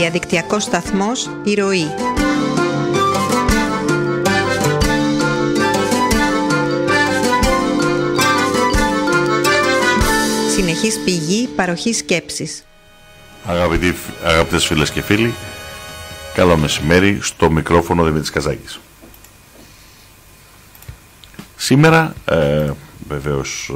Διαδικτυακός σταθμός «Η Ροή». Συνεχής πηγή παροχής σκέψης. Αγαπητές φίλες και φίλοι, καλό μεσημέρι, στο μικρόφωνο Δημήτρης Καζάκης. Σήμερα, βεβαίως,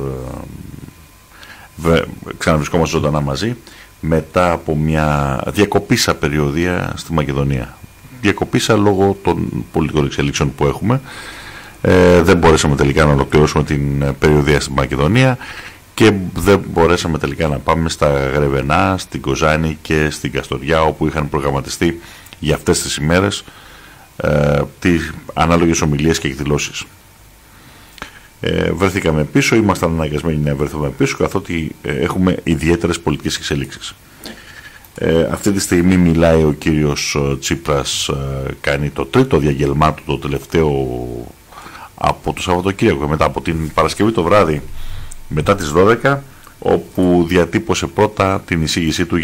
ξαναβρισκόμαστε ζωντανά μαζί, μετά από μια διακοπήσα περιοδία στη Μακεδονία. Διακοπήσα λόγω των πολιτικών εξελίξεων που έχουμε. Δεν μπορέσαμε τελικά να ολοκληρώσουμε την περιοδία στη Μακεδονία και δεν μπορέσαμε τελικά να πάμε στα Γρεβενά, στην Κοζάνη και στην Καστοριά, όπου είχαν προγραμματιστεί για αυτές τις ημέρες τις ανάλογες ομιλίες και εκδηλώσεις. Βρεθήκαμε πίσω, ήμασταν αναγκασμένοι να βρεθούμε πίσω, καθότι έχουμε ιδιαίτερες πολιτικές εξελίξεις. Αυτή τη στιγμή μιλάει ο κύριος Τσίπρας, κάνει το τρίτο διαγγελμά του, το τελευταίο από το Σαββατοκύριακο, μετά από την Παρασκευή το βράδυ, μετά τις 12, όπου διατύπωσε πρώτα την εισήγησή του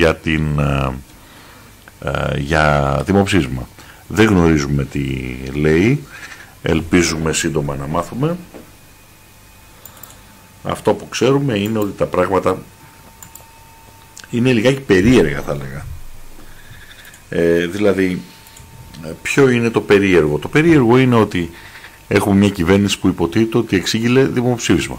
για δημοψήφισμα. Δεν γνωρίζουμε τι λέει, ελπίζουμε σύντομα να μάθουμε. Αυτό που ξέρουμε είναι ότι τα πράγματα είναι λιγάκι περίεργα, θα έλεγα. Δηλαδή, ποιο είναι το περίεργο? Το περίεργο είναι ότι έχουμε μια κυβέρνηση που υποτίθεται ότι εξήγηλε δημοψήφισμα.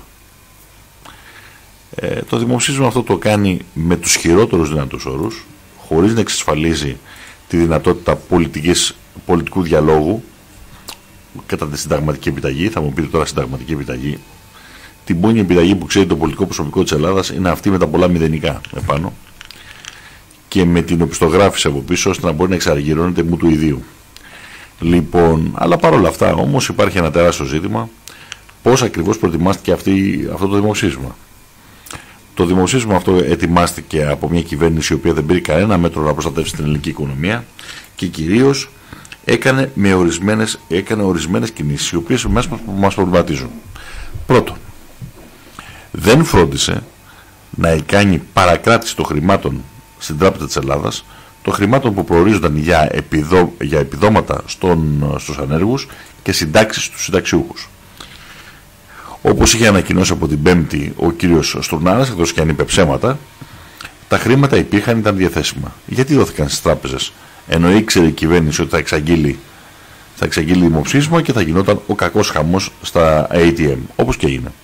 Το δημοψήφισμα αυτό το κάνει με τους χειρότερους δυνατούς όρους, χωρίς να εξασφαλίζει τη δυνατότητα πολιτικού διαλόγου κατά τη συνταγματική επιταγή. Θα μου πείτε τώρα συνταγματική επιταγή. Την μόνη επιταγή που ξέρει το πολιτικό προσωπικό της Ελλάδας είναι αυτή με τα πολλά μηδενικά επάνω και με την οπισθογράφηση από πίσω, ώστε να μπορεί να εξαργυρώνεται μου του ιδίου. Λοιπόν, αλλά παρόλα αυτά όμως υπάρχει ένα τεράστιο ζήτημα: πώς ακριβώς προετοιμάστηκε αυτό το δημοψήφισμα. Το δημοψήφισμα αυτό ετοιμάστηκε από μια κυβέρνηση η οποία δεν πήρε κανένα μέτρο να προστατεύσει την ελληνική οικονομία και κυρίως έκανε ορισμένες κινήσεις οι οποίες μας προβληματίζουν. Πρώτον, δεν φρόντισε να κάνει παρακράτηση των χρημάτων στην Τράπεζα της Ελλάδας, των χρημάτων που προορίζονταν για επιδόματα στους ανέργους και συντάξεις στους συνταξιούχους. Όπως είχε ανακοινώσει από την Πέμπτη ο κύριος Στουρνάρας, εκτός και αν είπε ψέματα, τα χρήματα υπήρχαν, ήταν διαθέσιμα. Γιατί δόθηκαν στις τράπεζες, ενώ ήξερε η κυβέρνηση ότι θα εξαγγείλει δημοψήφισμα και θα γινόταν ο κακός χαμός στα ATM, όπως και έγινε.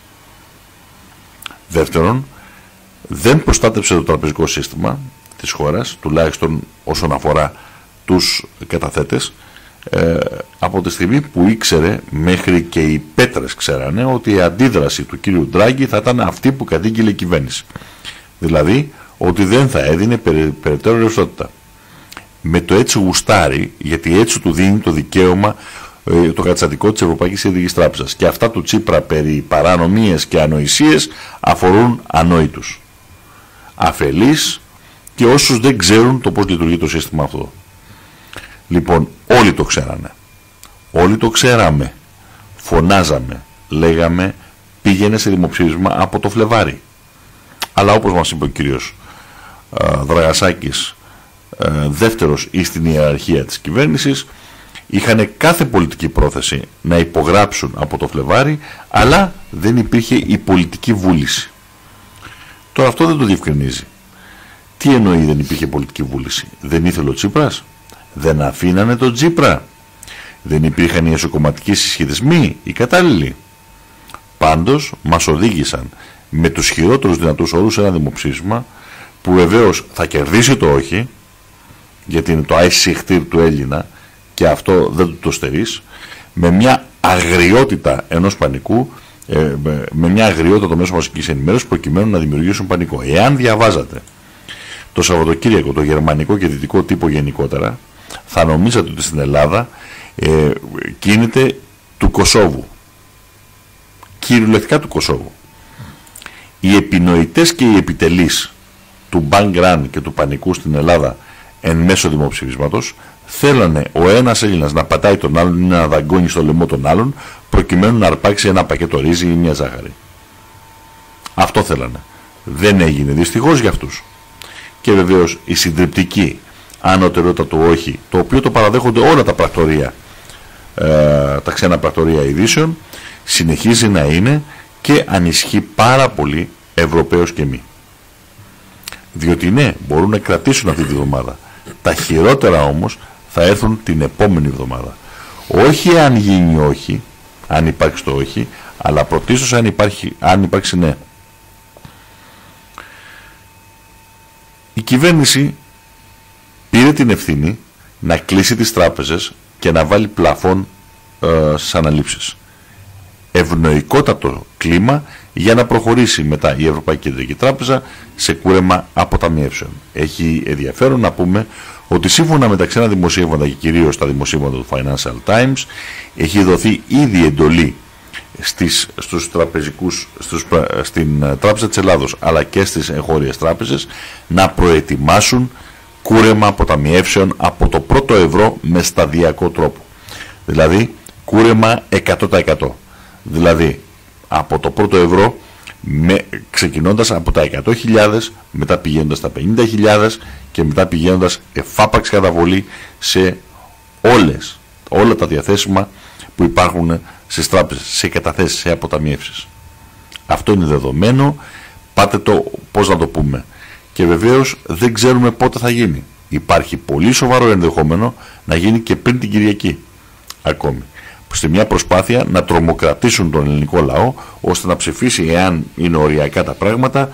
Δεύτερον, δεν προστάτευσε το τραπεζικό σύστημα της χώρας, τουλάχιστον όσον αφορά τους καταθέτες, από τη στιγμή που ήξερε, μέχρι και οι πέτρες ξέρανε, ότι η αντίδραση του κύριου Ντράγκη θα ήταν αυτή που κατήγγειλε η κυβέρνηση. Δηλαδή, ότι δεν θα έδινε περαιτέρω ρευστότητα. Με το έτσι γουστάρει, γιατί έτσι του δίνει το δικαίωμα το καταστατικό της Ευρωπαϊκής Κεντρικής Τράπεζας. Και αυτά του Τσίπρα περί παρανομίες και ανοησίες αφορούν ανόητους, αφελείς και όσους δεν ξέρουν το πώς λειτουργεί το σύστημα αυτό. Λοιπόν, όλοι το ξέρανε. Όλοι το ξέραμε. Φωνάζαμε. Λέγαμε, πήγαινε σε δημοψήφισμα από το Φλεβάρι. Αλλά όπως μας είπε ο κύριος Δραγασάκης, δεύτερος στην ιεραρχία της κυβέρνησης, είχαν κάθε πολιτική πρόθεση να υπογράψουν από το Φλεβάρι, αλλά δεν υπήρχε η πολιτική βούληση. Τώρα αυτό δεν το διευκρινίζει. Τι εννοεί δεν υπήρχε πολιτική βούληση? Δεν ήθελε ο Τσίπρας? Δεν αφήνανε τον Τσίπρα? Δεν υπήρχαν οι εσωκομματικοί συσχετισμοί, οι κατάλληλοι? Πάντως μας οδήγησαν με τους χειρότερους δυνατούς όρους σε ένα δημοψήφισμα που βεβαίως θα κερδίσει το όχι, γιατί είναι το αϊσυχτήρ του Έλληνα και αυτό δεν το στερείς, με μια αγριότητα ενός πανικού, με μια αγριότητα των μέσων μαζικής ενημέρωσης προκειμένου να δημιουργήσουν πανικό. Εάν διαβάζατε το Σαββατοκύριακο το γερμανικό και δυτικό τύπο γενικότερα, θα νομίζατε ότι στην Ελλάδα κίνηται του Κωσόβου, κυριολεκτικά του Κωσόβου. Οι επινοητές και οι επιτελείς του μπανγκράν και του πανικού στην Ελλάδα εν μέσω δημοψηφίσματος θέλανε ο ένας Έλληνας να πατάει τον άλλον ή να δαγκώνει στο λαιμό τον άλλον προκειμένου να αρπάξει ένα πακέτο ρύζι ή μια ζάχαρη. Αυτό θέλανε. Δεν έγινε δυστυχώς για αυτούς. Και βεβαίως η συντριπτική ανωτερότατο όχι, το οποίο το παραδέχονται όλα τα πρακτορεία, τα ξένα πρακτορεία ειδήσεων, συνεχίζει να είναι και ανισχύει πάρα πολύ Ευρωπαίος και μη. Διότι ναι, μπορούν να κρατήσουν αυτή τη βδομάδα. Τα χειρότερα όμως θα έρθουν την επόμενη εβδομάδα. Όχι αν γίνει όχι, αν υπάρξει το όχι, αλλά πρωτίστως αν υπάρξει ναι. Η κυβέρνηση πήρε την ευθύνη να κλείσει τις τράπεζες και να βάλει πλαφόν στις αναλήψεις. Ευνοϊκότατο κλίμα για να προχωρήσει μετά η Ευρωπαϊκή Κεντρική Τράπεζα σε κούρεμα αποταμιεύσεων. Έχει ενδιαφέρον να πούμε ότι σύμφωνα με τα ξένα δημοσίευματα και κυρίως τα δημοσίευματα του Financial Times έχει δοθεί ήδη εντολή στην Τράπεζα της Ελλάδος αλλά και στις εγχώριες τράπεζες να προετοιμάσουν κούρεμα αποταμιεύσεων από το πρώτο ευρώ με σταδιακό τρόπο. Δηλαδή κούρεμα 100%. Δηλαδή από το πρώτο ευρώ ξεκινώντας από τα 100.000, μετά πηγαίνοντας στα 50.000 και μετά πηγαίνοντας εφάπαξ καταβολή σε όλα τα διαθέσιμα που υπάρχουν στις τράπεζες, σε καταθέσεις, σε αποταμιεύσεις. Αυτό είναι δεδομένο, πάτε το πώς να το πούμε. Και βεβαίως δεν ξέρουμε πότε θα γίνει. Υπάρχει πολύ σοβαρό ενδεχόμενο να γίνει και πριν την Κυριακή ακόμη. Στη μια προσπάθεια να τρομοκρατήσουν τον ελληνικό λαό ώστε να ψηφίσει, εάν είναι οριακά τα πράγματα,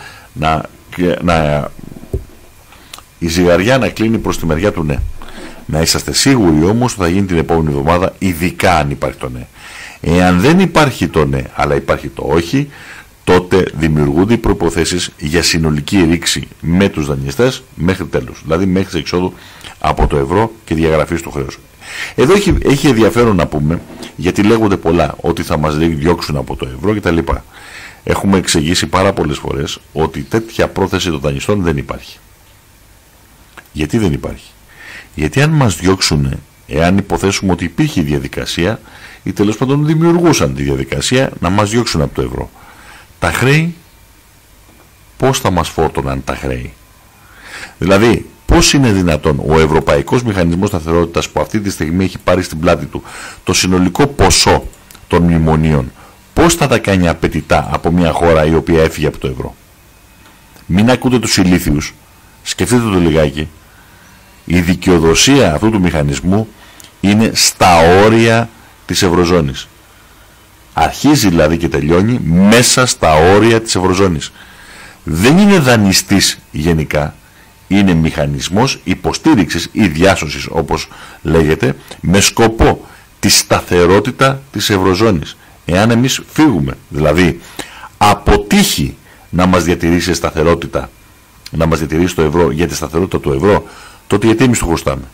η ζυγαριά να κλείνει προς τη μεριά του ναι. Να είσαστε σίγουροι όμως ότι θα γίνει την επόμενη εβδομάδα, ειδικά αν υπάρχει το ναι. Εάν δεν υπάρχει το ναι, αλλά υπάρχει το όχι, τότε δημιουργούνται οι προϋποθέσεις για συνολική ρήξη με τους δανειστές μέχρι τέλους. Δηλαδή μέχρι τις εξόδου από το ευρώ και διαγραφής του χρέους. Εδώ έχει ενδιαφέρον να πούμε, γιατί λέγονται πολλά, ότι θα μας διώξουν από το ευρώ κτλ. Έχουμε εξηγήσει πάρα πολλές φορές ότι τέτοια πρόθεση των δανειστών δεν υπάρχει. Γιατί δεν υπάρχει? Γιατί αν μας διώξουν, εάν υποθέσουμε ότι υπήρχε η διαδικασία, ή τέλος πάντων δημιουργούσαν τη διαδικασία να μας διώξουν από το ευρώ, τα χρέη, πώς θα μας φόρτωναν τα χρέη? Δηλαδή, πώς είναι δυνατόν ο Ευρωπαϊκός Μηχανισμός Σταθερότητας, που αυτή τη στιγμή έχει πάρει στην πλάτη του το συνολικό ποσό των μνημονίων, πώς θα τα κάνει απαιτητά από μια χώρα η οποία έφυγε από το ευρώ? Μην ακούτε τους ηλίθιους, σκεφτείτε το λιγάκι. Η δικαιοδοσία αυτού του μηχανισμού είναι στα όρια της Ευρωζώνης. Αρχίζει δηλαδή και τελειώνει μέσα στα όρια της Ευρωζώνης. Δεν είναι δανειστής γενικά. Είναι μηχανισμός υποστήριξης ή διάσωσης, όπως λέγεται, με σκοπό τη σταθερότητα της Ευρωζώνης. Εάν εμείς φύγουμε, δηλαδή αποτύχει να μας διατηρήσει σταθερότητα, να μας διατηρήσει το ευρώ για τη σταθερότητα του ευρώ, τότε γιατί εμείς το χρωστάμε?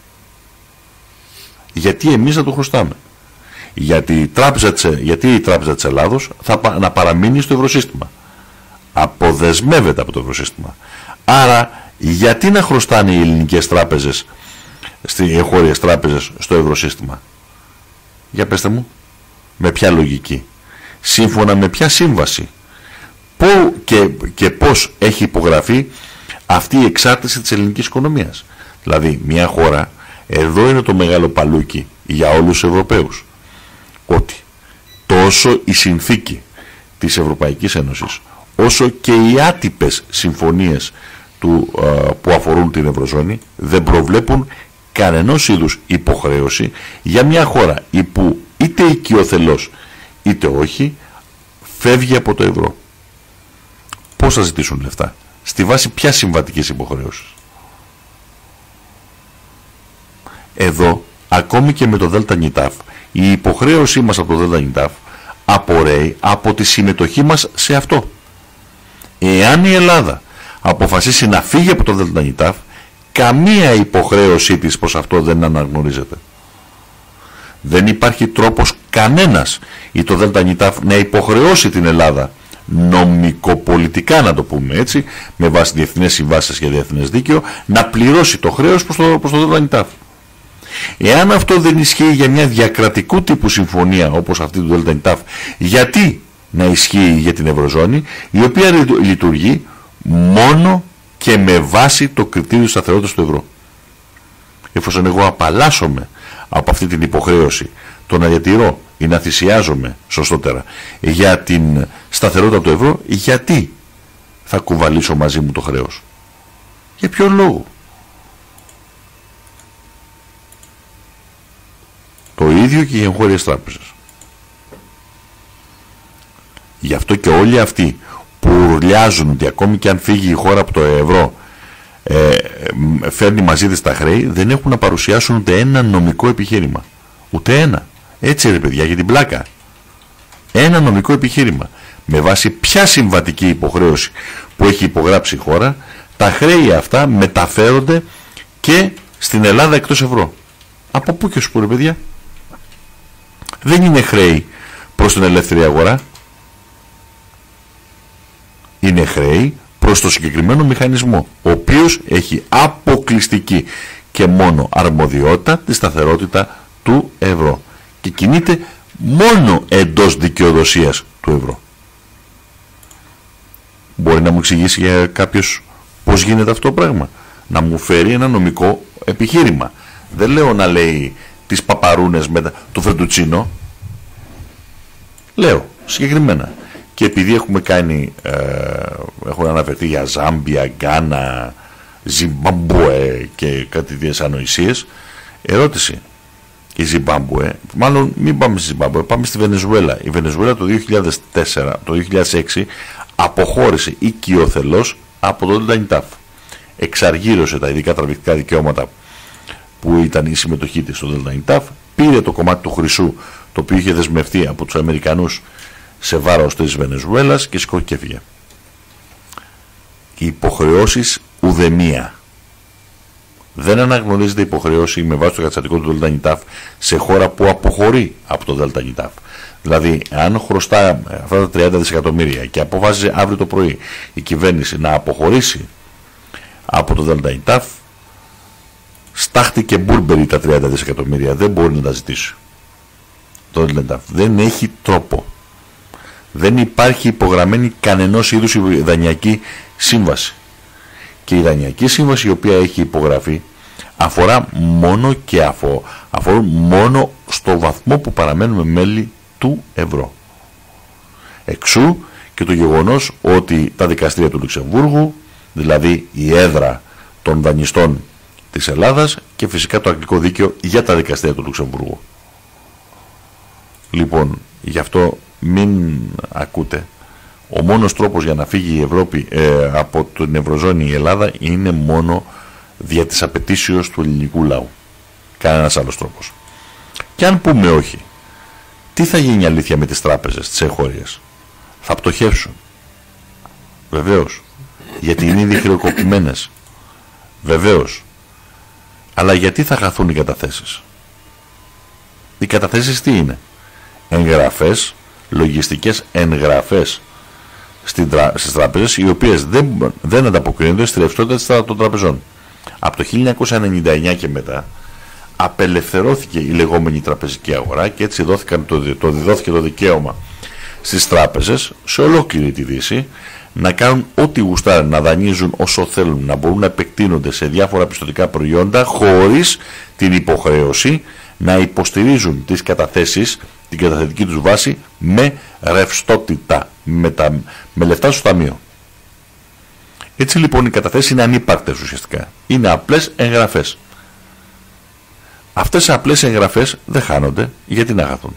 Γιατί εμείς να το χρωστάμε? Γιατί η Τράπεζα της Ελλάδος να παραμείνει στο ευρωσύστημα. Αποδεσμεύεται από το ευρωσύστημα. Άρα γιατί να χρωστάνε οι ελληνικές τράπεζες, οι εγχώριες τράπεζες, στο ευρωσύστημα? Για πέστε μου, με ποια λογική? Σύμφωνα με ποια σύμβαση? Πού και πώς έχει υπογραφεί αυτή η εξάρτηση της ελληνικής οικονομίας? Δηλαδή μια χώρα, εδώ είναι το μεγάλο παλούκι για όλους τους Ευρωπαίους, ότι τόσο η συνθήκη της Ευρωπαϊκής Ένωσης όσο και οι άτυπες συμφωνίες που αφορούν την Ευρωζώνη δεν προβλέπουν κανενός είδους υποχρέωση για μια χώρα που είτε οικειοθελώς είτε όχι φεύγει από το ευρώ. Πώς θα ζητήσουν λεφτά? Στη βάση ποιας συμβατικής υποχρέωσης? Εδώ, ακόμη και με το ΔΝΤ, η υποχρέωσή μας από το ΔΝΤ απορρέει από τη συμμετοχή μας σε αυτό. Εάν η Ελλάδα αποφασίσει να φύγει από το ΔΝΤ, καμία υποχρέωσή της προς αυτό δεν αναγνωρίζεται. Δεν υπάρχει τρόπος κανένας ή το ΔΝΤ να υποχρεώσει την Ελλάδα νομικοπολιτικά, να το πούμε έτσι, με βάση διεθνές συμβάσεις και διεθνές δίκαιο, να πληρώσει το χρέος προς το ΔΝΤ. Εάν αυτό δεν ισχύει για μια διακρατικού τύπου συμφωνία όπως αυτή του ΔΝΤ, γιατί να ισχύει για την Ευρωζώνη, η οποία λειτουργεί μόνο και με βάση το κριτήριο σταθερότητας του ευρώ? εφόσον εγώ απαλλάσσομαι από αυτή την υποχρέωση, το να διατηρώ ή να θυσιάζομαι, σωστότερα, για την σταθερότητα του ευρώ, γιατί θα κουβαλήσω μαζί μου το χρέος? Για ποιον λόγο? Το ίδιο και οι εγχώριες τράπεζες. Γι' αυτό και όλοι αυτοί που ουρλιάζουν ότι ακόμη και αν φύγει η χώρα από το ευρώ φέρνει μαζί της τα χρέη, δεν έχουν να παρουσιάσουν ούτε ένα νομικό επιχείρημα. Ούτε ένα. Έτσι ρε παιδιά, για την πλάκα. Ένα νομικό επιχείρημα. Με βάση ποια συμβατική υποχρέωση που έχει υπογράψει η χώρα, τα χρέη αυτά μεταφέρονται και στην Ελλάδα εκτός ευρώ. Από πού και ως πού ρε παιδιά? Δεν είναι χρέη προς την ελεύθερη αγορά. Είναι χρέη προς το συγκεκριμένο μηχανισμό, ο οποίος έχει αποκλειστική και μόνο αρμοδιότητα τη σταθερότητα του ευρώ και κινείται μόνο εντός δικαιοδοσίας του ευρώ. Μπορεί να μου εξηγήσει για κάποιος πώς γίνεται αυτό το πράγμα? Να μου φέρει ένα νομικό επιχείρημα. Δεν λέω να λέει τις παπαρούνες με το Φερντουτσίνο. Λέω συγκεκριμένα. Και επειδή έχουμε κάνει, έχουν αναφερθεί για Ζάμπια, Γκάνα, Ζιμπάμπουε και κάτι τέτοιες ανοησίες, ερώτηση. Η Ζιμπάμπουε, μάλλον μην πάμε στη Ζιμπάμπουε, πάμε στη Βενεζουέλα. Η Βενεζουέλα το 2004, το 2006 αποχώρησε οικειοθελώς από το ΔΕΛΤΑ. Εξαργύρωσε τα ειδικά τραβηχτικά δικαιώματα που ήταν η συμμετοχή της στο ΔΕΛΤΑ, πήρε το κομμάτι του χρυσού το οποίο είχε δεσμευτεί από τους Αμερικανούς σε βάρος της Βενεζουέλας και σηκώθηκε και έφυγε. Οι υποχρεώσεις ουδεμία. Δεν αναγνωρίζεται υποχρεώση με βάση το καταστατικό του ΔΕΛΤΑ σε χώρα που αποχωρεί από το ΔΕΛΤΑ. Δηλαδή, αν χρωστά αυτά τα 30 δισεκατομμύρια και αποφάσισε αύριο το πρωί η κυβέρνηση να αποχωρήσει από το ΔΕΛΤΑ, στάχτηκε Μπούρμπερι τα 30 δισεκατομμύρια, δεν μπορεί να τα ζητήσει. Το ΔΕΛΤΑ δεν έχει τρόπο. Δεν υπάρχει υπογραμμένη κανενός είδους δανειακή σύμβαση. Και η δανειακή σύμβαση η οποία έχει υπογραφεί αφορά μόνο και αφορούν μόνο στο βαθμό που παραμένουμε μέλη του ευρώ. Εξού και το γεγονός ότι τα δικαστήρια του Λουξεμβούργου, δηλαδή η έδρα των δανειστών της Ελλάδας και φυσικά το αγγλικό δίκαιο για τα δικαστήρια του Λουξεμβούργου. Λοιπόν, γι' αυτό μην ακούτε. Ο μόνος τρόπος για να φύγει η Ευρώπη από την Ευρωζώνη η Ελλάδα είναι μόνο δια της απαιτήσεως του ελληνικού λαού. Κανένας άλλος τρόπος. Και αν πούμε όχι, τι θα γίνει αλήθεια με τις τράπεζες, τις εγχώριες? Θα πτωχεύσουν. Βεβαίως. Γιατί είναι ήδη χρεοκοπημένες. Βεβαίως. Αλλά γιατί θα χαθούν οι καταθέσεις? Οι καταθέσεις τι είναι? Εγγραφές, λογιστικές εγγραφές στις τράπεζες, οι οποίες δεν ανταποκρίνονται στη ρευστότητα των τραπεζών. Από το 1999 και μετά απελευθερώθηκε η λεγόμενη τραπεζική αγορά και έτσι δόθηκε το δικαίωμα στις τράπεζες σε ολόκληρη τη Δύση να κάνουν ό,τι γουστάρουν, να δανείζουν όσο θέλουν, να μπορούν να επεκτείνονται σε διάφορα πιστωτικά προϊόντα χωρίς την υποχρέωση να υποστηρίζουν τις καταθέσεις, την καταθετική τους βάση με ρευστότητα, με λεφτά στο ταμείο. Έτσι λοιπόν οι καταθέσεις είναι ανύπαρκτες ουσιαστικά. Είναι απλές εγγραφές. Αυτές οι απλές εγγραφές δεν χάνονται. Γιατί να χαθούν?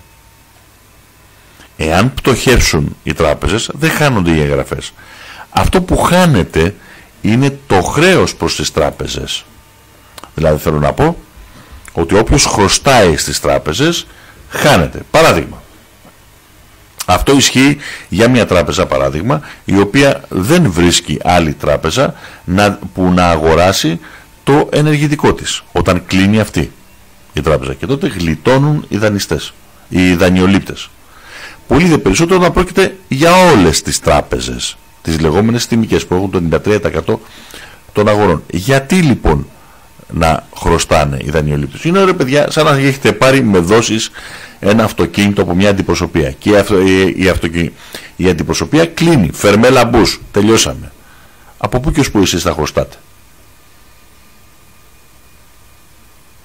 Εάν πτωχεύσουν οι τράπεζες δεν χάνονται οι εγγραφές. Αυτό που χάνεται είναι το χρέος προς τις τράπεζες. Δηλαδή θέλω να πω ότι όποιος χρωστάει στις τράπεζες χάνεται. Παράδειγμα. Αυτό ισχύει για μια τράπεζα, παράδειγμα, η οποία δεν βρίσκει άλλη τράπεζα που να αγοράσει το ενεργητικό της όταν κλείνει αυτή η τράπεζα. Και τότε γλιτώνουν οι δανειστές, οι δανειολήπτες. Πολύ δε περισσότερο να πρόκειται για όλες τις τράπεζες, τις λεγόμενες τιμικές που έχουν το 93% των αγορών. Γιατί λοιπόν να χρωστάνε οι δανειολήπτες? Είναι ρε παιδιά σαν να έχετε πάρει με δόσεις ένα αυτοκίνητο από μια αντιπροσωπεία και η αντιπροσωπεία κλείνει, φερμέλα μπούς, τελειώσαμε. Από πού και ως πού εσείς θα χρωστάτε?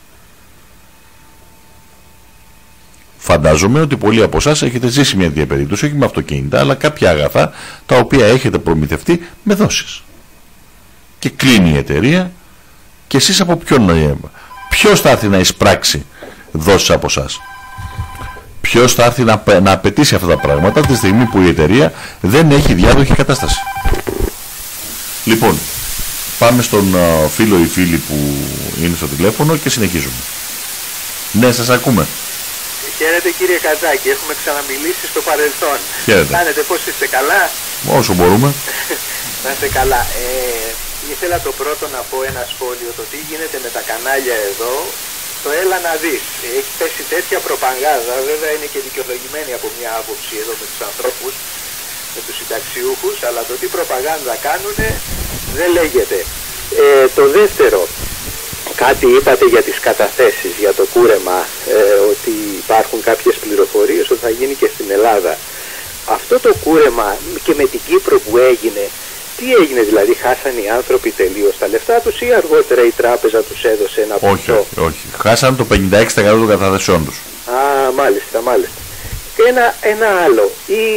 φαντάζομαι ότι πολλοί από εσάς έχετε ζήσει μια τέτοια περίπτωση, όχι με αυτοκίνητα, αλλά κάποια αγαθά τα οποία έχετε προμηθευτεί με δόσεις. Και κλείνει η εταιρεία και εσείς από ποιος θα έρθει να εισπράξει δόσεις από εσάς? Ποιος θα έρθει να απαιτήσει αυτά τα πράγματα τη στιγμή που η εταιρεία δεν έχει διάδοχη κατάσταση? Λοιπόν, πάμε στον φίλο ή φίλη που είναι στο τηλέφωνο και συνεχίζουμε. Ναι, σας ακούμε. Χαίρετε κύριε Κατζάκη, έχουμε ξαναμιλήσει στο παρελθόν. Χαίρετε. Κάνετε, πώς είστε, καλά? Όσο μπορούμε. Να είστε καλά. Ήθελα το πρώτο να πω ένα σχόλιο, το τι γίνεται με τα κανάλια εδώ, το έλα να δεις. Έχει πέσει τέτοια προπαγάνδα, βέβαια είναι και δικαιολογημένη από μια άποψη εδώ με τους ανθρώπους, με τους συνταξιούχους, αλλά το τι προπαγάνδα κάνουν δεν λέγεται. Το δεύτερο, κάτι είπατε για τις καταθέσεις, για το κούρεμα, ότι υπάρχουν κάποιες πληροφορίες ότι θα γίνει και στην Ελλάδα. Αυτό το κούρεμα και με την Κύπρο που έγινε, τι έγινε δηλαδή, χάσαν οι άνθρωποι τελείως τα λεφτά τους ή αργότερα η τράπεζα τους έδωσε ένα ποσό? Όχι. Χάσαν το 56% των καταθέσεων τους. Α, μάλιστα. Και ένα άλλο,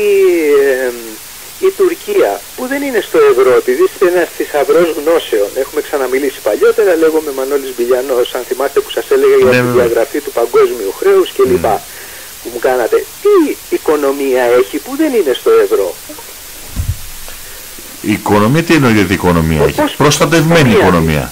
η Τουρκία που δεν είναι στο ευρώ, επειδή είστε ένας θησαυρός γνώσεων, έχουμε ξαναμιλήσει παλιότερα, λέγομαι Μανώλης Μπηλιανός, αν θυμάστε που σας έλεγα για τη διαγραφή του παγκόσμιου χρέους κλπ. Που μου κάνατε, τι οικονομία έχει που δεν είναι στο ευρώ? Η οικονομία, τι εννοείται η οικονομία έχει? Προστατευμένη οικονομία.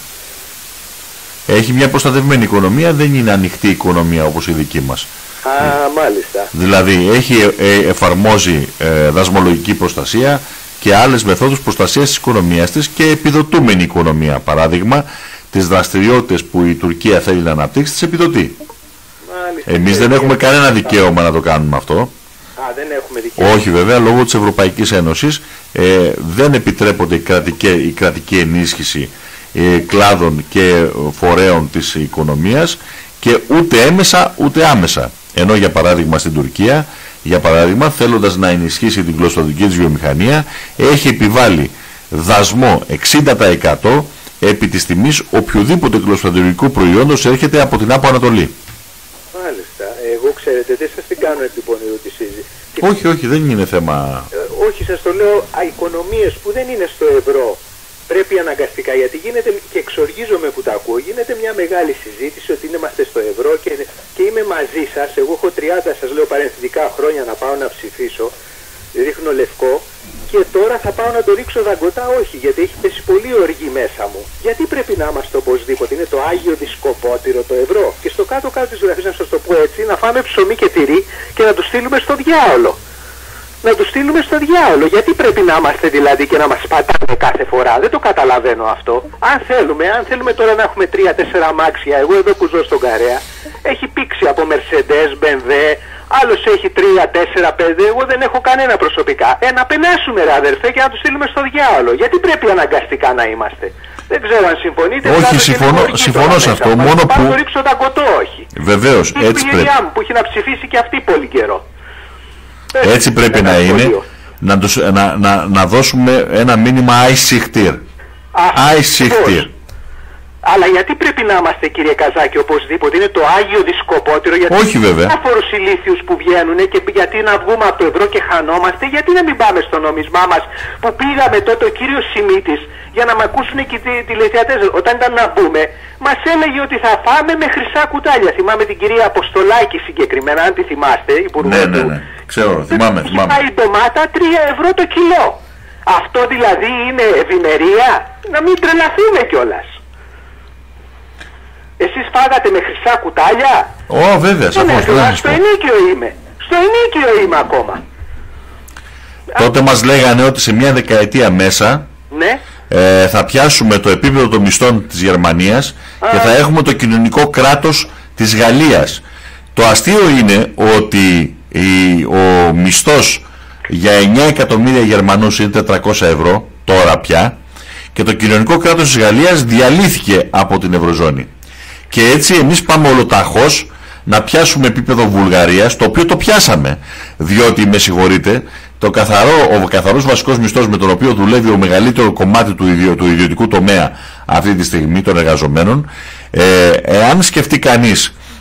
Έχει μια προστατευμένη οικονομία, δεν είναι ανοιχτή οικονομία όπως η δική μας. Α, μάλιστα. Δηλαδή εφαρμόζει δασμολογική προστασία και άλλες μεθόδους προστασίας της οικονομίας της και επιδοτούμενη οικονομία. Παράδειγμα, τις δραστηριότητες που η Τουρκία θέλει να αναπτύξει τις επιδοτεί. Μάλιστα. Εμείς δεν έχουμε κανένα δικαίωμα να το κάνουμε αυτό. Δεν έχουμε δικαίωμα. Όχι βέβαια, λόγω της Ευρωπαϊκής Ένωσης δεν επιτρέπονται η κρατική ενίσχυση κλάδων και φορέων της οικονομίας και ούτε έμεσα ούτε άμεσα. Ενώ για παράδειγμα στην Τουρκία, θέλοντας να ενισχύσει την κλωστοδική της βιομηχανία, έχει επιβάλει δασμό 60% επί της τιμής οποιοδήποτε κλωστοδοτικού προϊόντος έρχεται από την Άπο Ανατολή. Μάλιστα. Εγώ ξέρετε, δεν σας την κάνω λοιπόν ερωτήσεις. Όχι, δεν είναι θέμα. Όχι, σας το λέω, οικονομίες που δεν είναι στο ευρώ. Πρέπει αναγκαστικά, γιατί γίνεται, και εξοργίζομαι που τα ακούω, γίνεται μια μεγάλη συζήτηση ότι είμαστε στο ευρώ και είμαι μαζί σας. Εγώ έχω 30, σας λέω παρενθετικά, χρόνια να πάω να ψηφίσω, ρίχνω λευκό και τώρα θα πάω να το ρίξω δαγκωτά, όχι, γιατί έχει πέσει πολύ οργή μέσα μου. Γιατί πρέπει να είμαστε οπωσδήποτε? Είναι το Άγιο Δισκοπότηρο το ευρώ. Και στο κάτω-κάτω της γραφής, να σας το πω έτσι, να φάμε ψωμί και τυρί και να το στείλουμε στο διάολο. Να του στείλουμε στο διάολο. Γιατί πρέπει να είμαστε δηλαδή και να μας πατάνε κάθε φορά? Δεν το καταλαβαίνω αυτό. Αν θέλουμε τώρα να έχουμε 3-4 αμάξια, εγώ εδώ που ζω στον Καρέα, έχει πήξει από Mercedes, BMW, άλλος έχει 3-4-5, εγώ δεν έχω κανένα προσωπικά. Να πενάσουμε ρε αδερφέ και να του στείλουμε στο διάολο. Γιατί πρέπει αναγκαστικά να είμαστε? Δεν ξέρω αν συμφωνείτε. Όχι, συμφωνώ σε αυτό. Μόνο που. Να το ρίξω τα κοτό, όχι. Βεβαίως, έτσι πρέπει. Η μου που έχει να ψηφίσει και αυτή πολύ καιρό. Έτσι πρέπει να είναι, να δώσουμε ένα μήνυμα αϊσυχτήρ. Αλλά γιατί πρέπει να είμαστε, κύριε Καζάκη, οπωσδήποτε? Είναι το Άγιο Δισκοπότηρο, γιατί όχι βέβαια. Διάφορους ηλίθιους που βγαίνουν και γιατί να βγούμε από το ευρώ και χανόμαστε, γιατί να μην πάμε στο νομισμά μας που πήγαμε τότε ο κύριος Σιμίτης για να μ' ακούσουν και οι τηλεθεατές. Όταν ήταν να μπούμε, μας έλεγε ότι θα φάμε με χρυσά κουτάλια. Θυμάμαι την κυρία Αποστολάκη συγκεκριμένα, αν τη θυμάστε, υπουργό του. Ναι. Ξέρω, θυμάμαι. Έχει πάει η ντομάτα 3 ευρώ το κιλό. Αυτό δηλαδή είναι ευημερία? Να μην τρελαθούμε κιόλας. Εσείς φάγατε με χρυσά κουτάλια? Βέβαια, σαφώς. Στο ενίκιο είμαι. Στο ενίκιο είμαι ακόμα. Τότε μας λέγανε ότι σε μια δεκαετία μέσα, ναι, θα πιάσουμε το επίπεδο των μισθών της Γερμανίας και θα έχουμε το κοινωνικό κράτος της Γαλλίας. Το αστείο είναι ότι ο μισθός για 9 εκατομμύρια Γερμανούς είναι 400 ευρώ τώρα πια και το κοινωνικό κράτος της Γαλλίας διαλύθηκε από την Ευρωζώνη. Και έτσι εμείς πάμε ολοταχώς να πιάσουμε επίπεδο Βουλγαρίας, το οποίο το πιάσαμε, διότι με συγχωρείτε, ο καθαρός βασικός μισθός με τον οποίο δουλεύει ο μεγαλύτερο κομμάτι του ιδιωτικού τομέα αυτή τη στιγμή των εργαζομένων, εάν σκεφτεί κανείς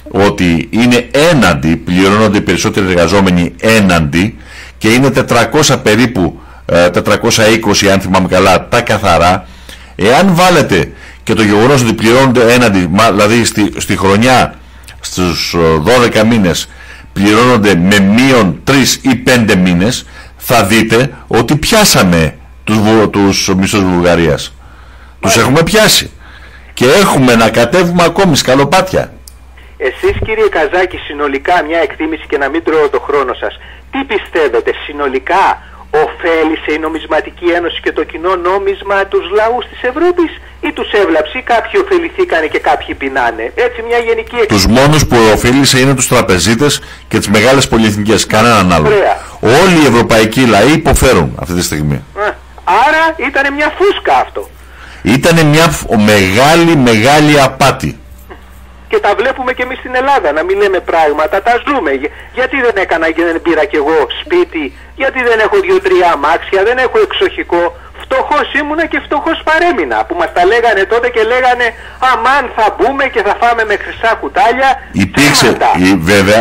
ότι είναι έναντι, πληρώνονται οι περισσότεροι εργαζόμενοι έναντι, και είναι 400 περίπου, 420 αν θυμάμαι καλά, τα καθαρά. Εάν βάλετε και το γεγονός ότι πληρώνονται έναντι, δηλαδή στη χρονιά, στους 12 μήνες πληρώνονται με μείον 3 ή 5 μήνες, θα δείτε ότι πιάσαμε τους μισθούς Βουλγαρίας. Τους έχουμε πιάσει και έχουμε να κατέβουμε ακόμη σκαλοπάτια. Εσείς κύριε Καζάκη, συνολικά μια εκτίμηση, και να μην τρώω το χρόνο σας, τι πιστεύετε, συνολικά ωφέλησε η Νομισματική Ένωση και το κοινό νόμισμα τους λαούς της Ευρώπης, ή τους έβλαψε, κάποιοι ωφεληθήκανε και κάποιοι πεινάνε? Έτσι μια γενική εκτίμηση. Τους μόνους που ωφέλησε είναι τους τραπεζίτες και τις μεγάλες πολυεθνικές, κανέναν άλλο. Όλοι οι ευρωπαϊκοί λαοί υποφέρουν αυτή τη στιγμή. Άρα ήταν μια φούσκα αυτό. Ήτανε μια μεγάλη απάτη. Και τα βλέπουμε και εμείς στην Ελλάδα, να μην λέμε πράγματα, τα ζούμε. Γιατί δεν έκανα και δεν πήρα κι εγώ σπίτι, γιατί δεν έχω 2-3 αμάξια, δεν έχω εξοχικό. Φτωχός ήμουνα και φτωχός παρέμεινα. Που μας τα λέγανε τότε και λέγανε αμάν θα μπούμε και θα φάμε με χρυσά κουτάλια. Υπήρξε, βέβαια,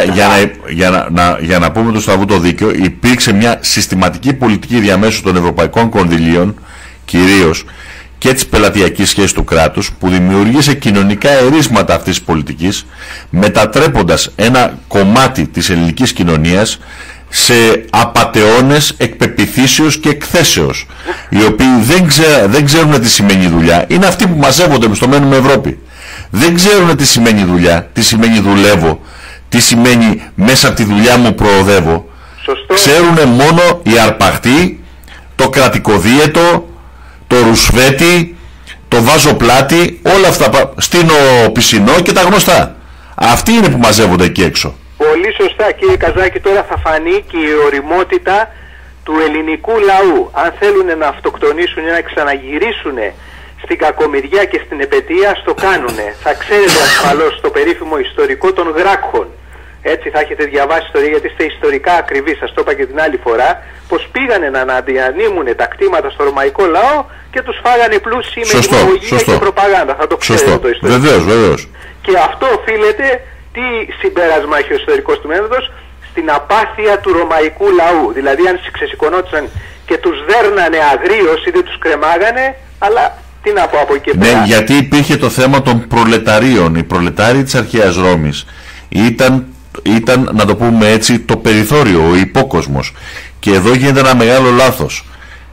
για να πούμε το στραβού το δίκιο, υπήρξε μια συστηματική πολιτική διαμέσου των ευρωπαϊκών κονδυλίων, κυρίως, και της πελατειακής σχέσης του κράτους, που δημιουργήσε κοινωνικά ερίσματα αυτής της πολιτικής, μετατρέποντας ένα κομμάτι της ελληνικής κοινωνίας σε απατεώνες εκπεποιθήσεως και εκθέσεως, οι οποίοι δεν ξέρουν τι σημαίνει δουλειά. Είναι αυτοί που μαζεύονται στο μένουμε Ευρώπη. Δεν ξέρουν τι σημαίνει δουλειά, τι σημαίνει δουλεύω, τι σημαίνει μέσα από τη δουλειά μου προοδεύω. Ξέρουν μόνο οι αρπαχτοί, το κρατικοδίαιτο, το ρουσφέτη, το βάζω πλάτη, όλα αυτά, στείνω πισινό και τα γνωστά. Αυτοί είναι που μαζεύονται εκεί έξω. Πολύ σωστά κύριε Καζάκη, τώρα θα φανεί και η ωριμότητα του ελληνικού λαού. Αν θέλουν να αυτοκτονήσουν ή να ξαναγυρίσουν στην κακομοιριά και στην επαιτία, στο κάνουνε. Θα ξέρετε ασφαλώς το περίφημο ιστορικό των Γράκχων. Έτσι θα έχετε διαβάσει ιστορία, γιατί είστε ιστορικά ακριβείς, σας το είπα και την άλλη φορά, πως πήγανε να αναδιανύμουν τα κτήματα στο ρωμαϊκό λαό και τους φάγανε πλούσιοι με δημιουργία και προπαγάνδα. Θα το ξέρετε το ιστορικό. Βεβαίως. Και αυτό οφείλεται, τι συμπέρασμα έχει ο ιστορικός του μέθοδος, στην απάθεια του ρωμαϊκού λαού. Δηλαδή αν ξεσηκωνόντουσαν και τους δέρνανε αγρίως ή δεν τους κρεμάγανε, αλλά τι να πω από εκεί και πέρα. Ναι, γιατί υπήρχε το θέμα των προλεταρίων. Οι προλετάριοι της αρχαίας Ρώμης ήταν, να το πούμε έτσι, το περιθώριο, ο υπόκοσμος. Και εδώ γίνεται ένα μεγάλο λάθος.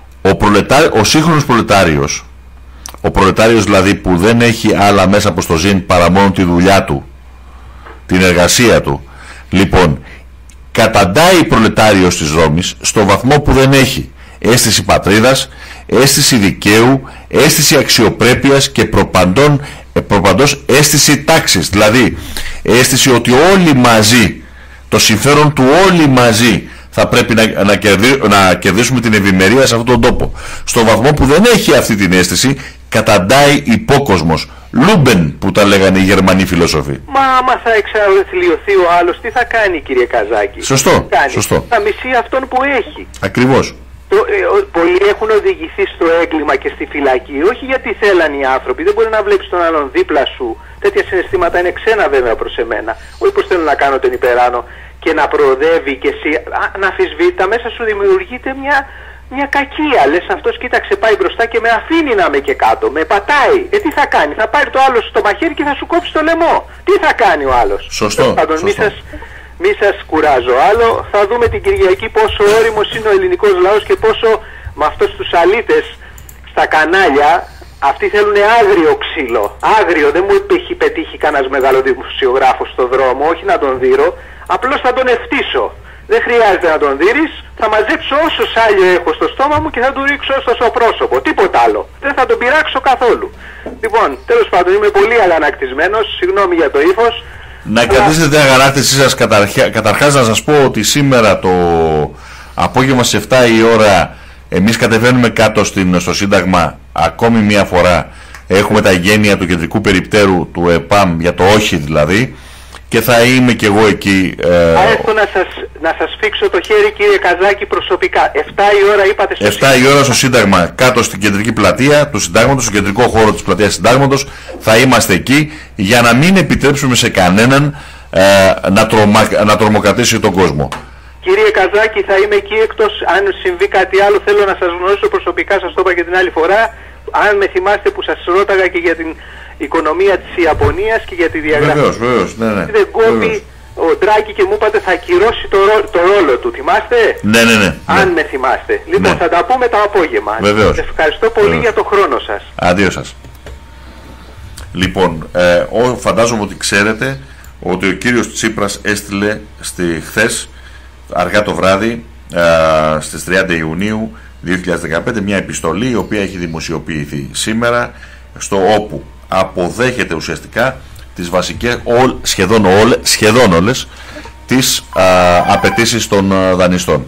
Ο σύγχρονος προλετάριος, ο προλετάριος δηλαδή που δεν έχει άλλα μέσα από το ζήν παρά μόνο τη δουλειά του, την εργασία του, λοιπόν, καταντάει προλετάριος της Ρώμης στο βαθμό που δεν έχει αίσθηση πατρίδας, αίσθηση δικαίου, αίσθηση αξιοπρέπειας και προπαντός αίσθηση τάξης. Δηλαδή αίσθηση ότι όλοι μαζί, το συμφέρον του όλοι μαζί, θα πρέπει να κερδίσουμε την ευημερία σε αυτόν τον τόπο. Στο βαθμό που δεν έχει αυτή την αίσθηση, καταντάει υπόκοσμος. Λούμπεν που τα λέγανε οι Γερμανοί φιλόσοφοι. Μα άμα θα εξαθλιωθεί ο άλλος, τι θα κάνει κύριε Καζάκη? Σωστό. Θα μισεί αυτόν που έχει. Ακριβώς. Πολλοί έχουν οδηγηθεί στο έγκλημα και στη φυλακή, όχι γιατί θέλαν οι άνθρωποι. Δεν μπορεί να βλέπεις τον άλλον δίπλα σου. Τέτοια συναισθήματα είναι ξένα βέβαια προς εμένα. Όχι πως θέλω να κάνω τον υπεράνω και να προοδεύει και εσύ να αμφισβήτα, μέσα σου δημιουργείται μια κακία. Λες αυτός κοίταξε πάει μπροστά και με αφήνει να είμαι και κάτω, με πατάει. Τι θα κάνει? Θα πάρει το άλλο στο μαχαίρι και θα σου κόψει το λαιμό. Τι θα κάνει ο άλλος? Σωστό. Μη σας κουράζω άλλο. Θα δούμε την Κυριακή πόσο όριμος είναι ο ελληνικός λαός και πόσο με αυτούς τους αλήτες στα κανάλια, αυτοί θέλουν άγριο ξύλο. Άγριο, δεν μου έχει πετύχει κανένας μεγαλοδημοσιογράφος στο δρόμο, όχι να τον δείρω, απλώς θα τον ευτύσω. Δεν χρειάζεται να τον δείρεις, θα μαζέψω όσο σάλιο έχω στο στόμα μου και θα του ρίξω στο πρόσωπο. Τίποτα άλλο. Δεν θα τον πειράξω καθόλου. Λοιπόν, τέλος πάντων είμαι πολύ αγανακτισμένος, συγγνώμη για το ύφος. Να κρατήσετε την αγανάκτησή σας. Καταρχάς να σας πω ότι σήμερα το απόγευμα στις 7 η ώρα εμείς κατεβαίνουμε κάτω στο Σύνταγμα ακόμη μια φορά. Έχουμε τα εγγένεια του κεντρικού περιπτέρου του ΕΠΑΜ για το όχι δηλαδή, και θα είμαι και εγώ εκεί. Έρθω να σας φίξω το χέρι κύριε Καζάκη προσωπικά. 7 η ώρα είπατε στο 7 η ώρα στο Σύνταγμα, κάτω στην κεντρική πλατεία του Συντάγματος, στον κεντρικό χώρο της πλατείας Συντάγματος. Θα είμαστε εκεί για να μην επιτρέψουμε σε κανέναν να τρομοκρατήσει τον κόσμο. Κύριε Καζάκη, θα είμαι εκεί εκτός αν συμβεί κάτι άλλο. Θέλω να σας γνωρίσω προσωπικά, σας το είπα και την άλλη φορά. Αν με θυμάστε που σας ρώταγα και για την οικονομία της Ιαπωνίας και για τη διαγραφή. Βεβαίως, ναι. Δεν κόβει ο Ντράκη και μου είπατε θα ακυρώσει το ρόλο του. Θυμάστε? Ναι. Αν με θυμάστε. Λοιπόν, θα τα πούμε το απόγευμα. Βεβαίως. Ευχαριστώ πολύ για το χρόνο σας. Αντίο σας. Λοιπόν, φαντάζομαι ότι ξέρετε ότι ο κύριος Τσίπρας έστειλε χθες, αργά το βράδυ, στις 30 Ιουνίου 2015, μια επιστολή η οποία έχει δημοσιοποιηθεί σήμερα, όπου αποδέχεται ουσιαστικά τις βασικές, σχεδόν όλες τις απαιτήσεις των δανειστών.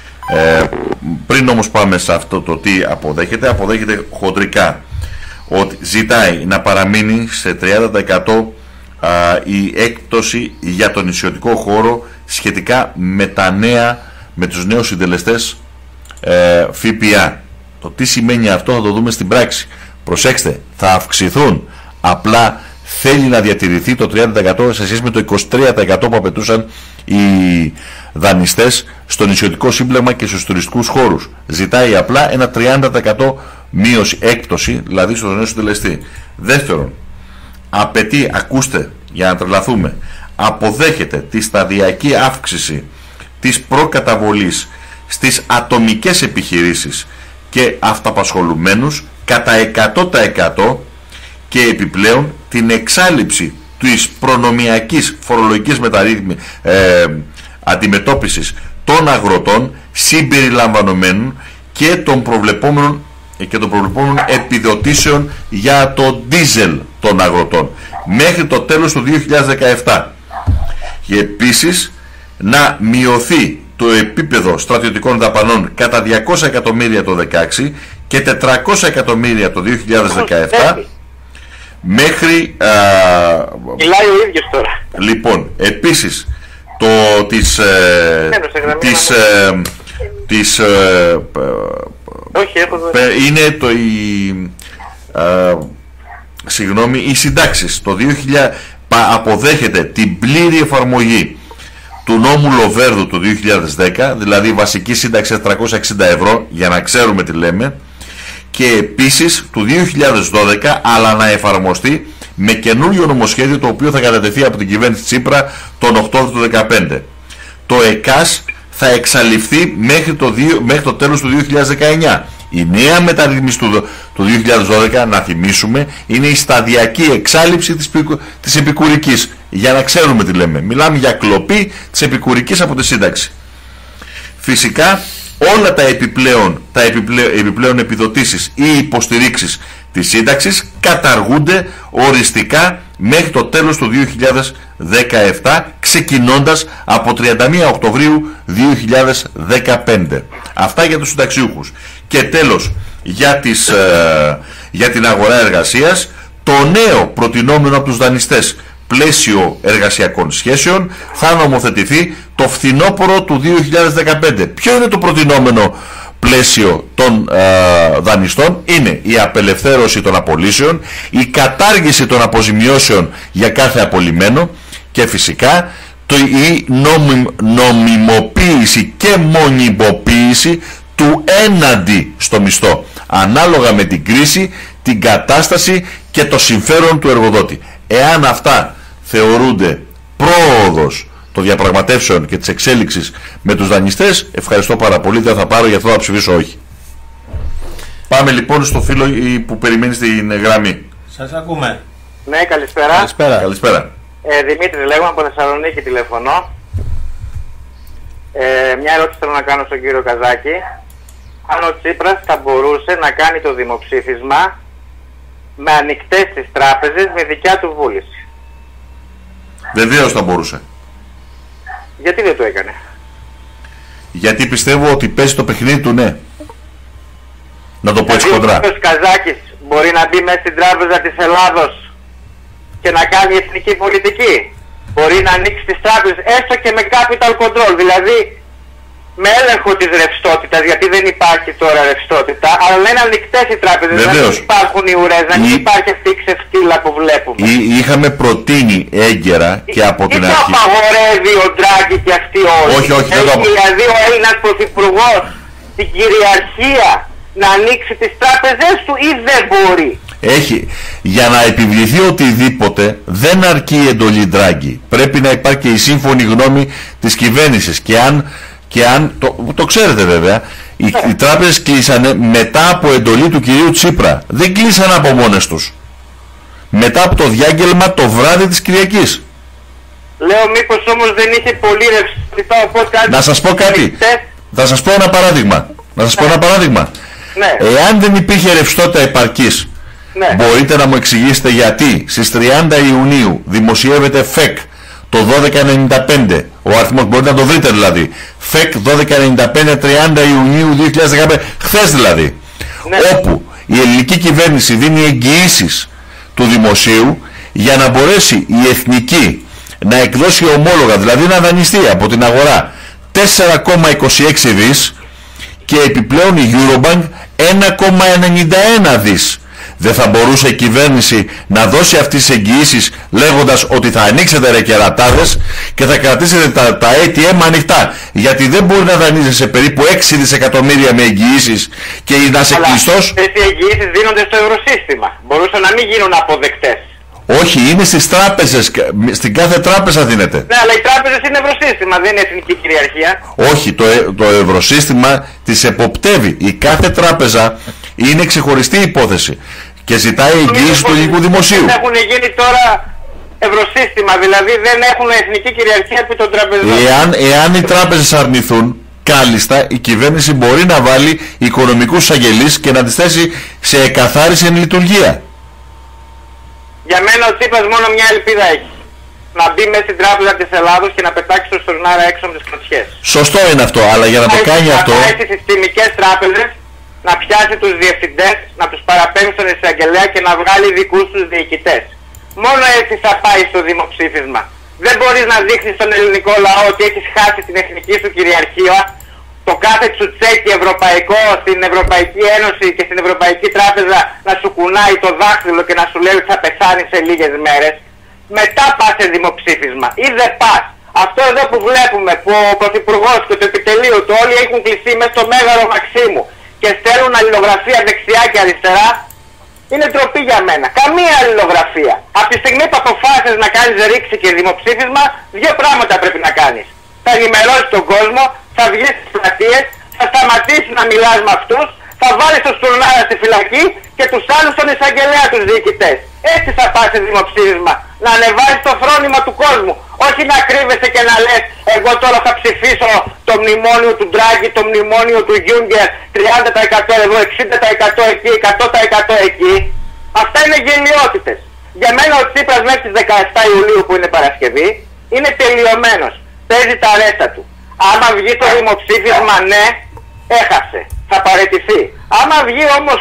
Πριν όμως πάμε σε αυτό το τι αποδέχεται χοντρικά ότι ζητάει να παραμείνει σε 30% η έκπτωση για τον νησιωτικό χώρο σχετικά με τους νέους συντελεστές ΦΠΑ. Το τι σημαίνει αυτό θα το δούμε στην πράξη. Προσέξτε, θα αυξηθούν, απλά θέλει να διατηρηθεί το 30% σε σχέση με το 23% που απαιτούσαν οι δανειστές στο νησιωτικό σύμπλεγμα και στους τουριστικούς χώρους. Ζητάει απλά ένα 30% μείωση, έκπτωση, δηλαδή στο νέο συντελεστή. Δεύτερον, απαιτεί, ακούστε για να τρελαθούμε, αποδέχεται τη σταδιακή αύξηση της προκαταβολής στις ατομικές επιχειρήσεις και αυταπασχολουμένους κατά 100% και επιπλέον την εξάλειψη της προνομιακής φορολογικής αντιμετώπισης των αγροτών συμπεριλαμβανομένων και των προβλεπόμενων επιδοτήσεων για το ντίζελ των αγροτών μέχρι το τέλος του 2017. Και επίσης να μειωθεί το επίπεδο στρατιωτικών δαπανών κατά 200 εκατομμύρια το 2016 και 400 εκατομμύρια το 2017 μέχρι... Μιλάει ο ίδιος τώρα. Λοιπόν, επίσης είναι οι συντάξεις. Το 2000 αποδέχεται την πλήρη εφαρμογή του νόμου Λοβέρδου του 2010, δηλαδή βασική σύνταξη 460 ευρώ, για να ξέρουμε τι λέμε, και επίσης του 2012, αλλά να εφαρμοστεί με καινούριο νομοσχέδιο το οποίο θα κατατεθεί από την κυβέρνηση Τσίπρα τον Οκτώβριο του 2015. Το ΕΚΑΣ θα εξαλειφθεί μέχρι το τέλος του 2019. Η νέα μεταρρύθμιση του 2012, να θυμίσουμε, είναι η σταδιακή εξάλειψη της επικουρικής. Για να ξέρουμε τι λέμε. Μιλάμε για κλοπή της επικουρικής από τη σύνταξη. Φυσικά όλα τα επιπλέον επιδοτήσεις ή υποστηρίξεις της σύνταξης καταργούνται οριστικά μέχρι το τέλος του 2017, ξεκινώντας από 31 Οκτωβρίου 2015. Αυτά για τους συνταξιούχους. Και τέλος, για την αγορά εργασίας, το νέο προτινόμενο από τους δανειστές πλαίσιο εργασιακών σχέσεων θα νομοθετηθεί το φθινόπωρο του 2015. Ποιο είναι το προτινόμενο πλαίσιο των δανειστών? Είναι η απελευθέρωση των απολύσεων, η κατάργηση των αποζημιώσεων για κάθε απολυμένο και φυσικά η νομιμοποίηση και μονιμοποίηση του έναντι στο μισθό, ανάλογα με την κρίση, την κατάσταση και το συμφέρον του εργοδότη. Εάν αυτά θεωρούνται πρόοδος των διαπραγματεύσεων και της εξέλιξης με τους δανειστές, ευχαριστώ πάρα πολύ, δεν θα πάρω, γι' αυτό θα ψηφίσω όχι. Πάμε λοιπόν στο φίλο που περιμένει στην γραμμή. Σας ακούμε. Ναι, καλησπέρα. Καλησπέρα. Δημήτρη λέγομαι, από Θεσσαλονίκη τηλεφωνώ. Μια ερώτηση θέλω να κάνω στον κύριο Καζάκη. Αν ο Τσίπρας θα μπορούσε να κάνει το δημοψήφισμα με ανοιχτές τις τράπεζες με δικιά του βούληση? Βεβαίως θα μπορούσε. Γιατί δεν το έκανε? Γιατί πιστεύω ότι παίζει το παιχνίδι του, ναι. Να το πω έτσι κοντρά. Ο Καζάκης μπορεί να μπει μέσα στην τράπεζα της Ελλάδος και να κάνει εθνική πολιτική? Μπορεί να ανοίξει τις τράπεζες έστω και με capital control, δηλαδή με έλεγχο της ρευστότητας, γιατί δεν υπάρχει τώρα ρευστότητα, αλλά να είναι ανοιχτές οι τράπεζες, να μην υπάρχουν οι ουρές, να μην υπάρχει αυτή η ξεφτύλα που βλέπουμε. Είχαμε προτείνει έγκαιρα και από την αρχή. Τι το απαγορεύει ο Ντράγκη και αυτοί όλοι? Όχι, δεν το έχει δηλαδή ο Έλληνας πρωθυπουργός την κυριαρχία να ανοίξει τις τράπεζες του ή δεν μπορεί? Έχει. Για να επιβληθεί οτιδήποτε δεν αρκεί η εντολή Ντράγκη. Πρέπει να υπάρχει και η σύμφωνη γνώμη της κυβέρνησης. Και αν το ξέρετε βέβαια, οι τράπεζες κλείσανε μετά από εντολή του κυρίου Τσίπρα. Δεν κλείσανε από μόνες τους. Μετά από το διάγγελμα το βράδυ της Κυριακής. Λέω μήπως όμως δεν είχε πολύ ρευστότητα, οπότε... Να σας πω κάτι. Θα σας πω ένα παράδειγμα. Ναι. Εάν δεν υπήρχε ρευστότητα επαρκής, ναι, μπορείτε να μου εξηγήσετε γιατί στις 30 Ιουνίου δημοσιεύεται ΦΕΚ το 1295, ο αριθμός μπορείτε να το βρείτε δηλαδή, ΦΕΚ 1295 30 Ιουνίου 2015, χθες δηλαδή, ναι, όπου η ελληνική κυβέρνηση δίνει εγγυήσεις του δημοσίου για να μπορέσει η εθνική να εκδώσει ομόλογα, δηλαδή να δανειστεί από την αγορά 4,26 δις και επιπλέον η Eurobank 1,91 δις. Δεν θα μπορούσε η κυβέρνηση να δώσει αυτές τις εγγυήσεις λέγοντας ότι θα ανοίξετε ρε κερατάδες και θα κρατήσετε τα ATM ανοιχτά? Γιατί δεν μπορεί να δανείζεσαι περίπου 6 δισεκατομμύρια με εγγυήσεις και να είσαι κλειστός. Αυτές οι εγγυήσεις δίνονται στο ευρωσύστημα. Μπορούσαν να μην γίνουν αποδεκτές. Όχι, είναι στις τράπεζες, στην κάθε τράπεζα δίνεται. Ναι, αλλά οι τράπεζες είναι ευρωσύστημα, δεν είναι εθνική κυριαρχία. Όχι, το ευρωσύστημα τις εποπτεύει. Η κάθε τράπεζα είναι ξεχωριστή υπόθεση και ζητάει εγγύηση του ελληνικού δημοσίου. Δεν έχουν γίνει τώρα ευρωσύστημα, δηλαδή δεν έχουν εθνική κυριαρχία επί των τραπεζών. Εάν οι τράπεζες αρνηθούν, κάλλιστα η κυβέρνηση μπορεί να βάλει οικονομικούς αγγελείς και να τις θέσει σε εκαθάριση εν λειτουργία. Για μένα ο Τσίπρας μόνο μια ελπίδα έχει. Να μπει μέσα στην τράπεζα της Ελλάδος και να πετάξει το στουρνάρα έξω από τις κλωτσιές. Σωστό είναι αυτό, αλλά για να το κάνει αυτό... Να πάει στις συστημικές τράπεζες, να πιάσει τους διευθυντές, να τους παραπέμψει στον εισαγγελέα και να βγάλει δικούς τους διοικητές. Μόνο έτσι θα πάει στο δημοψήφισμα. Δεν μπορείς να δείξεις στον ελληνικό λαό ότι έχεις χάσει την εθνική σου κυριαρχία, το κάθε τσουτσέκι ευρωπαϊκό στην Ευρωπαϊκή Ένωση και στην Ευρωπαϊκή Τράπεζα να σου κουνάει το δάχτυλο και να σου λέει ότι θα πεθάνει σε λίγες μέρες. Μετά πας σε δημοψήφισμα ή δεν πας. Αυτό εδώ που βλέπουμε που ο Πρωθυπουργός και το επιτελείο του όλοι έχουν κλειστεί μέσα στο Μέγαρο Μαξίμου και στέλνουν αλληλογραφία δεξιά και αριστερά, είναι ντροπή για μένα. Καμία αλληλογραφία. Από τη στιγμή που αποφάσισες να κάνεις ρήξη και δημοψήφισμα, δύο πράγματα πρέπει να κάνεις. Θα ενημερώσεις τον κόσμο, θα βγεις στις πλατείες, θα σταματήσεις να μιλάς με αυτούς, θα βάλεις το στουρνάρα στη φυλακή και τους άλλους στον εισαγγελέα, τους διοικητές. Έτσι θα πας σε δημοψήφισμα. Να ανεβάζεις το φρόνημα του κόσμου. Όχι να κρύβεσαι και να λες εγώ τώρα θα ψηφίσω το μνημόνιο του Ντράγκη, το μνημόνιο του Γιούγκερ 30% εδώ, 60% εκεί, 100% εκεί. Αυτά είναι γελιότητες. Για μένα ο Τσίπρας μέχρι τις 17 Ιουλίου που είναι Παρασκευή είναι τελειωμένος. Παίζει τα ρέστα του. Άμα βγει το δημοψήφισμα ναι, έχασε. Θα παραιτηθεί. Άμα βγει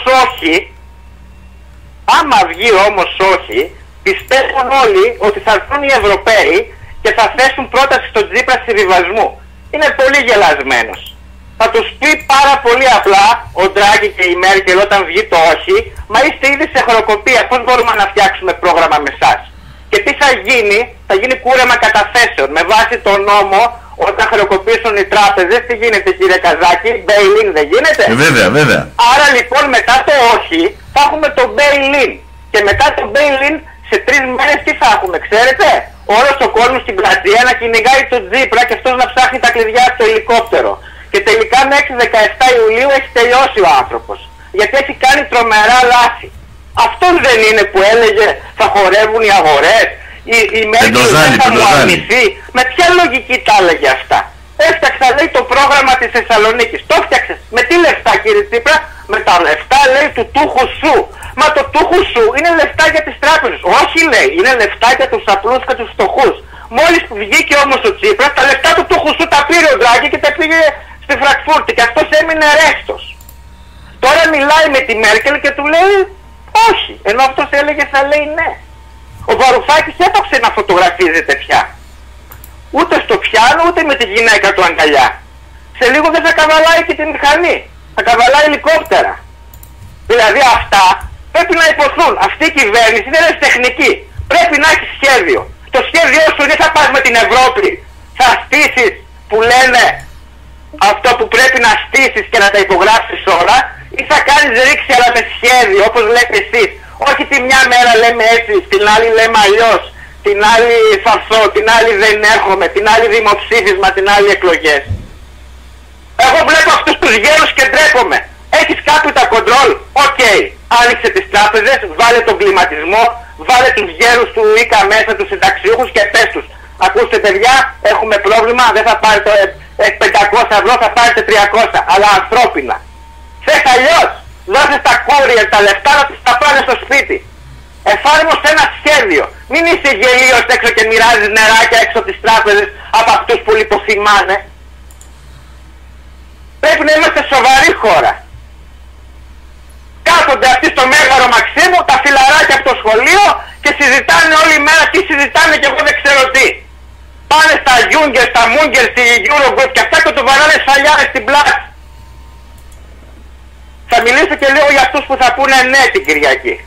όμως όχι, πιστεύουν όλοι ότι θα έρθουν οι Ευρωπαίοι και θα θέσουν πρόταση στον Τσίπρα συμβιβασμού. Είναι πολύ γελασμένος. Θα τους πει πάρα πολύ απλά ο Ντράγκη και η Μέρκελ όταν βγει το όχι, μα είστε ήδη σε χρεοκοπία, πώς μπορούμε να φτιάξουμε πρόγραμμα με εσάς? Και τι θα γίνει κούρεμα καταθέσεων. Με βάση τον νόμο, όταν χρεοκοπήσουν οι τράπεζες, τι γίνεται κύριε Καζάκη, bail-in δεν γίνεται? Βέβαια. Άρα λοιπόν μετά το όχι θα έχουμε το bail-in. Και μετά το bail-in σε 3 μέρες τι θα έχουμε, ξέρετε? Όλος ο κόσμος στην πλατεία να κυνηγάει τον Τσίπρα και αυτός να ψάχνει τα κλειδιά από το ελικόπτερο. Και τελικά μέχρι 17 Ιουλίου έχει τελειώσει ο άνθρωπος. Γιατί έχει κάνει τρομερά λάθη. Αυτός δεν είναι που έλεγε θα χορεύουν οι αγορές? Η Μέρκελ δεν θα μου αρνηθεί? Με ποια λογική τα έλεγε αυτά? Έφτιαξα λέει το πρόγραμμα της Θεσσαλονίκης. Το έφτιαξες. Με τι λεφτά κύριε Τσίπρα? Με τα λεφτά λέει του τούχου σου. Μα το τούχου σου είναι λεφτά για τις τράπεζες. Όχι λέει, είναι λεφτά για τους απλούς και τους φτωχούς. Μόλις βγήκε όμως ο Τσίπρας, τα λεφτά του τούχου σου τα πήρε ο Ντράγκη και τα πήγε στη Φραγκφούρτη και αυτός έμεινε ρέστος. Τώρα μιλάει με τη Μέρκελ και του λέει όχι, ενώ αυτός έλεγε θα λέει ναι. Ο Βαρουφάκης έπαψε να φωτογραφίζεται πια. Ούτε στο πιάνο ούτε με τη γυναίκα του αγκαλιά. Σε λίγο δεν θα καβαλάει και τη μηχανή. Θα καβαλάει ελικόπτερα. Δηλαδή αυτά πρέπει να υποθούν. Αυτή η κυβέρνηση δεν είναι τεχνική. Πρέπει να έχει σχέδιο. Το σχέδιό σου δεν θα πας με την Ευρώπη. Θα στήσεις που λένε αυτό που πρέπει να στήσεις και να τα υπογράψεις όλα, ή θα κάνεις ρήξη αλλά με σχέδιο, όπως λέτε εσείς. Όχι τη μια μέρα λέμε έτσι, την άλλη λέμε αλλιώς, την άλλη θα έρθω, την άλλη δεν έρχομαι, την άλλη δημοψήφισμα, την άλλη εκλογές. Εγώ βλέπω αυτούς τους γέρους και ντρέπομαι. Έχεις capital control, οκ. Άνοιξε τις τράπεζες, βάλε τον κλιματισμό, βάλε τους γέρους του ΙΚΑ μέσα, τους συνταξιούχους και πες τους. Ακούστε παιδιά, έχουμε πρόβλημα, δεν θα πάρετε 500 ευρώ, θα πάρετε 300, αλλά ανθρώπινα. Θες αλλιώς, δώσε τα courier τα λεφτά να τους τα πάνε στο σπίτι. Εφάρμοσε ένα σχέδιο. Μην είσαι γελίος έξω και μοιράζεις νεράκια έξω από τις τράπεζες από αυτούς που λιποθυμάνε. Πρέπει να είμαστε σοβαρή χώρα. Κάθονται αυτοί στο Μέγαρο Μαξίμου, τα φιλαράκια από το σχολείο και συζητάνε όλη μέρα τι συζητάνε και εγώ δεν ξέρω τι. Πάνε στα Juncker, στα Munger, στη Eurogroup και αυτά και το βαράνε σφαλιάρες στην πλάτη. Θα μιλήσω και λίγο για αυτούς που θα πούνε ναι την Κυριακή.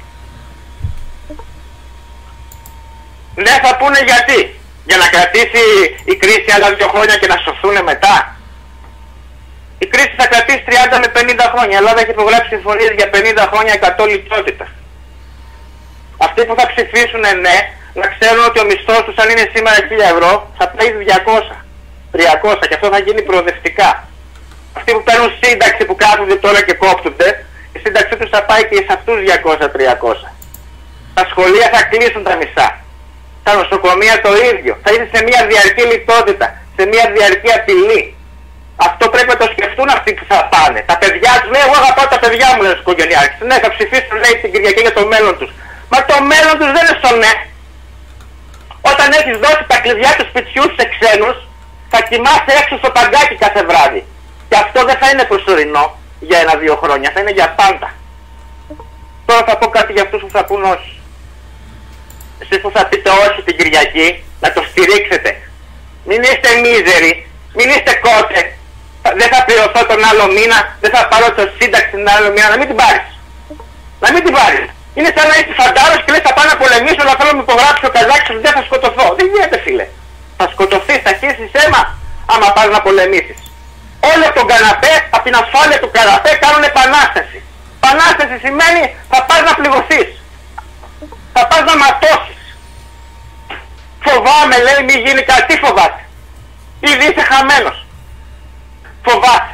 Ναι θα πούνε γιατί. Για να κρατήσει η κρίση άλλα 2 χρόνια και να σωθούν μετά. Η κρίση θα κρατήσει 30 με 50 χρόνια. Η Ελλάδα έχει υπογράψει συμφωνίες για 50 χρόνια 100 λιτότητα. Αυτοί που θα ψηφίσουν ναι, να ξέρουν ότι ο μισθός τους αν είναι σήμερα 1000 ευρώ θα πάει 200, 300 και αυτό θα γίνει προοδευτικά. Αυτοί που παίρνουν σύνταξη που κάθονται τώρα και κόπτονται, η σύνταξή τους θα πάει και σε αυτούς 200-300. Τα σχολεία θα κλείσουν τα μισά. Τα νοσοκομεία το ίδιο. Θα είναι σε μια διαρκή λιτότητα, σε μια διαρκή απειλή. Αυτό πρέπει να το σκεφτούν αυτοί που θα πάνε. Τα παιδιά τους, λέει, εγώ αγαπάω τα παιδιά μου, λένε στους οικογενειάρχες. Ναι, θα ψηφίσουν, λέει, την Κυριακή για το μέλλον τους. Μα το μέλλον τους δεν είναι στο ναι. Όταν έχεις δώσει τα κλειδιά του σπιτιού σε ξένους, θα κοιμάσαι έξω στο παγκάκι κάθε βράδυ. Και αυτό δεν θα είναι προσωρινό για 1-2 χρόνια, θα είναι για πάντα. Τώρα θα πω κάτι για αυτούς που θα πούν όχι. Εσείς που θα πείτε όχι την Κυριακή, να το στηρίξετε. Μην είστε μίζεροι, μην είστε κότε. Δεν θα πληρωθώ τον άλλο μήνα, δεν θα πάρω το σύνταξη τον άλλο μήνα, να μην την πάρεις. Να μην την πάρεις. Είναι σαν να είσαι φαντάρος και λες θα πάω να πολεμήσω, αλλά θέλω να μου υπογράψει ο Καζάκης ότι δεν θα σκοτωθώ. Δεν γίνεται φίλε. Θα σκοτωθείς, θα χύσεις αίμα άμα πας να πολεμήσεις. Όλοι από τον καναπέ, από την ασφάλεια του καναπέ κάνουν επανάσταση. Επανάσταση σημαίνει θα πας να πληγωθείς. Θα πας να ματώσεις. Φοβάμαι λέει μη γίνει κάτι, τι φοβάσαι. Ήδη είσαι χαμένος. Φοβάσαι.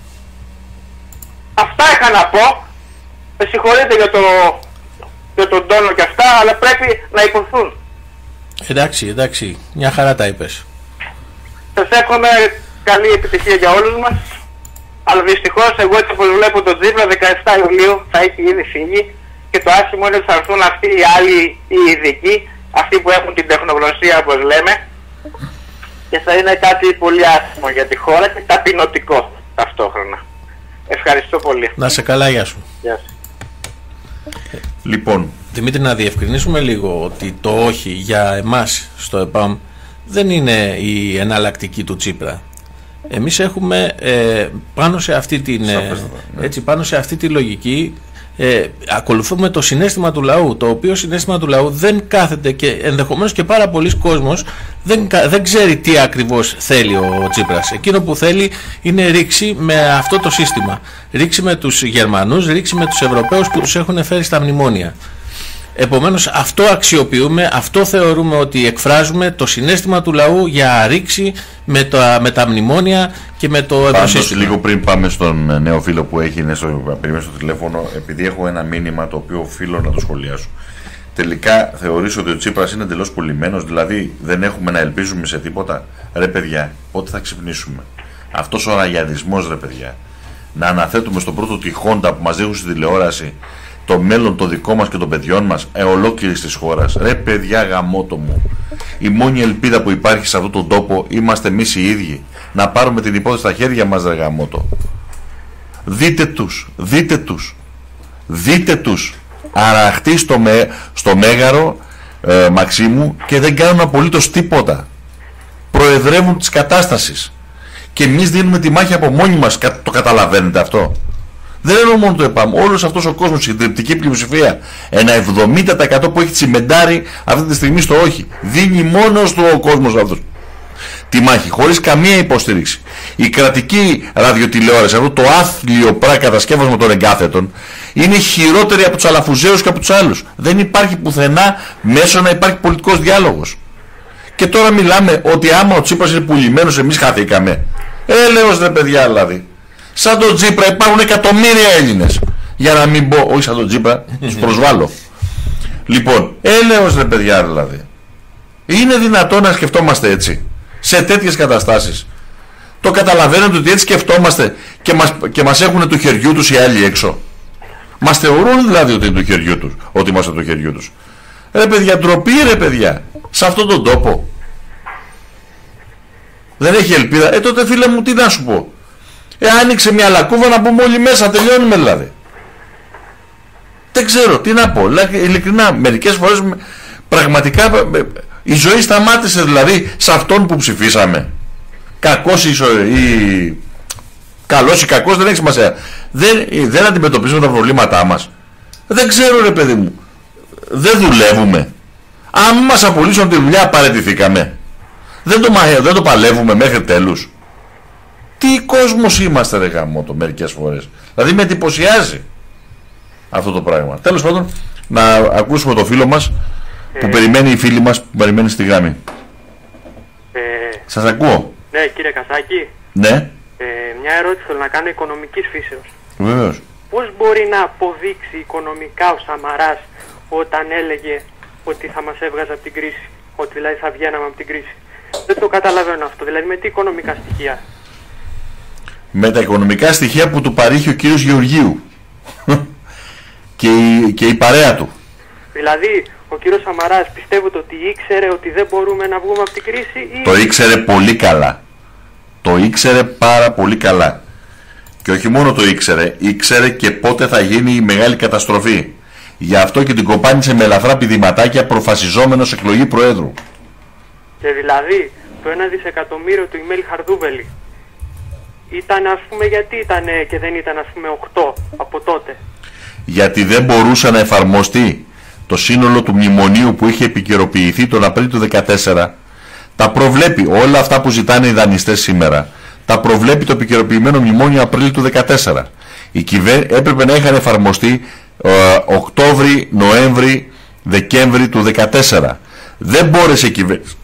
Αυτά είχα να πω. Με συγχωρείτε για τον τόνο και αυτά, αλλά πρέπει να υποθούν. Εντάξει, μια χαρά τα είπες. Σας εύχομαι καλή επιτυχία για όλους μας. Αλλά δυστυχώς εγώ έτσι όπως βλέπω τον Τσίπρα 17 Ιουλίου θα έχει ήδη φύγει. Και το άσχημο είναι ότι θα έρθουν αυτοί οι άλλοι οι ειδικοί, αυτοί που έχουν την τεχνογνωσία όπως λέμε. Και θα είναι κάτι πολύ άσχημο για τη χώρα και ταπεινωτικό ταυτόχρονα. Ευχαριστώ πολύ. Να σε καλά, γεια σου. Γεια σου. Λοιπόν, Δημήτρη, να διευκρινίσουμε λίγο ότι το όχι για εμάς στο ΕΠΑΜ δεν είναι η εναλλακτική του Τσίπρα. Εμείς έχουμε πάνω σε αυτή πάνω σε αυτή τη λογική ακολουθούμε το συναίσθημα του λαού, το οποίο συναίσθημα του λαού δεν κάθεται και ενδεχομένως και πάρα πολλοί κόσμος δεν ξέρει τι ακριβώς θέλει ο Τσίπρας. Εκείνο που θέλει είναι ρήξη με αυτό το σύστημα, ρήξη με τους Γερμανούς, ρήξη με τους Ευρωπαίους που τους έχουν φέρει στα μνημόνια. Επομένως αυτό αξιοποιούμε, αυτό θεωρούμε ότι εκφράζουμε το συναίσθημα του λαού για ρήξη με τα μνημόνια και με το ευρωσύστημα. Λίγο πριν πάμε στον νέο φίλο που έχει στο τηλέφωνο, επειδή έχω ένα μήνυμα το οποίο οφείλω να το σχολιάσω. Τελικά θεωρήσω ότι ο Τσίπρας είναι εντελώς πουλημένος, δηλαδή δεν έχουμε να ελπίζουμε σε τίποτα. Ρε παιδιά, πότε θα ξυπνήσουμε. Αυτός ο αναγιαδισμός, ρε παιδιά, να αναθέτουμε στον πρώτο τη Χόντα που μας δείχνουν στη τηλεόραση το μέλλον το δικό μας και των παιδιών μας, ολόκληρης της χώρας. Ρε παιδιά, γαμώτο μου. Η μόνη ελπίδα που υπάρχει σε αυτόν τον τόπο είμαστε εμείς οι ίδιοι. Να πάρουμε την υπόθεση στα χέρια μας, ρε γαμώτο. Δείτε τους. Αραχτεί στο Μέγαρο Μαξίμου και δεν κάνουν απολύτως τίποτα. Προεδρεύουν της κατάστασης. Και εμείς δίνουμε τη μάχη από μόνοι μας. Το καταλαβαίνετε αυτό. Δεν εννοώ μόνο το ΕΠΑΜ. Όλος αυτός ο κόσμος, η συντριπτική πλειοψηφία, ένα 70% που έχει τσιμεντάρει αυτή τη στιγμή στο όχι. Δίνει μόνος του ο κόσμος αυτός τη μάχη, χωρίς καμία υποστήριξη. Η κρατική ραδιοτηλεόραση, αυτό το άθλιο κατασκεύασμα των εγκάθετων, είναι χειρότερη από τους αλαφουζέους και από τους άλλους. Δεν υπάρχει πουθενά μέσω να υπάρχει πολιτικός διάλογος. Και τώρα μιλάμε ότι άμα ο Τσίπρας είναι πουλημένος, εμείς χαθήκαμε. Έλεος ρε παιδιά, δηλαδή. Σαν τον Τσίπρα υπάρχουν εκατομμύρια Έλληνες. Για να μην πω, όχι σαν τον Τσίπρα, τους προσβάλλω. Λοιπόν, έλεος ρε παιδιά, δηλαδή. Είναι δυνατόν να σκεφτόμαστε έτσι, σε τέτοιες καταστάσεις? Το καταλαβαίνετε ότι έτσι σκεφτόμαστε και μας έχουν του χεριού τους οι άλλοι έξω? Μας θεωρούν δηλαδή ότι είναι του χεριού τους, ότι είμαστε του χεριού τους. Ρε παιδιά, ντροπή ρε παιδιά, σε αυτόν τον τόπο. Δεν έχει ελπίδα. Τότε φίλε μου, τι να σου πω? Άνοιξε μια λακκούβα να μπούμε όλοι μέσα, τελειώνουμε δηλαδή. Δεν ξέρω τι να πω. Ειλικρινά, μερικές φορές πραγματικά η ζωή σταμάτησε δηλαδή σε αυτόν που ψηφίσαμε. Κακός ή καλός ή κακός δεν έχει σημασία. Δεν αντιμετωπίζουμε τα προβλήματά μας. Δεν ξέρω ρε παιδί μου. Δεν δουλεύουμε. Αν μας απολύσουν τη δουλειά, παραιτηθήκαμε. Δεν το παλεύουμε μέχρι τέλους. Τι κόσμος είμαστε ρε γαμώτο μερικές φορές. Δηλαδή με εντυπωσιάζει αυτό το πράγμα. Τέλος πάντων, να ακούσουμε το φίλο μας που περιμένει, η φίλη μας που περιμένει στη γραμμή. Σας ακούω. Ναι κύριε Κασάκη. Ναι. Μια ερώτηση θέλω να κάνω οικονομικής φύσεως. Βεβαίως. Πώς μπορεί να αποδείξει οικονομικά ο Σαμαράς όταν έλεγε ότι θα μας έβγαζε από την κρίση? Ότι δηλαδή θα βγαίναμε από την κρίση. Δεν το καταλαβαίνω αυτό. Δηλαδή με τι οικονομικά στοιχεία? Με τα οικονομικά στοιχεία που του παρήχε ο κύριος Γεωργίου και η παρέα του. Δηλαδή ο κύριος Σαμαράς πιστεύετε ότι ήξερε ότι δεν μπορούμε να βγούμε από την κρίση ή... Το ήξερε πολύ καλά. Το ήξερε πάρα πολύ καλά. Και όχι μόνο το ήξερε και πότε θα γίνει η μεγάλη καταστροφή. Γι' αυτό και την κοπάνισε με ελαφρά πηδηματάκια προφασιζόμενος εκλογή Προέδρου. Και δηλαδή το 1 δισεκατομμύριο του Ιμέλ Χαρδούβελη ήταν ας πούμε, γιατί ήταν και δεν ήταν ας πούμε 8 από τότε? Γιατί δεν μπορούσε να εφαρμοστεί το σύνολο του μνημονίου που είχε επικαιροποιηθεί τον Απρίλιο του 2014. Τα προβλέπει όλα αυτά που ζητάνε οι δανειστές σήμερα. Τα προβλέπει το επικαιροποιημένο μνημόνιο Απρίλιο του 2014. Έπρεπε να είχαν εφαρμοστεί Οκτώβρη, Νοέμβρη, Δεκέμβρη του 2014. Δεν μπόρεσε η κυβέρνηση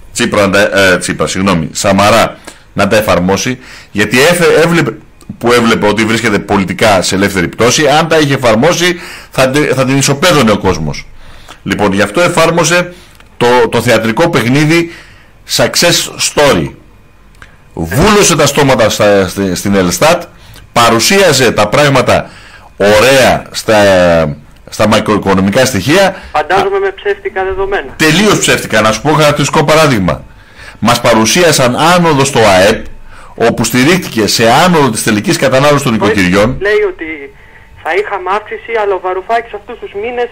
Σαμαρά να τα εφαρμόσει, γιατί έβλεπε ότι βρίσκεται πολιτικά σε ελεύθερη πτώση. Αν τα είχε εφαρμόσει θα την ισοπαίδωνε ο κόσμος. Λοιπόν, γι' αυτό εφάρμοσε το θεατρικό παιχνίδι Success Story. Βούλωσε τα στόματα στην Ελστάτ, παρουσίαζε τα πράγματα ωραία στα μακροοικονομικά στοιχεία. Φαντάζομαι με ψεύτικα δεδομένα. Τελείως ψεύτικα. Να σου πω χαρακτηριστικό παράδειγμα. Μας παρουσίασαν άνοδο στο ΑΕΠ, όπου στηρίχτηκε σε άνοδο της τελικής κατανάλωσης των οικοκυριών. Λέει ότι θα είχαμε αύξηση, αλλά ο Βαρουφάκης αυτούς τους μήνες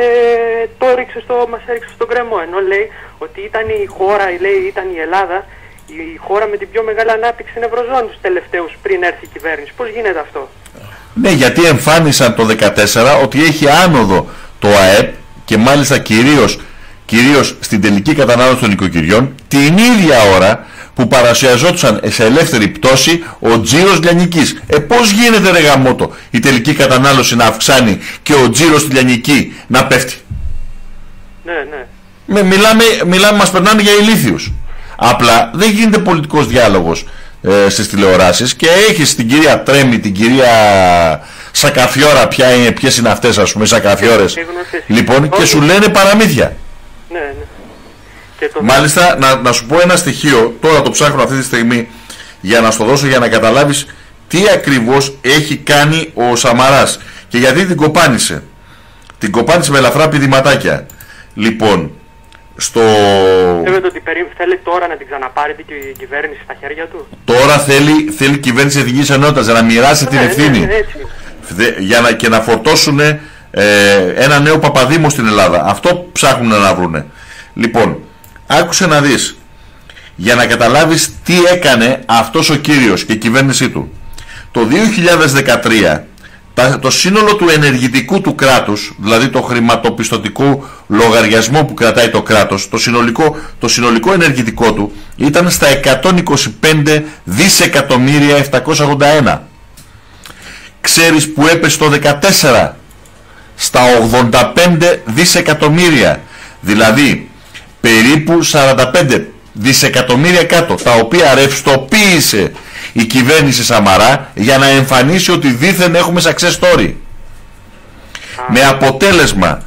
μας έριξε στον κρεμό. Ενώ λέει ότι ήταν η χώρα, ήταν η Ελλάδα, η χώρα με την πιο μεγάλη ανάπτυξη στην Ευρωζώνη τους τελευταίους πριν έρθει η κυβέρνηση. Πώς γίνεται αυτό? Ναι, γιατί εμφάνισαν το 2014 ότι έχει άνοδο το ΑΕΠ και μάλιστα κυρίως στην τελική κατανάλωση των οικοκυριών, την ίδια ώρα που παρουσιαζόντουσαν σε ελεύθερη πτώση ο τζίρος λιανικής. Πώς γίνεται ρε γαμώτο η τελική κατανάλωση να αυξάνει και ο τζίρος στη λιανική να πέφτει? Ναι. Μιλάμε, μας περνάνε για ηλίθιους. Απλά δεν γίνεται πολιτικός διάλογος στις τηλεοράσεις και έχεις την κυρία Τρέμι, την κυρία Σακαφιόρα, ποιες είναι αυτές ας πούμε, Σακαφιόρες, λοιπόν, και σου λένε παραμύθια. Ναι. Μάλιστα να σου πω ένα στοιχείο, τώρα το ψάχνω αυτή τη στιγμή για να στο δώσω για να καταλάβεις τι ακριβώς έχει κάνει ο Σαμαράς και γιατί την κοπάνισε. Την κοπάνισε με ελαφρά πηδηματάκια. Λοιπόν, Πιστεύετε ότι θέλει τώρα να την ξαναπάρει την κυβέρνηση στα χέρια του? Τώρα θέλει η κυβέρνηση Εθνικής Ενότητας για να μοιράσει την ευθύνη και να φορτώσουν ένα νέο Παπαδήμο στην Ελλάδα. Αυτό ψάχνουν να βρούνε. Λοιπόν, άκουσε να δεις, για να καταλάβεις τι έκανε αυτός ο κύριος και η κυβέρνησή του. Το 2013 το σύνολο του ενεργητικού του κράτους, δηλαδή το χρηματοπιστωτικό λογαριασμό που κρατάει το κράτος, το συνολικό ενεργητικό του ήταν στα 125 δισεκατομμύρια 781. Ξέρεις που έπεσε το 14? Στα 85 δισεκατομμύρια, δηλαδή περίπου 45 δισεκατομμύρια κάτω, τα οποία ρευστοποίησε η κυβέρνηση Σαμαρά για να εμφανίσει ότι δήθεν έχουμε success story. Με αποτέλεσμα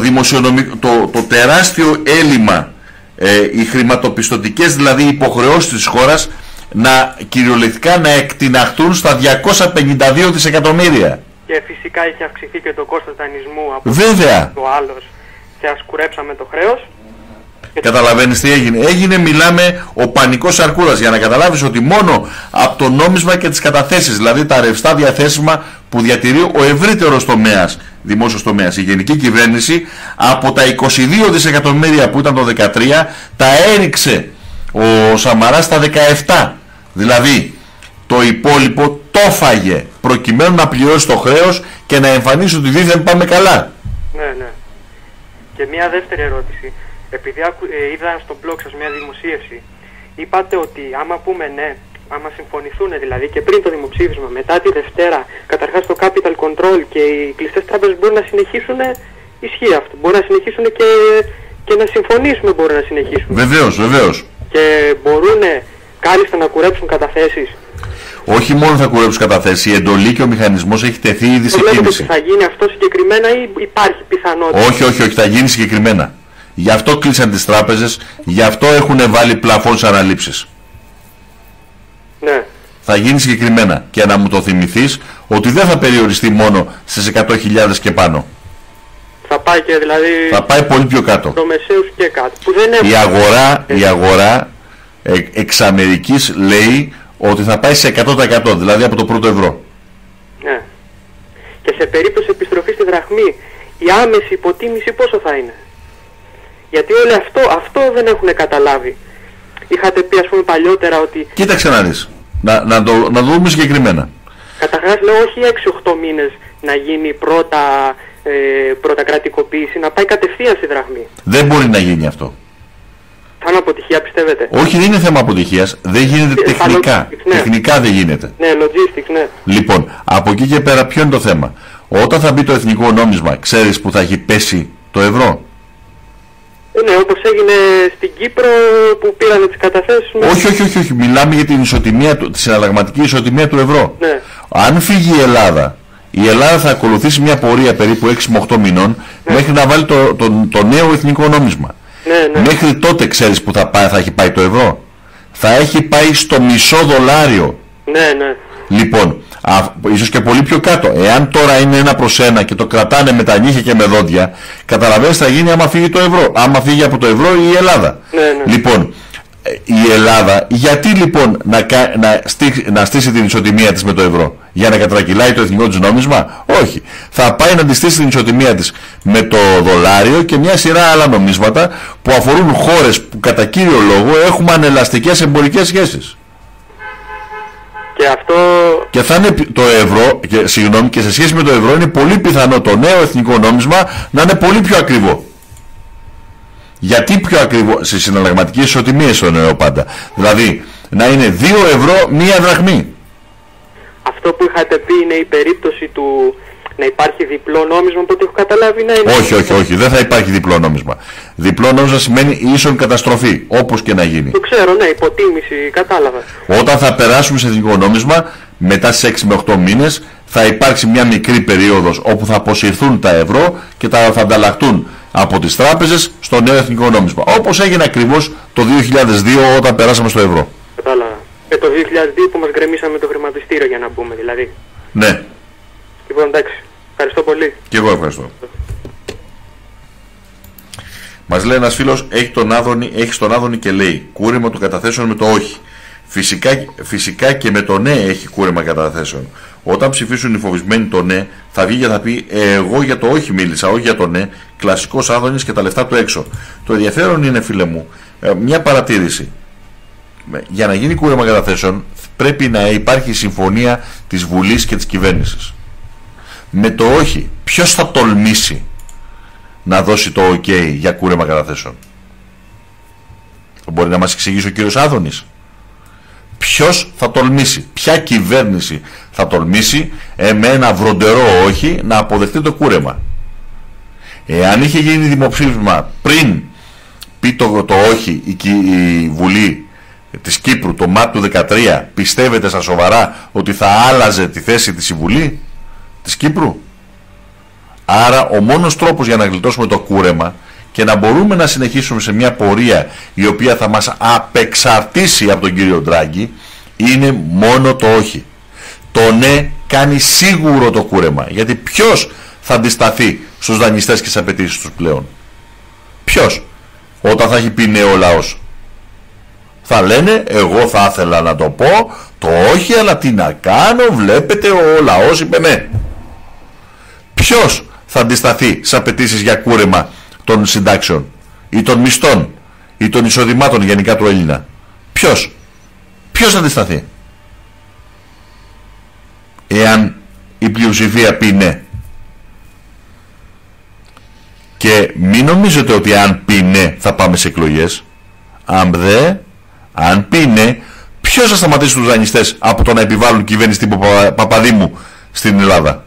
το τεράστιο έλλειμμα, οι χρηματοπιστωτικές δηλαδή υποχρεώσεις της χώρας κυριολεκτικά να εκτιναχτούν στα 252 δισεκατομμύρια. Και φυσικά έχει αυξηθεί και το κόστος δανεισμού από το άλλος και ασκουρέψαμε το χρέος. Καταλαβαίνεις τι έγινε? Έγινε, μιλάμε, ο πανικός αρκούδας, για να καταλάβεις ότι μόνο από το νόμισμα και τις καταθέσεις, δηλαδή τα ρευστά διαθέσιμα που διατηρεί ο ευρύτερος τομέας, δημόσιος τομέας, η γενική κυβέρνηση, από τα 22 δισεκατομμύρια που ήταν το 2013, τα έριξε ο Σαμαράς στα 17. Δηλαδή το υπόλοιπο το φάγε προκειμένου να πληρώσει το χρέος και να εμφανίσει ότι δήθεν πάμε καλά. Ναι, ναι. Και μια δεύτερη ερώτηση. Επειδή είδα στο blog σας μια δημοσίευση, είπατε ότι άμα πούμε ναι, άμα συμφωνηθούν δηλαδή και πριν το δημοψήφισμα, μετά τη Δευτέρα, καταρχάς το capital control και οι κλειστές τράπεζες μπορούν να συνεχίσουν, ισχύει αυτό, μπορούν να συνεχίσουν και να συμφωνήσουμε, μπορούν να συνεχίσουν. Βεβαίως, βεβαίως. Και μπορούν κάλλιστα να κουρέψουν καταθέσεις. Όχι μόνο θα κουρέψουν καταθέσεις, η εντολή και ο μηχανισμός έχει τεθεί ήδη σε κίνηση. Θα γίνει αυτό συγκεκριμένα ή υπάρχει πιθανότητα? Όχι, θα γίνει συγκεκριμένα. Γι' αυτό κλείσαν τις τράπεζες, γι' αυτό έχουν βάλει πλαφόν σε αναλήψεις. Ναι. Θα γίνει συγκεκριμένα. Και να μου το θυμηθείς ότι δεν θα περιοριστεί μόνο στις 100.000 και πάνω. Θα πάει και δηλαδή... Θα πάει πολύ πιο κάτω. Το μεσαίους και κάτω. Που δεν η αγορά εξ Αμερικής λέει ότι θα πάει σε 100%, δηλαδή από το πρώτο ευρώ. Ναι. Και σε περίπτωση επιστροφής στη δραχμή, η άμεση υποτίμηση πόσο θα είναι? Γιατί όλοι αυτό δεν έχουν καταλάβει. Είχατε πει, ας πούμε, παλιότερα ότι... Κοίταξε να δεις. Να το δούμε συγκεκριμένα. Καταρχάς λέω όχι 6-8 μήνες να γίνει πρώτα κρατικοποίηση, να πάει κατευθείαν στη δραχμή. Δεν μπορεί να γίνει αυτό. Θα είναι αποτυχία, πιστεύετε? Όχι, δεν είναι θέμα αποτυχίας. Δεν γίνεται τεχνικά. Ναι. Τεχνικά δεν γίνεται. Ναι, logistics, ναι. Λοιπόν, από εκεί και πέρα ποιο είναι το θέμα? Όταν θα μπει το εθνικό νόμισμα, ξέρεις που θα έχει πέσει το ευρώ? Ναι, όπως έγινε στην Κύπρο που πήραν τις καταθέσεις. Όχι. Μιλάμε για την ισοτιμία, τη συναλλαγματική ισοτιμία του ευρώ. Ναι. Αν φύγει η Ελλάδα θα ακολουθήσει μια πορεία περίπου 6 με 8 μηνών, ναι, μέχρι να βάλει το νέο εθνικό νόμισμα. Ναι. Μέχρι τότε ξέρεις που θα έχει πάει το ευρώ? Θα έχει πάει στο μισό δολάριο. Ναι. Λοιπόν, ίσως και πολύ πιο κάτω. Εάν τώρα είναι 1/1 και το κρατάνε με τα νύχια και με δόντια, καταλαβαίνεις θα γίνει άμα φύγει το ευρώ. Άμα φύγει από το ευρώ η Ελλάδα. Ναι. Λοιπόν, η Ελλάδα γιατί λοιπόν να στήσει την ισοτιμία της με το ευρώ? Για να κατρακυλάει το εθνικό της νόμισμα? Όχι. Θα πάει να τη στήσει την ισοτιμία της με το δολάριο και μια σειρά άλλα νομίσματα που αφορούν χώρες που κατά κύριο λόγο έχουμε ανελαστικές εμπορικές σχέσεις. Και θα είναι το ευρώ, και σε σχέση με το ευρώ είναι πολύ πιθανό το νέο εθνικό νόμισμα να είναι πολύ πιο ακριβό. Γιατί πιο ακριβό? Σε συναλλαγματικές ισοτιμίες το νέο πάντα. Δηλαδή να είναι 2 ευρώ μία δραχμή. Αυτό που είχατε πει είναι η περίπτωση του να υπάρχει διπλό νόμισμα, που έχω καταλάβει να είναι... Όχι, δεν θα υπάρχει διπλό νόμισμα. Διπλό νόμισμα σημαίνει ίσον καταστροφή, όπως και να γίνει. Το ξέρω, ναι, υποτίμηση, κατάλαβα. Όταν θα περάσουμε σε εθνικό νόμισμα, μετά στις 6 με 8 μήνες, θα υπάρξει μια μικρή περίοδος όπου θα αποσυρθούν τα ευρώ και θα ανταλλαχτούν από τις τράπεζες στο νέο εθνικό νόμισμα. Όπως έγινε ακριβώς το 2002 όταν περάσαμε στο ευρώ. Κατάλαβα. Το 2002 που μας γκρεμίσαμε το χρηματιστήριο, για να πούμε δηλαδή. Ναι. Λοιπόν, εντάξει. Ευχαριστώ πολύ. Και εγώ ευχαριστώ. Μας λέει ένας φίλος, έχει τον Άδωνη και λέει κούρεμα των καταθέσεων με το όχι. Φυσικά και με το ναι έχει κούρεμα καταθέσεων. Όταν ψηφίσουν οι φοβισμένοι το ναι, θα βγει και θα πει εγώ για το όχι μίλησα, όχι για το ναι. Κλασικός Άδωνης και τα λεφτά του έξω. Το ενδιαφέρον είναι, φίλε μου, μια παρατήρηση. Για να γίνει κούρεμα καταθέσεων πρέπει να υπάρχει συμφωνία της Βουλής και της κυβέρνησης. Με το όχι, ποιος θα τολμήσει να δώσει το ok για κούρεμα καταθέσεων? Μπορεί να μας εξηγήσει ο κύριος Άδωνης? Ποιος θα τολμήσει, ποια κυβέρνηση θα τολμήσει με ένα βροντερό όχι να αποδεχτεί το κούρεμα? Εάν είχε γίνει δημοψήφισμα πριν πει το όχι η Βουλή της Κύπρου το Μάρτιο του 2013, πιστεύετε στα σοβαρά ότι θα άλλαζε τη θέση της η Βουλή της Κύπρου? Άρα ο μόνος τρόπος για να γλιτώσουμε το κούρεμα και να μπορούμε να συνεχίσουμε σε μια πορεία η οποία θα μας απεξαρτήσει από τον κύριο Ντράγκη είναι μόνο το όχι. Το ναι κάνει σίγουρο το κούρεμα, γιατί ποιος θα αντισταθεί στους δανειστές και στις απαιτήσεις τους πλέον? Ποιος? Όταν θα έχει πει ναι ο λαός, θα λένε εγώ θα ήθελα να το πω το όχι, αλλά τι να κάνω, βλέπετε ο λαός είπε ναι. Ποιος θα αντισταθεί στις απαιτήσεις για κούρεμα των συντάξεων ή των μισθών ή των εισοδημάτων γενικά του Έλληνα? Ποιος θα αντισταθεί εάν η πλειοψηφία πει ναι? Και μην νομίζετε ότι αν πει ναι θα πάμε σε εκλογές. Αν πει ναι, ποιος θα σταματήσει τους δανειστές από το να επιβάλλουν κυβέρνηση τύπου Παπαδήμου στην Ελλάδα?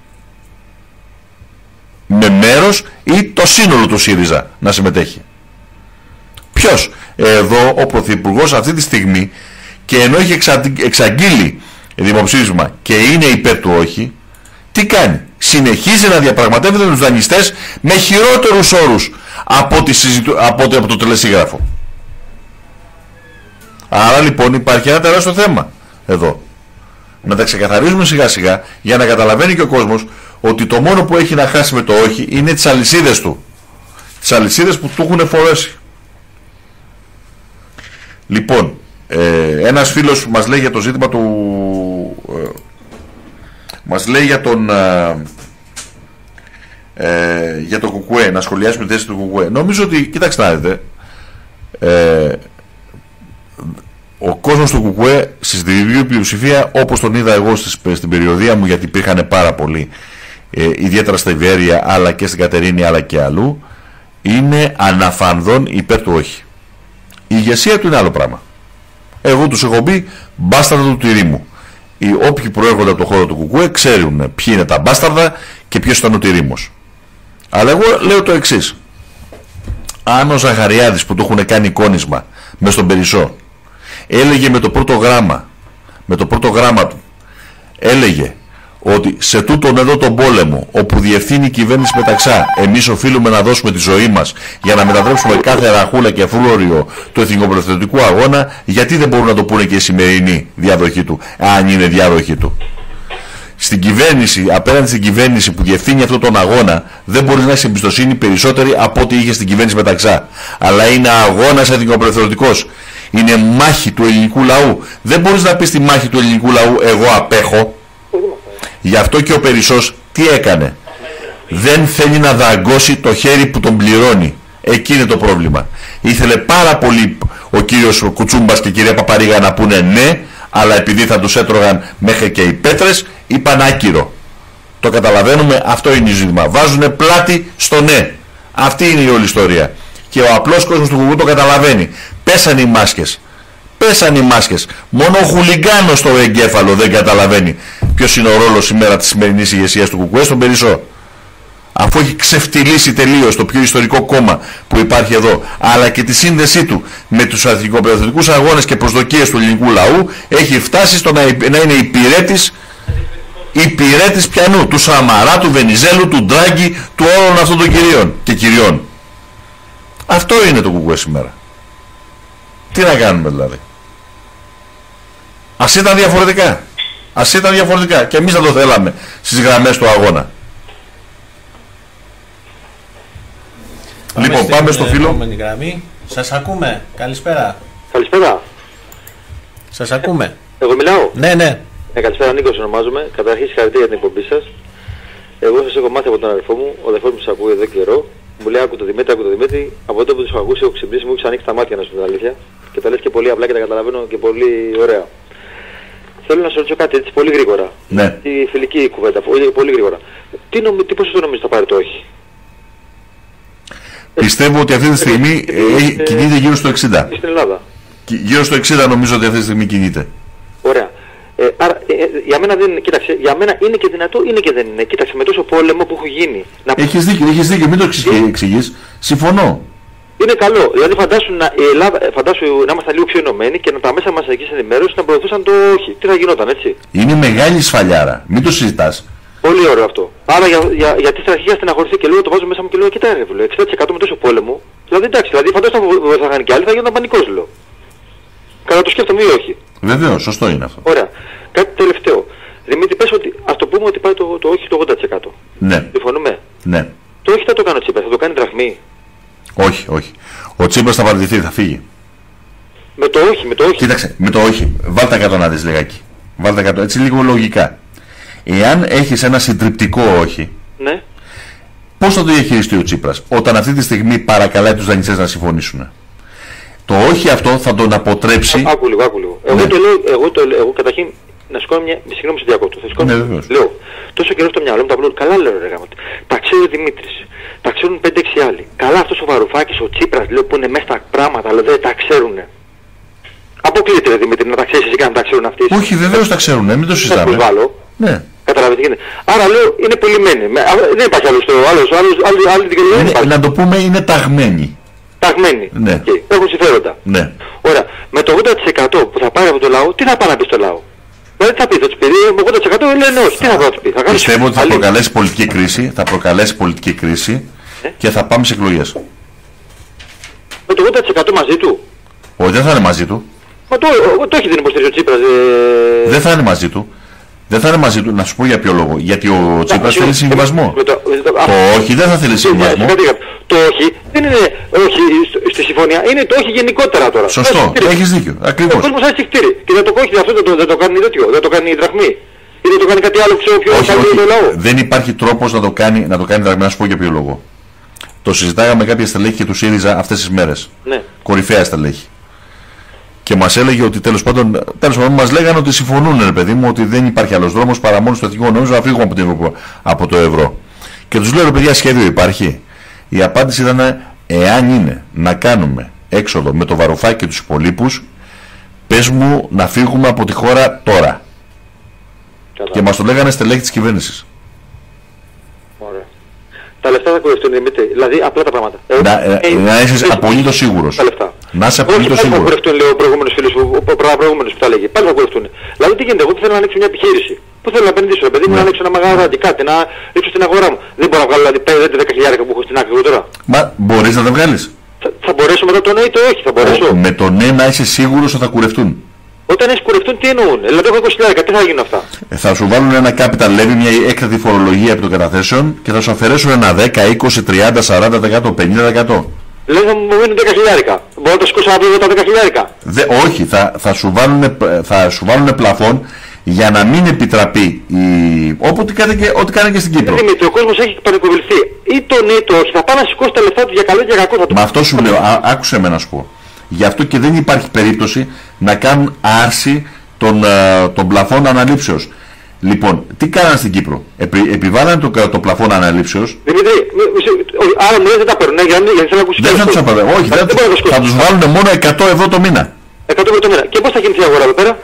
Με μέρος ή το σύνολο του ΣΥΡΙΖΑ να συμμετέχει? Ποιος? Εδώ ο Πρωθυπουργός αυτή τη στιγμή, και ενώ έχει εξαγγείλει δημοψήφισμα και είναι υπέρ του όχι, τι κάνει? Συνεχίζει να διαπραγματεύεται με τους δανειστές με χειρότερους όρους από το τελεσίγραφο. Άρα λοιπόν υπάρχει ένα τεράστιο θέμα εδώ. Να τα ξεκαθαρίζουμε σιγά σιγά για να καταλαβαίνει και ο κόσμος ότι το μόνο που έχει να χάσει με το όχι είναι τις αλυσίδες του. Τις αλυσίδες που του έχουν φορέσει. Λοιπόν, ένας φίλος μας λέει για το ζήτημα του... μας λέει για τον... για το Κουκουέ, να σχολιάσουμε τη θέση του Κουκουέ. Νομίζω ότι, κοιτάξτε να δείτε, ο κόσμος του Κουκουέ στη συντηρητική πλειοψηφία, όπως τον είδα εγώ στην περιοδία μου, γιατί υπήρχαν πάρα πολλοί, ιδιαίτερα στα Ιβέρια αλλά και στην Κατερίνη αλλά και αλλού, είναι αναφανδόν υπέρ του όχι. Η ηγεσία του είναι άλλο πράγμα. Εγώ τους έχω πει μπάσταρδα του τυρί μου. Οι όποιοι προέρχονται από το χώρο του Κουκουέ ξέρουν ποιοι είναι τα μπάσταρδα και ποιος ήταν ο τυρίμος. Αλλά εγώ λέω το εξής. Αν ο Ζαχαριάδης που του έχουν κάνει εικόνισμα μες στον Περισσό έλεγε με το πρώτο γράμμα του έλεγε ότι σε τούτον εδώ τον πόλεμο όπου διευθύνει η κυβέρνηση Μεταξά, εμείς οφείλουμε να δώσουμε τη ζωή μας για να μετατρέψουμε κάθε ραχούλα και φρούριο του εθνικοπροθετικού αγώνα, γιατί δεν μπορούν να το πούνε και η σημερινή διαδοχή του, αν είναι διάδοχή του? Στην κυβέρνηση, απέναντι στην κυβέρνηση που διευθύνει αυτόν τον αγώνα, δεν μπορείς να έχεις εμπιστοσύνη περισσότερη από ό,τι είχε στην κυβέρνηση Μεταξά. Αλλά είναι αγώνας εθνικοπροθετικός. Είναι μάχη του ελληνικού λαού. Δεν μπορείς να πεις στη μάχη του ελληνικού λαού εγώ απέχω. Γι' αυτό και ο Περισσός τι έκανε? Δεν θέλει να δαγκώσει το χέρι που τον πληρώνει. Εκεί είναι το πρόβλημα. Ήθελε πάρα πολύ ο κύριος Κουτσούμπας και η κυρία Παπαρίγα να πούνε ναι, αλλά επειδή θα τους έτρωγαν μέχρι και οι πέτρες, είπαν άκυρο. Το καταλαβαίνουμε, αυτό είναι η ζήτημα. Βάζουνε πλάτη στο ναι. Αυτή είναι η όλη ιστορία. Και ο απλός κόσμος του Κουκουέ το καταλαβαίνει. Πέσανε οι μάσκες. Πέσανε οι μάσκες. Μόνο ο χουλιγκάνος στο εγκέφαλο δεν καταλαβαίνει ποιος είναι ο ρόλος σήμερα της σημερινής ηγεσίας του Κουκουέ στον Περισσό. Αφού έχει ξεφτυλίσει τελείως το πιο ιστορικό κόμμα που υπάρχει εδώ, αλλά και τη σύνδεσή του με τους εθνικοπροθετικούς αγώνες και προσδοκίες του ελληνικού λαού, έχει φτάσει στο να είναι υπηρέτης πιανού, του Σαμαρά, του Βενιζέλου, του Ντράγκη, του όλων αυτών των κυρίων και κυριών. Αυτό είναι το Κουκουέ σήμερα. Τι να κάνουμε δηλαδή? Ας ήταν διαφορετικά. Ας ήταν διαφορετικά. Και εμείς θα το θέλαμε στις γραμμές του αγώνα. Λοιπόν, πάμε στο φίλο. Σας ακούμε. Καλησπέρα. Καλησπέρα. Σας ακούμε. Εγώ μιλάω. Ναι. Καλησπέρα, Νίκος ονομάζομαι. Καταρχήν συγχαρητήρια για την εκπομπή σας. Εγώ σας έχω μάθει από τον αδερφό μου. Ο αδερφός μου σας ακούει εδώ καιρό. Μου λέει άκου το Δημήτρη. Από τότε που τους έχω ακούσει, έχω ξυπνήσει, μου έχεις ανοίξει τα μάτια, να σου πω την αλήθεια. Και τα λες και πολύ απλά και τα καταλαβαίνω και πολύ ωραία. Θέλω να σε ρωτήσω κάτι έτσι πολύ γρήγορα. Ναι. Τη φιλική κουβέντα, πολύ γρήγορα. Τι ποσοστό νομίζεις θα πάρει το όχι? Πιστεύω ότι αυτή τη στιγμή κινείται γύρω στο 60. Στην Ελλάδα. Γύρω στο 60 νομίζω ότι αυτή τη στιγμή κινείται. Ωραία. Άρα, για μένα δεν είναι, κοίταξε, για μένα είναι και δυνατό, είναι και δεν είναι. Κοίταξε, με τόσο πόλεμο που έχει γίνει. Έχεις δίκιο, μην το εξηγείς. Συμφωνώ. Είναι καλό. Δηλαδή, φαντάσου να είμαστε λίγο πιο ενωμένοι και να τα μέσα μαζικής ενημέρωσης να προωθούσαν το όχι. Τι θα γινόταν, έτσι? Είναι μεγάλη σφαλιάρα. Μην το συζητάς. Πολύ ωραίο αυτό. Άρα, γιατί στην αρχή είχα στεναχωρηθεί και λέω, το βάζω μέσα μου και λέω, κοιτάξτε, 60% με τόσο πόλεμο. Δηλαδή, εντάξει, φαντάσου να θα κάνει κι άλλοι, θα γίνονταν πανικός, λέω. Καλά, το σκέφτομαι ή όχι. Βεβαίως, σωστό είναι αυτό. Ωραία. Κάτι τελευταίο. Δημήτρη, πες ότι ας το πούμε ότι πάει το όχι το 80%. Ναι. Συμφωνούμε. Ναι. Το όχι θα το κάνει ο Τσίπρας, θα το κάνει δραχμή. Όχι. Ο Τσίπρας θα παραιτηθεί, θα φύγει. Με το όχι. Κοίταξε, με το όχι. Βάλτε 100 να δεις λιγάκι. Βάλτε 100, έτσι λίγο λογικά. Εάν έχεις ένα συντριπτικό όχι, ναι. Πώς θα το διαχειριστεί ο Τσίπρας όταν αυτή τη στιγμή παρακαλάει τους δανειστές να συμφωνήσουν? Το όχι αυτό θα τον αποτρέψει. Άκου λίγο. Ναι. Εγώ καταρχήν να σηκώνω μια. Συγγνώμη σε διακόπτω. Ναι, λέω, τόσο καιρό στο μυαλό μου τα πλέον. Καλά λέω ρε γάμο. Τα ξέρει ο Δημήτρης. Τα ξέρουν 5-6 άλλοι. Καλά αυτός ο Βαρουφάκης, ο Τσίπρας, λέω που είναι μέσα στα πράγματα, αλλά δεν τα ξέρουνε. Αποκλείεται ρε Δημήτρη να τα ξέρεις εσύ και να τα ξέρουν αυτοί. Όχι, βεβαίως τα ξέρουνε, μην το συζητάμε. Ναι. Καταλαβαίνετε τι γίνεται. Άρα λέω είναι πουλημένοι. Δεν υπάρχει άλλη δικαιολογία. Να το πούμε είναι ταγμένοι. Ταγμένοι. Ναι. Έχουν συμφέροντα. Ναι. Ωραία. Με το 80% που θα πάρει από το λαό, τι θα πάει να πει στο λαό? Δηλαδή τι θα πει, θα τους πει, με 80% λένε όχι. Τι θα πάει να τους πει? Πιστεύω ότι θα προκαλέσει πολιτική κρίση, και θα πάμε σε εκλογές. Με το 80% μαζί του? Όχι, δεν θα είναι μαζί του. Μα το όχι δεν υποστηρίζει ο Τσίπρας. Δεν θα είναι μαζί του. Να σου πω για ποιο λόγο. Γιατί ο Τσίπρας θέλει συμβιβασμό. Το όχι δεν θα θέλει συμβιβασμό. Το όχι δεν είναι όχι στη συμφωνία, είναι το όχι γενικότερα τώρα. Σωστό, έχεις δίκιο. Ακριβώς. Ο κόσμος άρχισε κτίρι. Και δεν το κόχει αυτό, δεν το κάνει τέτοιο, δεν το κάνει δραχμή. Ή δεν το κάνει κάτι άλλο πιο καλό το λαό. Δεν υπάρχει τρόπος να το κάνει δραχμή, να σου πω για ποιο λόγο. Το συζητάγαμε με κάποια στελέχη και του ΣΥΡΙΖΑ αυτές τις μέρες. Ναι. Κορυφαία στελέχη. Και μας έλεγε ότι τέλος πάντων μας λέγανε ότι συμφωνούν, ρε παιδί μου, ότι δεν υπάρχει άλλος δρόμος παρά μόνο στο εθνικό νόμισμα να φύγουμε από το ευρώ. Και τους λέω, ρε παιδιά, σχέδιο υπάρχει? Η απάντηση ήταν, εάν είναι να κάνουμε έξοδο με το Βαρουφάκη και τους υπολείπους, πες μου να φύγουμε από τη χώρα τώρα. Και μας το λέγανε στελέχη της κυβέρνησης. Ωραία. Τα λεφτά θα κουρευτούν, Δημήτρη. Δηλαδή απλά τα πράγματα. Να είσαι απολύτως σίγουρος. Τα λεφτά. Να είσαι απολύτως σίγουρος. Πάλι θα κουρευτούν, λέει ο προηγούμενος φίλος που τα λέγει. Πάλι θα κουρευτούν. Δηλαδή τι γίνεται, εγώ που θέλω να ανοίξω μια επιχείρηση. Πού θέλω να επενδύσω, ρε παιδί μου, να ανοίξω ένα μαγαζάκι, κάτι, να ρίξω στην αγορά μου. Δεν μπορώ να βγάλω δηλαδή 5-10 που έχω στην άκρη τώρα. Μα μπορείς να τα βγάλεις? Θα μπορέσω μετά το ναι ή το όχι, θα μπορέσω. Με το ναι να είσαι σίγουρος ότι θα κουρευτούν. Όταν έχεις κουρευτούν τι εννοούν? Δηλαδή έχω 20.000, τι θα γίνουν αυτά? Θα σου βάλουν ένα capital levy, μια έκτατη φορολογία επί των καταθέσεων και θα σου αφαιρέσουν ένα 10, 20, 30, 40%, 50%. Λέει θα μου μείνουν 10.000. Μπορώ να τα σηκώσω να βγάλω τα 10.000. Όχι, θα σου βάλουν πλαφόν για να μην επιτραπεί ό,τι κάνει και στην Κύπρο. Δημήτρη, ο κόσμος έχει πανικοβληθεί. Ή το ναι ή το όχι. Θα πάει να σηκώσει τα λεφτά του για καλό και για κακό. Μα αυτό σου λέω, άκουσε με να σου πω. Γι' αυτό και δεν υπάρχει περίπτωση να κάνουν άρση των πλαφών αναλήψεως. Λοιπόν, τι κάνανε στην Κύπρο? Επιβάλλανε το πλαφόν αναλήψεως. Δημήτρη, άρα μου λέει δεν τα παίρνουν, γιατί θέλω να ακούσει. Δεν θα τους απαντήσω. Όχι, θα τους βάλουν μόνο 100 ευρώ το μήνα. 100 ευρώ το μήνα. Και πώς θα κινηθεί η αγορά εδώ πέρα?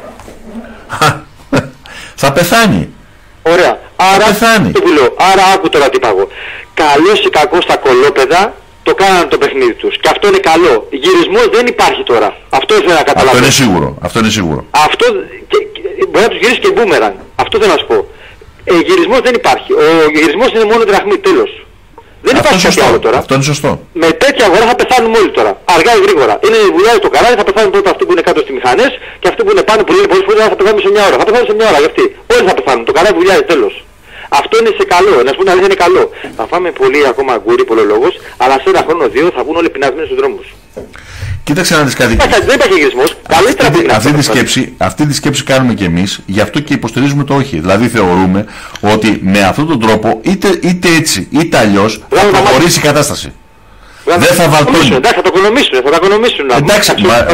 Θα πεθάνει. Ωραία. Άρα, άρα άκου τώρα τι πάγω. Καλός ή κακός στα κολόπεδα το κάνανε το παιχνίδι τους. Και αυτό είναι καλό. Γυρισμός δεν υπάρχει τώρα. Αυτό ήθελα να καταλάβω. Αυτό είναι σίγουρο. Αυτό μπορεί να τους γυρίσει και μπούμεραν. Αυτό θέλω να σου πω. Γυρισμός δεν υπάρχει. Ο γυρισμός είναι μόνο δραχμή, τέλος. Δεν υπάρχει κάτι άλλο τώρα. Αυτό είναι σωστό. Με τέτοια αγορά θα πεθάνουμε όλοι τώρα. Αργά ή γρήγορα. Είναι η δουλειά του καράβι, θα πεθάνουν πρώτα αυτοί που είναι κάτω στις μηχανές και αυτοί που είναι πάνω που λένε πολλές φορές θα πεθάνουν σε μια ώρα. Θα πεθάνουν σε μια ώρα γιατί. Όλοι θα πεθάνουν. Το καράβι βουλιάζει, τέλος. Αυτό είναι σε καλό, να σου πούμε αλήθεια είναι καλό. Θα φάμε πολύ ακόμα αγκούρι, πολλολόγος, αλλά σε ένα χρόνο δύο θα βγουν όλοι πεινασμένοι στους δρόμους. Κοίταξε να δεις κάτι. Δεν υπάρχει γυρισμός. Αυτή τη σκέψη κάνουμε και εμείς, γι' αυτό και υποστηρίζουμε το όχι. Δηλαδή θεωρούμε ότι με αυτόν τον τρόπο είτε έτσι είτε αλλιώς θα προχωρήσει η κατάσταση. Δεν θα βαλτώνει. Εντάξει, θα το οικονομήσουν. Εντάξει,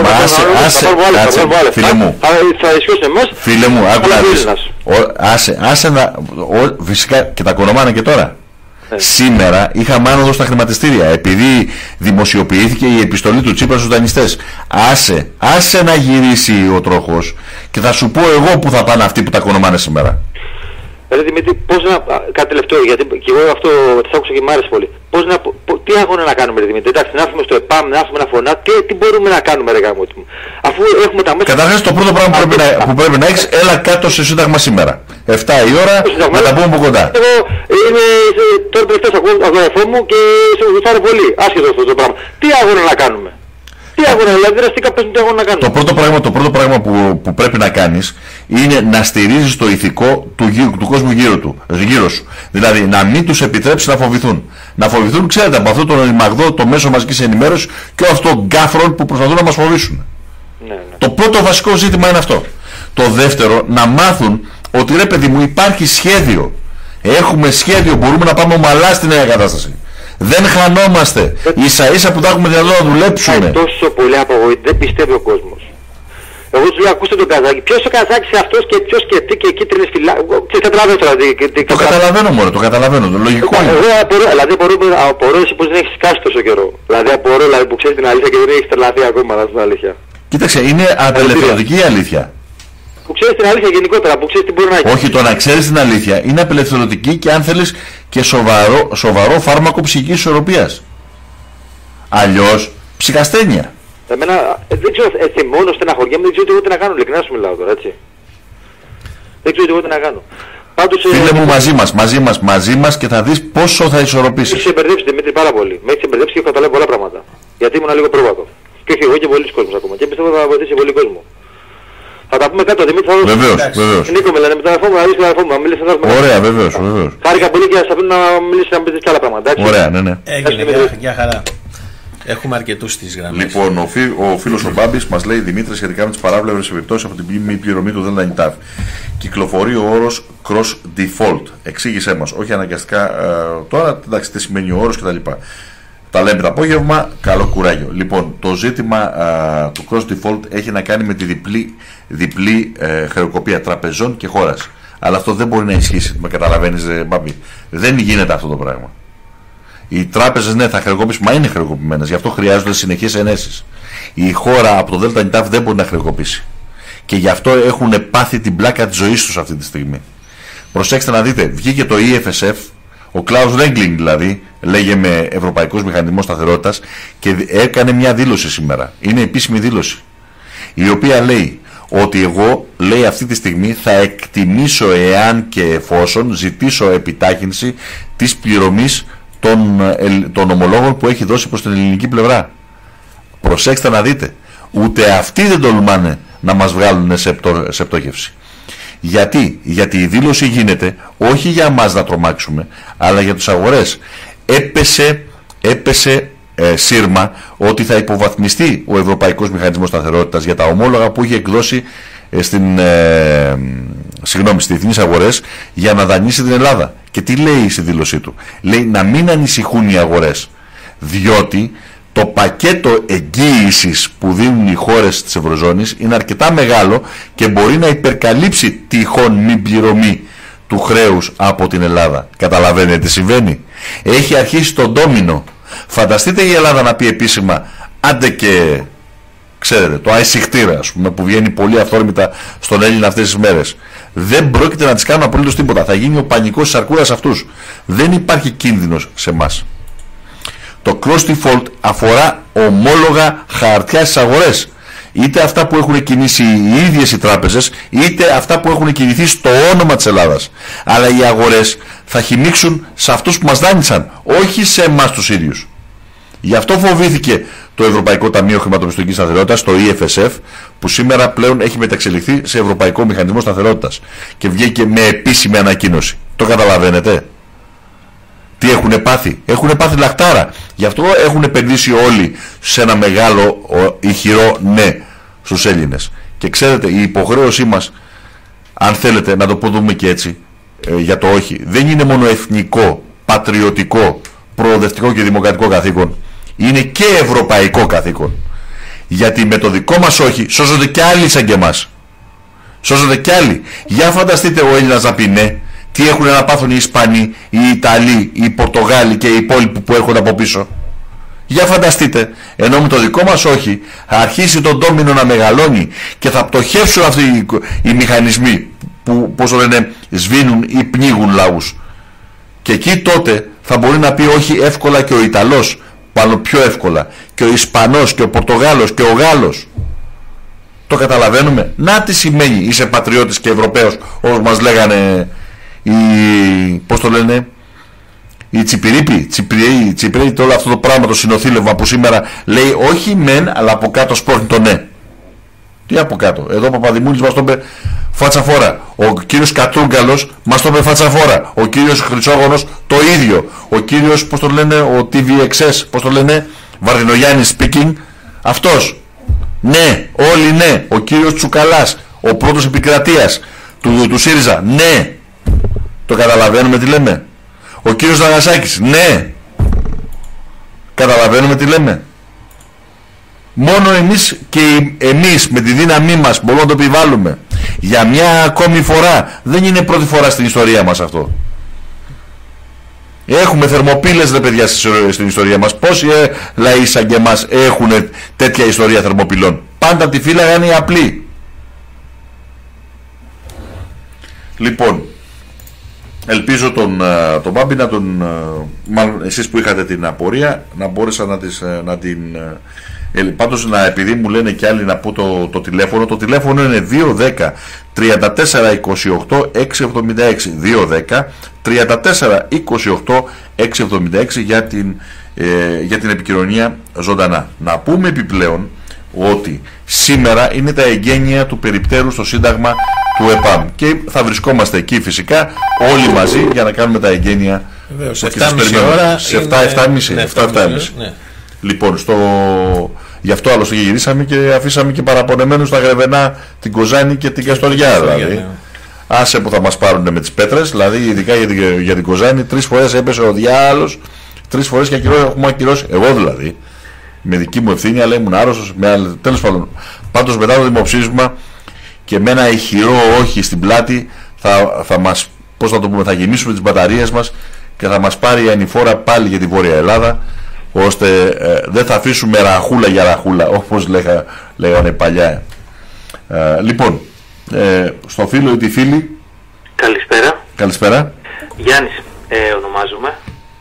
φίλε μου. Θα ισχύσει εμάς. Φίλε μου, άσε να... Φυσικά και τα οικονομάνε και τώρα. Σήμερα είχαμε άνοδο στα χρηματιστήρια επειδή δημοσιοποιήθηκε η επιστολή του Τσίπρα στους δανειστές. Άσε να γυρίσει ο τροχός και θα σου πω εγώ που θα πάνε αυτοί που τα οικονομάνε σήμερα. Δημήτρη, κάτι τελευταίο, γιατί και εγώ αυτό το άκουσα και μ' άρεσε πολύ. Τι αγώνα να κάνουμε, Δημήτρη? Εντάξει, να έρθουμε στο ΕΠΑΜ, να έρθουμε ένα φωνά, τι μπορούμε να κάνουμε, ρε γάμο μου. Αφού έχουμε τα μέσα. Καταρχάς, το πρώτο πράγμα που πρέπει να έχεις, έλα κάτω σε Σύνταγμα σήμερα. 7 η ώρα, να τα πούμε από κοντά. Εγώ είμαι τώρα τελευταία αγωγραφό μου και σε βοηθάρω πολύ, άσχετο αυτό το πράγμα. Τι αγώνα να κάνουμε? Τι αγώνα, δηλαδή δραστικά παίζουν τι αγώνα να κάνουμε. Το πρώτο πράγμα που πρέπει να κάνεις είναι να στηρίζεις το ηθικό του κόσμου γύρω σου. Δηλαδή να μην τους επιτρέψεις να φοβηθούν. Να φοβηθούν, ξέρετε, από αυτό το ρημαγδό, το μέσο μαζικής ενημέρωσης και όλο αυτό γκάφρον που προσπαθούν να μας φοβήσουν. Ναι. Το πρώτο βασικό ζήτημα είναι αυτό. Το δεύτερο, να μάθουν ότι ρε παιδί μου υπάρχει σχέδιο. Έχουμε σχέδιο, μπορούμε να πάμε ομαλά στη νέα κατάσταση. Δεν χανόμαστε. Ίσα ίσα που θα έχουμε δυνατότητα να δουλέψουμε. Τόσο πολύ απογοητεύει, δεν πιστεύει ο κόσμος. Εγώ του λέω, ακούστε τον Καζάκη. Ποιος ο Καζάκης αυτός και ποιος και τι και κίτρινες φυλάκες. Καταλαβαίνω τώρα. Το καταλαβαίνω μόνο, το καταλαβαίνω. Το λογικό είναι. Εγώ απορώ εσύ πως δεν έχεις σκάσει τόσο καιρό. Δηλαδή απορώ που ξέρεις την αλήθεια και δεν έχεις τρελαθεί ακόμα στην αλήθεια. Κοίταξε, είναι απελευθερωτική η αλήθεια. Που ξέρεις την αλήθεια γενικότερα, που ξέρεις τι μπορεί να έχει. Όχι, το να ξέρεις την αλήθεια είναι απελευθερωτική και αν θέλεις και σοβαρό φάρμακο ψυχικής ισορροπίας. Αλλιώς ψυχασθένεια. Εμένα δεν ξέρω, έτσι μόνο στεναχωριέμαι, δεν ξέρω τι να κάνω, ειλικρινά σου μιλάω τώρα, έτσι. Δεν ξέρω τι να κάνω. Πάντως, φίλε μου, μαζί μας και θα δεις πόσο θα ισορροπήσεις. Με έχεις εμπερδέψει, Δημήτρη, πάρα πολύ. Με έχεις εμπερδέψει και έχω καταλάβει πολλά πράγματα. Γιατί ήμουν λίγο πρόβατο. Και όχι εγώ και πολλοί κόσμος ακόμα. Και πιστεύω θα βοηθήσει πολύ κόσμο. Θα τα πούμε κάτω, Δημήτρη, θα δώσω. Βεβαίως. Νίκο με λένε, με τον αδερφό μου, να δεις τον αδερφό μου, να μιλήσεις. Ωραία, βεβαίως. Χάρηκα πολύ και σας αφήνω να μιλήσεις, να πεις και άλλα πράγματα. Ωραία, ναι. Έγινε, για χαρά. Έχουμε αρκετούς στις γραμμές. Λοιπόν, ο φίλος ο Μπάμπης μας λέει, Δημήτρη, σχετικά με τις παράβλεπτες επιπτώσεις από την μη πληρωμή του ΔΝΤ. Κυκλοφορεί ο όρος cross default. Εξήγησέ μας, όχι αναγκαστικά τώρα, εντάξει, τι σημαίνει ο όρος κτλ. Τα λέμε το απόγευμα, καλό κουράγιο. Λοιπόν, το ζήτημα του cross default έχει να κάνει με τη διπλή χρεοκοπία τραπεζών και χώρας. Αλλά αυτό δεν μπορεί να ισχύσει, με καταλαβαίνεις, Μπάμπη. Δεν γίνεται αυτό το πράγμα. Οι τράπεζες, ναι, θα χρεοκοπήσουν, μα είναι χρεοκοπημένες, γι' αυτό χρειάζονται συνεχείς ενέσεις. Η χώρα από το ΔΝΤ δεν μπορεί να χρεοκοπήσει. Και γι' αυτό έχουν πάθει την πλάκα της ζωής τους αυτή τη στιγμή. Προσέξτε να δείτε, βγήκε το EFSF, ο Klaus Regling δηλαδή, λέγεται Ευρωπαϊκός Μηχανισμός Σταθερότητας, και έκανε μια δήλωση σήμερα. Είναι επίσημη δήλωση. Η οποία λέει ότι εγώ, λέει, αυτή τη στιγμή θα εκτιμήσω εάν και εφόσον ζητήσω επιτάχυνση της πληρωμής των ομολόγων που έχει δώσει προς την ελληνική πλευρά. Προσέξτε να δείτε, ούτε αυτοί δεν τολμάνε να μας βγάλουν σε πτώχευση. Γιατί η δήλωση γίνεται όχι για μας να τρομάξουμε, αλλά για τους αγορές. Έπεσε σύρμα ότι θα υποβαθμιστεί ο Ευρωπαϊκός Μηχανισμός Σταθερότητας για τα ομόλογα που είχε εκδώσει στις διεθνείς αγορές για να δανείσει την Ελλάδα. Και τι λέει στη δήλωσή του? Λέει να μην ανησυχούν οι αγορές, διότι το πακέτο εγγύησης που δίνουν οι χώρες της Ευρωζώνης είναι αρκετά μεγάλο και μπορεί να υπερκαλύψει τυχόν μη πληρωμή του χρέους από την Ελλάδα. Καταλαβαίνετε τι συμβαίνει? Έχει αρχίσει το ντόμινο. Φανταστείτε η Ελλάδα να πει επίσημα, άντε και ξέρετε, το αισιχτήρα, ας πούμε, που βγαίνει πολύ αυθόρμητα στον Έλληνα αυτές τις μέρες. Δεν πρόκειται να τις κάνουν απολύτως τίποτα. Θα γίνει ο πανικός της αρκούδας αυτούς. Δεν υπάρχει κίνδυνος σε εμάς. Το cross default αφορά ομόλογα χαρτιά στις αγορές. Είτε αυτά που έχουν κινήσει οι ίδιες οι τράπεζες, είτε αυτά που έχουν κινηθεί στο όνομα της Ελλάδας. Αλλά οι αγορές θα χυμίξουν σε αυτούς που μας δάνεισαν, όχι σε εμάς τους ίδιους. Γι' αυτό φοβήθηκε το Ευρωπαϊκό Ταμείο Χρηματοπιστωτικής Σταθερότητας, το EFSF, που σήμερα πλέον έχει μεταξελιχθεί σε Ευρωπαϊκό Μηχανισμό Σταθερότητας και βγήκε με επίσημη ανακοίνωση. Το καταλαβαίνετε? Τι έχουν πάθει? Έχουν πάθει λαχτάρα. Γι' αυτό έχουν επενδύσει όλοι σε ένα μεγάλο ηχηρό ναι στους Έλληνες. Και ξέρετε, η υποχρέωσή μας, αν θέλετε να το πούμε και έτσι, για το όχι, δεν είναι μόνο εθνικό, πατριωτικό, προοδευτικό και δημοκρατικό καθήκον. Είναι και ευρωπαϊκό καθήκον. Γιατί με το δικό μας όχι σώζονται και άλλοι σαν και εμάς. Σώζονται και άλλοι. Για φανταστείτε ο Έλληνας να πει ναι, τι έχουν να πάθουν οι Ισπανοί, οι Ιταλοί, οι Πορτογάλοι και οι υπόλοιποι που έρχονται από πίσω. Για φανταστείτε, ενώ με το δικό μας όχι θα αρχίσει το ντόμινο να μεγαλώνει και θα πτωχεύσουν αυτοί οι μηχανισμοί που, πώς το λένε, σβήνουν ή πνίγουν λαούς. Και εκεί τότε θα μπορεί να πει όχι εύκολα και ο Ιταλός, πάνω πιο εύκολα, και ο Ισπανός και ο Πορτογάλος και ο Γάλλος. Το καταλαβαίνουμε? Να τι σημαίνει είσαι πατριώτης και Ευρωπαίος, όπως μας λέγανε οι, πώς το λένε, οι Τσιπριαίοι, όλο αυτό το πράγμα, το συνοθήλευμα που σήμερα λέει όχι μεν, αλλά από κάτω σπρώχνει το ναι. Τι από κάτω? Εδώ ο Παπαδημούλης μας το είπε φάτσα φόρα. Ο κύριος Κατρούγκαλος μας το είπε φάτσα φόρα. Ο κύριος Χρυσόγονος το ίδιο. Ο κύριος, πώς το λένε, ο TVXS, πώς το λένε, Βαρδινογιάννης speaking, αυτός. Ναι, όλοι ναι. Ο κύριος Τσουκαλάς, ο πρώτος επικρατείας του ΣΥΡΙΖΑ, ναι. Το καταλαβαίνουμε τι λέμε? Ο κύριος Ναγασάκης, ναι. Καταλαβαίνουμε τι λέμε? Μόνο εμείς και εμείς με τη δύναμή μας μπορούμε να το επιβάλλουμε. Για μια ακόμη φορά, δεν είναι πρώτη φορά στην ιστορία μας αυτό. Έχουμε θερμοπύλες, ρε παιδιά, στην ιστορία μας. Πόσοι λαοί σαν και εμάς έχουν τέτοια ιστορία θερμοπυλών? Πάντα τη φύλαγαν οι απλοί. Λοιπόν, ελπίζω τον Μπάμπη να τον, μάλλον εσείς που είχατε την απορία, να μπόρεσα να την πάντως, επειδή μου λένε και άλλοι να πω το τηλέφωνο. Το τηλέφωνο είναι 210 34 28 676, 210 34 28 676 για την επικοινωνία ζωντανά. Να πούμε επιπλέον ότι σήμερα είναι τα εγγένεια του περιπτέρου στο Σύνταγμα του ΕΠΑΜ και θα βρισκόμαστε εκεί φυσικά όλοι μαζί για να κάνουμε τα εγγένεια. Σε 7,5 ώρα. Σε 7,5. Ναι. Λοιπόν, γι' αυτό άλλωστε γυρίσαμε και αφήσαμε και παραπονεμένους στα Γρεβενά την Κοζάνη και την Καστοριά, δηλαδή. Ναι. Άσε που θα μας πάρουν με τις πέτρες, δηλαδή ειδικά για την Κοζάνη 3 φορές έπεσε ο διάλος, 3 φορές και έχουμε ακυρώσει, εγώ δηλαδή, με δική μου ευθύνη, αλλά ήμουν άρρωστος, τέλος πάντων. Πάντως μετά το δημοψήφισμα και με ένα ηχηρό όχι στην πλάτη θα μας, πώς θα το πούμε, θα γεμίσουμε τις μπαταρίες μας και θα μας πάρει η ανηφόρα πάλι για τη Βόρεια Ελλάδα, ώστε δεν θα αφήσουμε ραχούλα για ραχούλα, όπως λέγανε παλιά. Λοιπόν, στο φίλο ή τη φίλη. Καλησπέρα. Καλησπέρα. Γιάννης ονομάζομαι.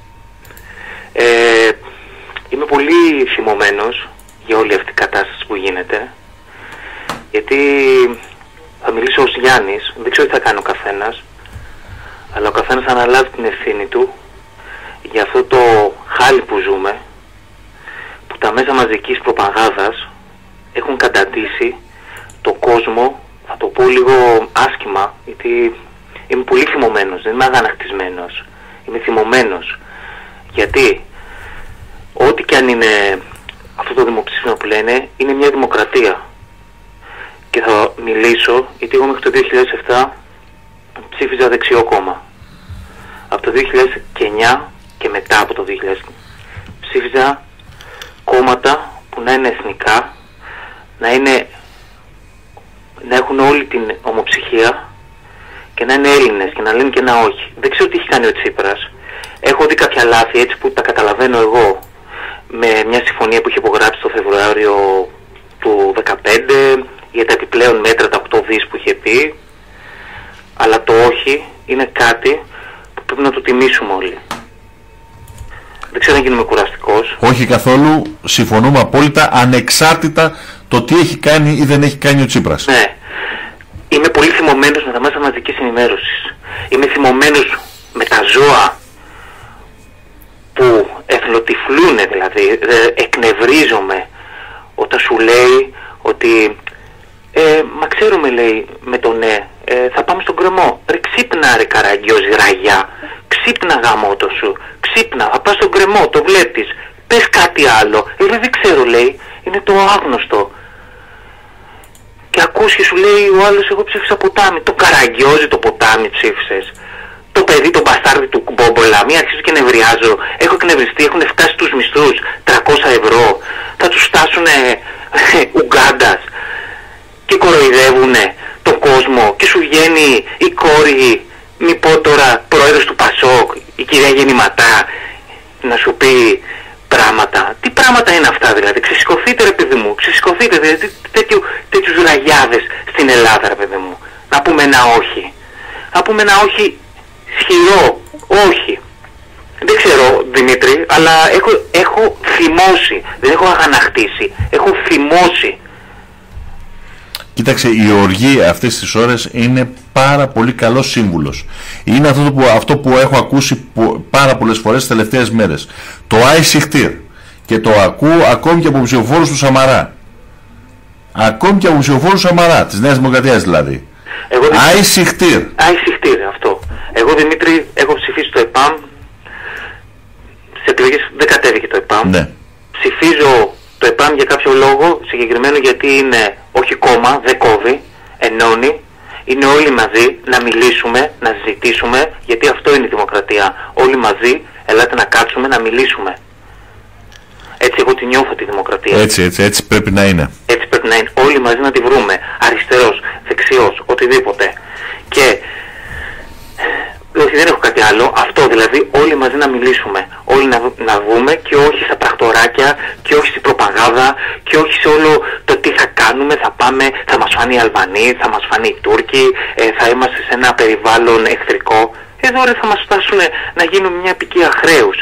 Είμαι πολύ θυμωμένος για όλη αυτή η κατάσταση που γίνεται, γιατί θα μιλήσω ως Γιάννης, δεν ξέρω τι θα κάνει ο καθένας, αλλά ο καθένας θα αναλάβει την ευθύνη του για αυτό το χάλι που ζούμε, που τα μέσα μαζικής προπαγάνδας έχουν καταντήσει το κόσμο, θα το πω λίγο άσχημα, γιατί είμαι πολύ θυμωμένος, δεν είμαι αγανακτισμένος, είμαι θυμωμένος. Γιατί ό,τι και αν είναι αυτό το δημοψήφισμα που λένε, είναι μια δημοκρατία. Και θα μιλήσω, γιατί εγώ μέχρι το 2007 ψήφιζα δεξιό κόμμα. Από το 2009 και μετά από το 2000 ψήφιζα κόμματα που να είναι εθνικά, να έχουν όλη την ομοψυχία και να είναι Έλληνες και να λένε και ένα όχι. Δεν ξέρω τι έχει κάνει ο Τσίπρας. Έχω δει κάποια λάθη έτσι που τα καταλαβαίνω εγώ, με μια συμφωνία που είχε υπογράψει το Φεβρουάριο του 2015 για τα επιπλέον μέτρα, τα 8 δις που είχε πει, αλλά το όχι είναι κάτι που πρέπει να το τιμήσουμε όλοι. Δεν ξέρω αν γίνομαι κουραστικός. Όχι καθόλου, συμφωνούμε απόλυτα, ανεξάρτητα το τι έχει κάνει ή δεν έχει κάνει ο Τσίπρας. Ναι. Είμαι πολύ θυμωμένος με τα μέσα μαζικής ενημέρωσης. Είμαι θυμωμένος με τα ζώα που εθνοτυφλούνε, δηλαδή εκνευρίζομαι όταν σου λέει ότι μα ξέρουμε, λέει, με το ναι, θα πάμε στον κρεμό. Ρε ξύπνα ρε καραγκιόζη ραγιά, ξύπνα γαμότο σου, ξύπνα, θα πας στον κρεμό, το βλέπεις, πες κάτι άλλο. Δεν ξέρω, λέει, είναι το άγνωστο. Και ακούς και σου λέει ο άλλος, εγώ ψήφισα ποτάμι. Το καραγκιόζη το ποτάμι ψήφισες. το παιδί, τον μπαστάρδι του Μπόμπολα, μία αρχίζω και νευριάζω, έχω εκνευριστεί, έχουν φτάσει τους μισθούς 300 ευρώ, θα τους φτάσουνε Ουγκάντας και κοροϊδεύουνε τον κόσμο και σου βγαίνει η κόρη, μη πω τώρα, πρόεδρος του Πασόκ, η κυρία Γεννηματά, να σου πει πράγματα. Τι πράγματα είναι αυτά δηλαδή? Ξεσηκωθείτε ρε παιδί μου, ξεσηκωθείτε, δηλαδή τέτοιους ραγιάδες στην Ελλάδα ρε παιδί μου. Να πούμε ένα όχι. Να πούμε ένα όχι ισχυρό, όχι. Δεν ξέρω Δημήτρη, αλλά έχω θυμώσει, δεν έχω αγανακτήσει, έχω θυμώσει. Κοίταξε, η οργή αυτές τις ώρες είναι πάρα πολύ καλός σύμβουλος. Είναι αυτό που έχω ακούσει πάρα πολλές φορές τις τελευταίες μέρες. Το Άισιχτήρ. Και το ακούω ακόμη και από ψηφοφόρους του Σαμαρά. Ακόμη και από ψηφοφόρους του Σαμαρά, της Νέας Δημοκρατίας δηλαδή. Άισιχτήρ. Άισιχτήρ, αυτό. Εγώ Δημήτρη έχω ψηφίσει το ΕΠΑΜ. Σε εκλογές δεν κατέβηκε το ΕΠΑΜ. Ναι. Ψηφίζω το ΕΠΑΜ για κάποιο λόγο συγκεκριμένο, γιατί είναι όχι κόμμα, δεν κόβει, ενώνει, είναι όλοι μαζί να μιλήσουμε, να συζητήσουμε, γιατί αυτό είναι η δημοκρατία. Όλοι μαζί, ελάτε να κάτσουμε να μιλήσουμε. Έτσι εγώ τη νιώθω τη δημοκρατία. Έτσι πρέπει να είναι. Έτσι πρέπει να είναι. Όλοι μαζί να τη βρούμε. Αριστερός, δεξιός, οτιδήποτε. Και όχι, δεν έχω κάτι άλλο. Αυτό δηλαδή, όλοι μαζί να μιλήσουμε. Όλοι να βγούμε και όχι στα πρακτοράκια και όχι στην προπαγάνδα και όχι σε όλο το τι θα κάνουμε, θα πάμε, θα μας φανεί οι Αλβανοί, θα μας φανεί οι Τούρκοι, θα είμαστε σε ένα περιβάλλον εχθρικό. Εδώ ρε θα μας φτάσουν να γίνουμε μια ποικιλία χρέους.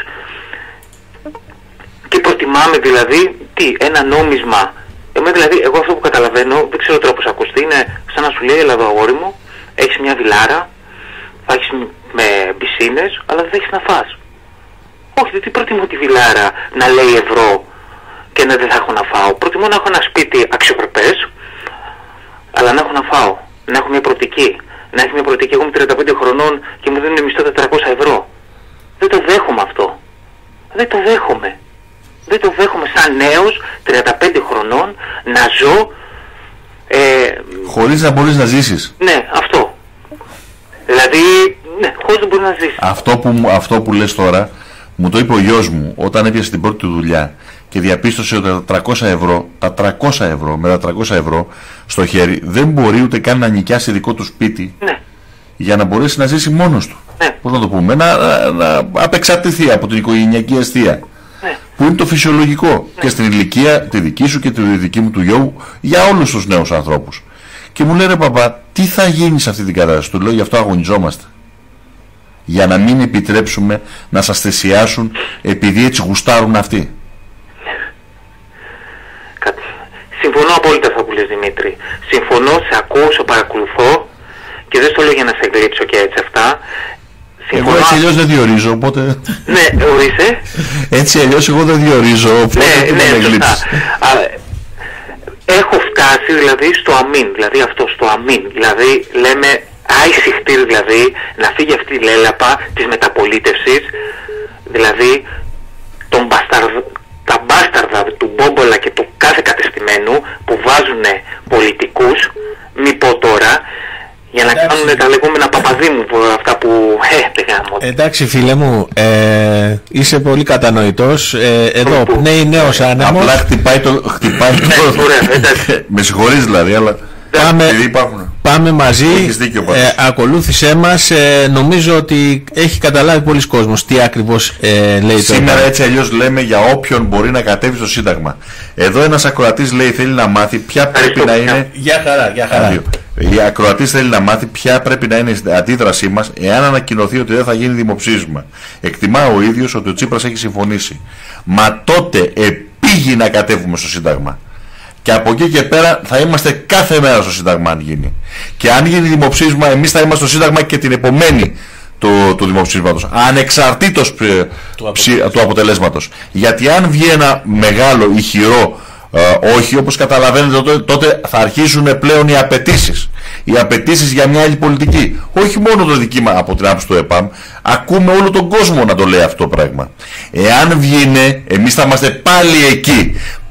Και προτιμάμε δηλαδή, ένα νόμισμα. Δηλαδή, εγώ αυτό που καταλαβαίνω, δεν ξέρω τώρα πώς ακουστεί, είναι σαν να σου λέει, έλα εδώ αγόρι μου, έχεις μια βιλάρα, θα έχεις με πισίνες, αλλά δεν έχεις να φας. Όχι, δεν προτιμώ τη βιλάρα να λέει ευρώ και να δεν θα έχω να φάω. Προτιμώ να έχω ένα σπίτι αξιοπρεπές, αλλά να έχω να φάω, να έχω μια προοπτική. Να έχει μια προοπτική, εγώ είμαι 35 χρονών και μου δίνουν μισθό 400 ευρώ. Δεν το δέχομαι αυτό. Δεν το δέχομαι. Δεν το δέχομαι σαν νέος 35 χρονών να ζω χωρίς να μπορείς να ζήσεις. Ναι, αυτό. Δηλαδή, ναι, χωρίς να μπορείς να ζήσεις. Αυτό που λες τώρα μου το είπε ο γιος μου όταν έπιασε την πρώτη του δουλειά και διαπίστωσε ότι τα 300 ευρώ με τα 300 ευρώ στο χέρι δεν μπορεί ούτε καν να νοικιάσει δικό του σπίτι, ναι, για να μπορέσει να ζήσει μόνος του. Ναι. Πώς να το πούμε, να απεξαρτηθεί από την οικογενειακή αιστεία. Ναι. Που είναι το φυσιολογικό, ναι, και στην ηλικία τη δική σου και τη δική μου του γιώου, για όλους τους νέους ανθρώπους. Και μου λέει, ρε παπά, τι θα γίνει σε αυτή την κατάσταση? Του λέω, γι' αυτό αγωνιζόμαστε. Για να μην επιτρέψουμε να σας θυσιάσουν επειδή έτσι γουστάρουν αυτοί. Συμφωνώ απόλυτα αυτά που λες Δημήτρη. Συμφωνώ, σε ακούω, σε παρακολουθώ και δεν στο λέω για να σε εγκλείψω και έτσι αυτά. Συμφωνώ. Εγώ έτσι αλλιώς δεν διορίζω, οπότε... Ναι, ορίστε. Έτσι αλλιώς εγώ δεν διορίζω, οπότε ναι, ναι, σωστά. Έχω φτάσει δηλαδή στο αμήν, δηλαδή αυτό, στο αμήν. Δηλαδή λέμε άισιχτήρ, δηλαδή να φύγει αυτή η λέλαπα της μεταπολίτευσης, δηλαδή τα μπάσταρδα του Μπόμπολα και του κάθε κατεστημένου που βάζουν πολιτικούς, μη πω τώρα, για να κάνουν τα λεγόμενα Παπαδήμου, αυτά που εντάξει φίλε μου, είσαι πολύ κατανοητός. Εδώ πνέει νέος άνεμος. Απλά χτυπάει το με συγχωρείς δηλαδή, αλλά πάμε μαζί. Ακολούθησέ μας. Νομίζω ότι έχει καταλάβει πολλοί κόσμος τι ακριβώς λέει. Σήμερα έτσι αλλιώς λέμε για όποιον μπορεί να κατέβει στο Σύνταγμα. Εδώ ένας ακροατής λέει θέλει να μάθει ποια πρέπει να είναι. Γεια χαρά. Η ακροατής θέλει να μάθει ποια πρέπει να είναι η αντίδρασή μας εάν ανακοινωθεί ότι δεν θα γίνει δημοψήφισμα. Εκτιμά ο ίδιος ότι ο Τσίπρας έχει συμφωνήσει. Μα τότε επήγει να κατέβουμε στο Σύνταγμα. Και από εκεί και πέρα θα είμαστε κάθε μέρα στο Σύνταγμα αν γίνει. Και αν γίνει δημοψήφισμα, εμείς θα είμαστε στο Σύνταγμα και την επομένη του δημοψήφισματος. Ανεξαρτήτως του αποτελέσματος. Γιατί αν βγει ένα μεγάλο ηχηρό όχι, όπως καταλαβαίνετε, τότε θα αρχίσουν πλέον οι απαιτήσεις. Οι απαιτήσεις για μια άλλη πολιτική. Όχι μόνο το δική μας από την άποψη του ΕΠΑΜ, ακούμε όλο τον κόσμο να το λέει αυτό το πράγμα. Εάν βγει, εμείς θα είμαστε πάλι εκεί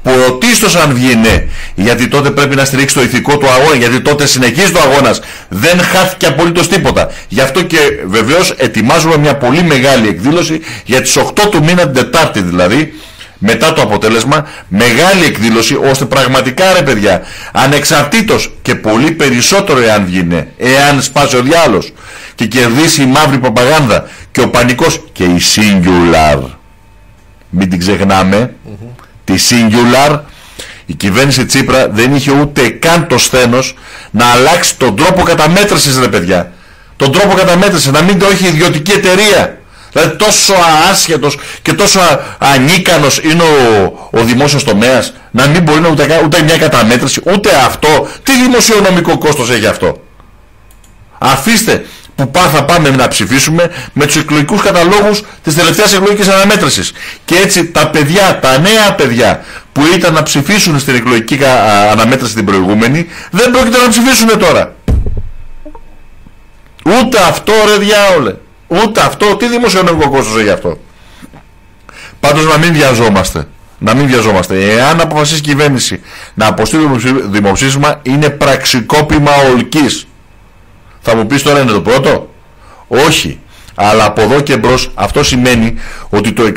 Πρωτίστως αν βγει ναι, γιατί τότε πρέπει να στηρίξει το ηθικό του αγώνα, γιατί τότε συνεχίζει το αγώνας, δεν χάθηκε απολύτως τίποτα. Γι' αυτό και βεβαίως ετοιμάζουμε μια πολύ μεγάλη εκδήλωση για τις 8 του μήνα, την Τετάρτη δηλαδή, μετά το αποτέλεσμα, μεγάλη εκδήλωση, ώστε πραγματικά ρε παιδιά, ανεξαρτήτως και πολύ περισσότερο εάν βγει ναι, εάν σπάσει ο διάολος και κερδίσει η μαύρη προπαγάνδα και ο πανικός και η Singular, μην την ξεχνάμε, τη Singular, η κυβέρνηση Τσίπρα δεν είχε ούτε καν το σθένος να αλλάξει τον τρόπο καταμέτρησης ρε παιδιά, τον τρόπο καταμέτρησης, να μην το έχει ιδιωτική εταιρεία. Δηλαδή τόσο άσχετος και τόσο ανίκανος είναι ο δημόσιος τομέας να μην μπορεί να ούτε μια καταμέτρηση, ούτε αυτό. Τι δημοσιονομικό κόστος έχει αυτό? Αφήστε που θα πάμε να ψηφίσουμε με τους εκλογικούς καταλόγους της τελευταίας εκλογικής αναμέτρησης. Και έτσι τα παιδιά, τα νέα παιδιά που ήταν να ψηφίσουν στην εκλογική αναμέτρηση την προηγούμενη, δεν πρόκειται να ψηφίσουν τώρα. Ούτε αυτό ρε διάολε. Ούτε αυτό, τι δημοσιονομικό κόστος έχει αυτό? Πάντως να μην βιαζόμαστε. Να μην βιαζόμαστε. Εάν αποφασίσει η κυβέρνηση να αποστείλει δημοψήφισμα, είναι πραξικόπημα ολκής. Θα μου πεις τώρα είναι το πρώτο? Όχι. Αλλά από εδώ και μπρος αυτό σημαίνει ότι το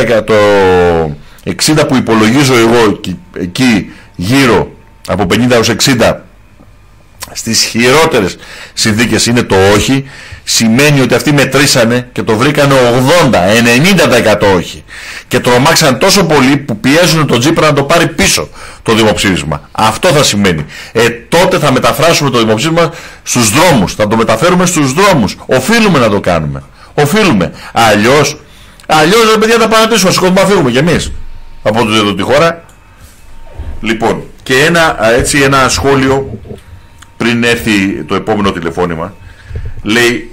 60 που υπολογίζω εγώ εκεί γύρω από 50 έως 60 στις χειρότερες συνθήκες είναι το όχι, σημαίνει ότι αυτοί μετρήσανε και το βρήκανε 80-90% όχι και τρομάξαν τόσο πολύ που πιέζουν τον Τσίπρα να το πάρει πίσω το δημοψήφισμα. Αυτό θα σημαίνει. Τότε θα μεταφράσουμε το δημοψήφισμα στους δρόμους, θα το μεταφέρουμε στους δρόμους. Οφείλουμε να το κάνουμε. Οφείλουμε. Αλλιώς ρε παιδιά τα παρατήσουμε, σηκώθουμε να φύγουμε κι εμείς από τη χώρα. Λοιπόν, και ένα σχόλιο πριν έρθει το επόμενο τηλεφώνημα. Λέει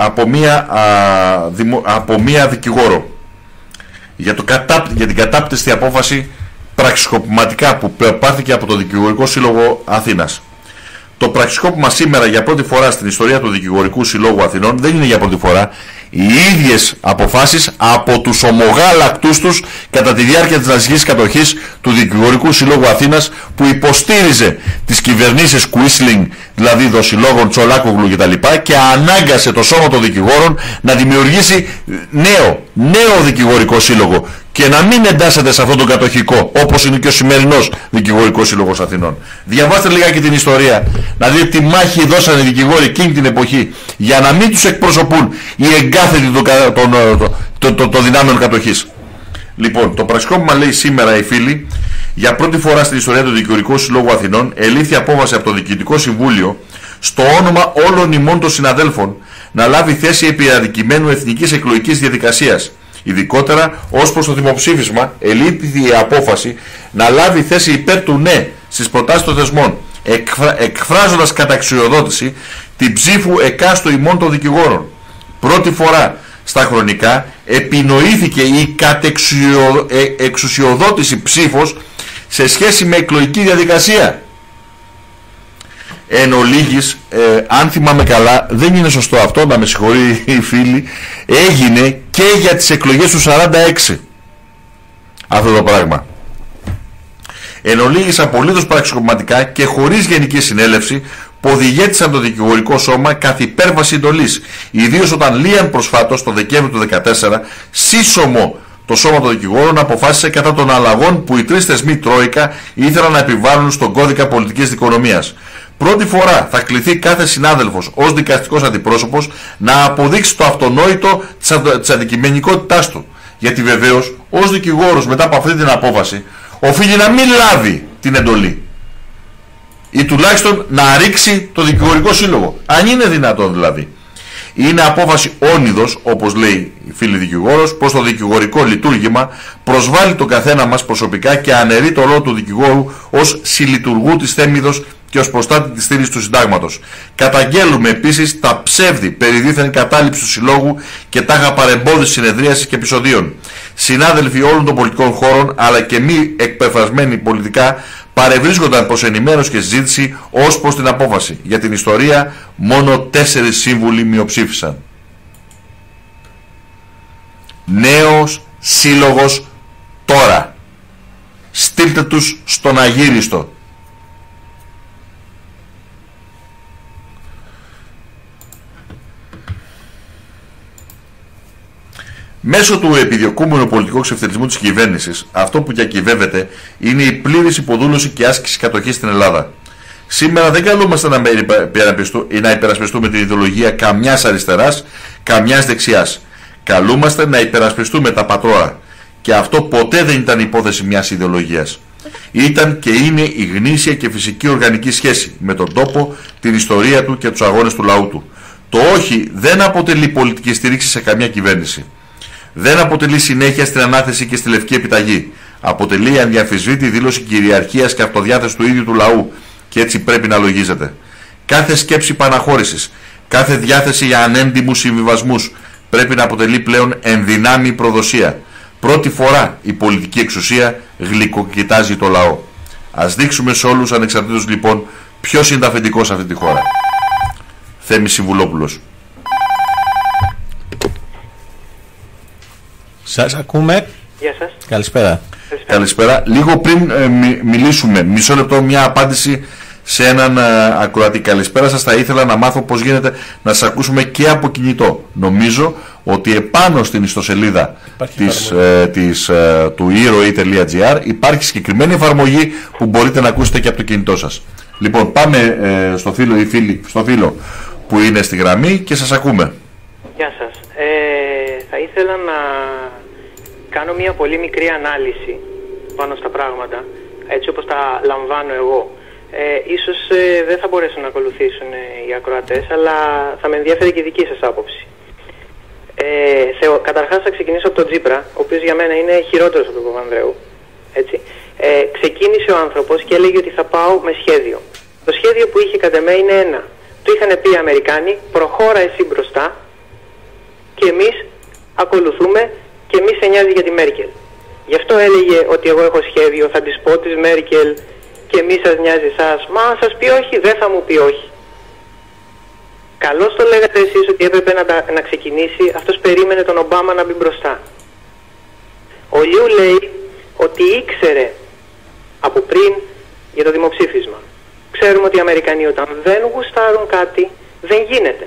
από μία δικηγόρο για την κατάπτεστη απόφαση πραξικοπηματικά που πάρθηκε από το Δικηγορικό Σύλλογο Αθήνας. Το πραξικόπημα σήμερα για πρώτη φορά στην ιστορία του Δικηγορικού Συλλόγου Αθηνών δεν είναι για πρώτη φορά. Οι ίδιες αποφάσεις από τους ομογάλακτούς τους κατά τη διάρκεια της ναζιστικής κατοχής του Δικηγορικού Συλλόγου Αθήνας, που υποστήριζε τις κυβερνήσεις Κουίσλινγκ, δηλαδή των συλλόγων Τσολάκογλου κτλ., και ανάγκασε το σώμα των δικηγόρων να δημιουργήσει νέο δικηγορικό σύλλογο και να μην εντάσσεται σε αυτόν τον κατοχικό, όπως είναι και ο σημερινός Δικηγορικός Σύλλογος Αθηνών. Διαβάστε λιγάκι την ιστορία, να δείτε τι μάχη δώσανε οι δικηγόροι εκείνη την εποχή για να μην τους εκπροσωπούν οι εγκάθετοι των δυνάμεων κατοχής. Λοιπόν, το πραξικόπημα, λέει σήμερα οι φίλοι, για πρώτη φορά στην ιστορία του Δικηγορικού Συλλόγου Αθηνών ελήφθη απόφαση από το Διοικητικό Συμβούλιο, στο όνομα όλων ημών των συναδέλφων, να λάβει θέση επί αδικημένου εθνικής εκλογικής διαδικασίας. Ειδικότερα, ως προς το δημοψήφισμα, ελήφθη η απόφαση να λάβει θέση υπέρ του ναι στις προτάσεις των θεσμών, εκφράζοντας κατά αξιοδότηση την ψήφου εκάστου ημών των δικηγόρων. Πρώτη φορά στα χρονικά επινοήθηκε η κατεξουσιοδότηση ψήφος σε σχέση με εκλογική διαδικασία. Εν ολίγης, αν θυμάμαι καλά, δεν είναι σωστό αυτό, να με συγχωρεί οι φίλοι, έγινε και για τις εκλογές του 46 αυτό το πράγμα. Εν ολίγης, απολύτως πραξικοπηματικά και χωρίς γενική συνέλευση, που οδηγέτησαν το δικηγορικό σώμα καθ' υπέρβαση εντολής, ιδίως όταν λίαν προσφάτως το Δεκέμβριο του 2014 σύσσωμο το σώμα των δικηγόρων αποφάσισε κατά των αλλαγών που οι τρεις θεσμοί Τρόικα ήθελαν να επιβάλλουν στον κώδικα πολιτικής δικονομίας. Πρώτη φορά θα κληθεί κάθε συνάδελφος ως δικαστικός αντιπρόσωπος να αποδείξει το αυτονόητο της αντικειμενικότητάς του. Γιατί βεβαίως ως δικηγόρος μετά από αυτή την απόφαση οφείλει να μην λάβει την εντολή ή τουλάχιστον να ρίξει το δικηγορικό σύλλογο, αν είναι δυνατόν δηλαδή. Είναι απόφαση όνειδος, όπως λέει η φίλη δικηγόρος, προς το δικηγορικό λειτουργήμα, προσβάλλει τον καθένα μας προσωπικά και αναιρεί το ρόλο του δικηγόρου ως συλλειτουργού της θέμηδος και ως προστάτη της στήριξης του συντάγματος. Καταγγέλουμε επίσης τα ψεύδη περί δίθεν κατάληψης του συλλόγου και τάχα παρεμπόδιση συνεδρίασης και επεισοδίων. Συνάδελφοι όλων των πολιτικών χώρων, αλλά και μη εκπεφρασμένοι πολιτικά, παρευρίσκονταν προς ενημέρωση και συζήτηση ως προς την απόφαση. Για την ιστορία, μόνο 4 σύμβουλοι μειοψήφισαν. Νέος σύλλογος τώρα. Στείλτε τους στον αγύριστο. Μέσω του επιδιωκούμενου πολιτικού ξεφτυλισμού της κυβέρνησης, αυτό που διακυβεύεται είναι η πλήρης υποδούλωση και άσκηση κατοχής στην Ελλάδα. Σήμερα δεν καλούμαστε να υπερασπιστούμε την ιδεολογία καμιάς αριστεράς, καμιάς δεξιάς. Καλούμαστε να υπερασπιστούμε τα πατρόα. Και αυτό ποτέ δεν ήταν υπόθεση μιας ιδεολογίας. Ήταν και είναι η γνήσια και φυσική οργανική σχέση με τον τόπο, την ιστορία του και τους αγώνες του λαού του. Το όχι δεν αποτελεί πολιτική στήριξη σε καμιά κυβέρνηση. Δεν αποτελεί συνέχεια στην ανάθεση και στη λευκή επιταγή. Αποτελεί αδιαμφισβήτητη δήλωση κυριαρχίας και αυτοδιάθεση του ίδιου του λαού και έτσι πρέπει να λογίζεται. Κάθε σκέψη παναχώρησης, κάθε διάθεση για ανέντιμους συμβιβασμούς πρέπει να αποτελεί πλέον ενδυνάμει προδοσία. Πρώτη φορά η πολιτική εξουσία γλυκοκοιτάζει το λαό. Ας δείξουμε σε όλους ανεξαρτήτως λοιπόν ποιος είναι αφεντικός σε αυτή τη χώρα. Θέμης Συμβουλόπουλος. Σας ακούμε. Γεια σας. Καλησπέρα. Καλησπέρα. Λίγο πριν μιλήσουμε, μισό λεπτό, μια απάντηση σε έναν ακροατή. Καλησπέρα σας, θα ήθελα να μάθω πώς γίνεται να σας ακούσουμε και από κινητό. Νομίζω ότι επάνω στην ιστοσελίδα του eROE.gr υπάρχει συγκεκριμένη εφαρμογή που μπορείτε να ακούσετε και από το κινητό σας. Λοιπόν, πάμε στο φίλο που είναι στη γραμμή και σας ακούμε. Γεια σας. Θα ήθελα να κάνω μια πολύ μικρή ανάλυση πάνω στα πράγματα, έτσι όπως τα λαμβάνω εγώ. Ίσως δεν θα μπορέσουν να ακολουθήσουν οι ακροατές, αλλά θα με ενδιαφέρει και η δική σας άποψη. Καταρχάς θα ξεκινήσω από τον Τσίπρα, ο οποίος για μένα είναι χειρότερος από τον Παπανδρέου. Έτσι. Ξεκίνησε ο άνθρωπος και έλεγε ότι θα πάω με σχέδιο. Το σχέδιο που είχε κατά μένα είναι ένα. Του είχαν πει οι Αμερικάνοι, προχώρα εσύ μπροστά και εμείς ακολουθούμε και εμείς σε νοιάζει για τη Μέρκελ. Γι' αυτό έλεγε ότι εγώ έχω σχέδιο, θα της πω της Μέρκελ και μη σας νοιάζει εσάς. Μα αν σας πει όχι, δεν θα μου πει όχι. Καλώς το λέγατε εσείς ότι έπρεπε να ξεκινήσει, αυτός περίμενε τον Ομπάμα να μπει μπροστά. Ο Λιού λέει ότι ήξερε από πριν για το δημοψήφισμα. Ξέρουμε ότι οι Αμερικανοί όταν δεν γουστάρουν κάτι, δεν γίνεται.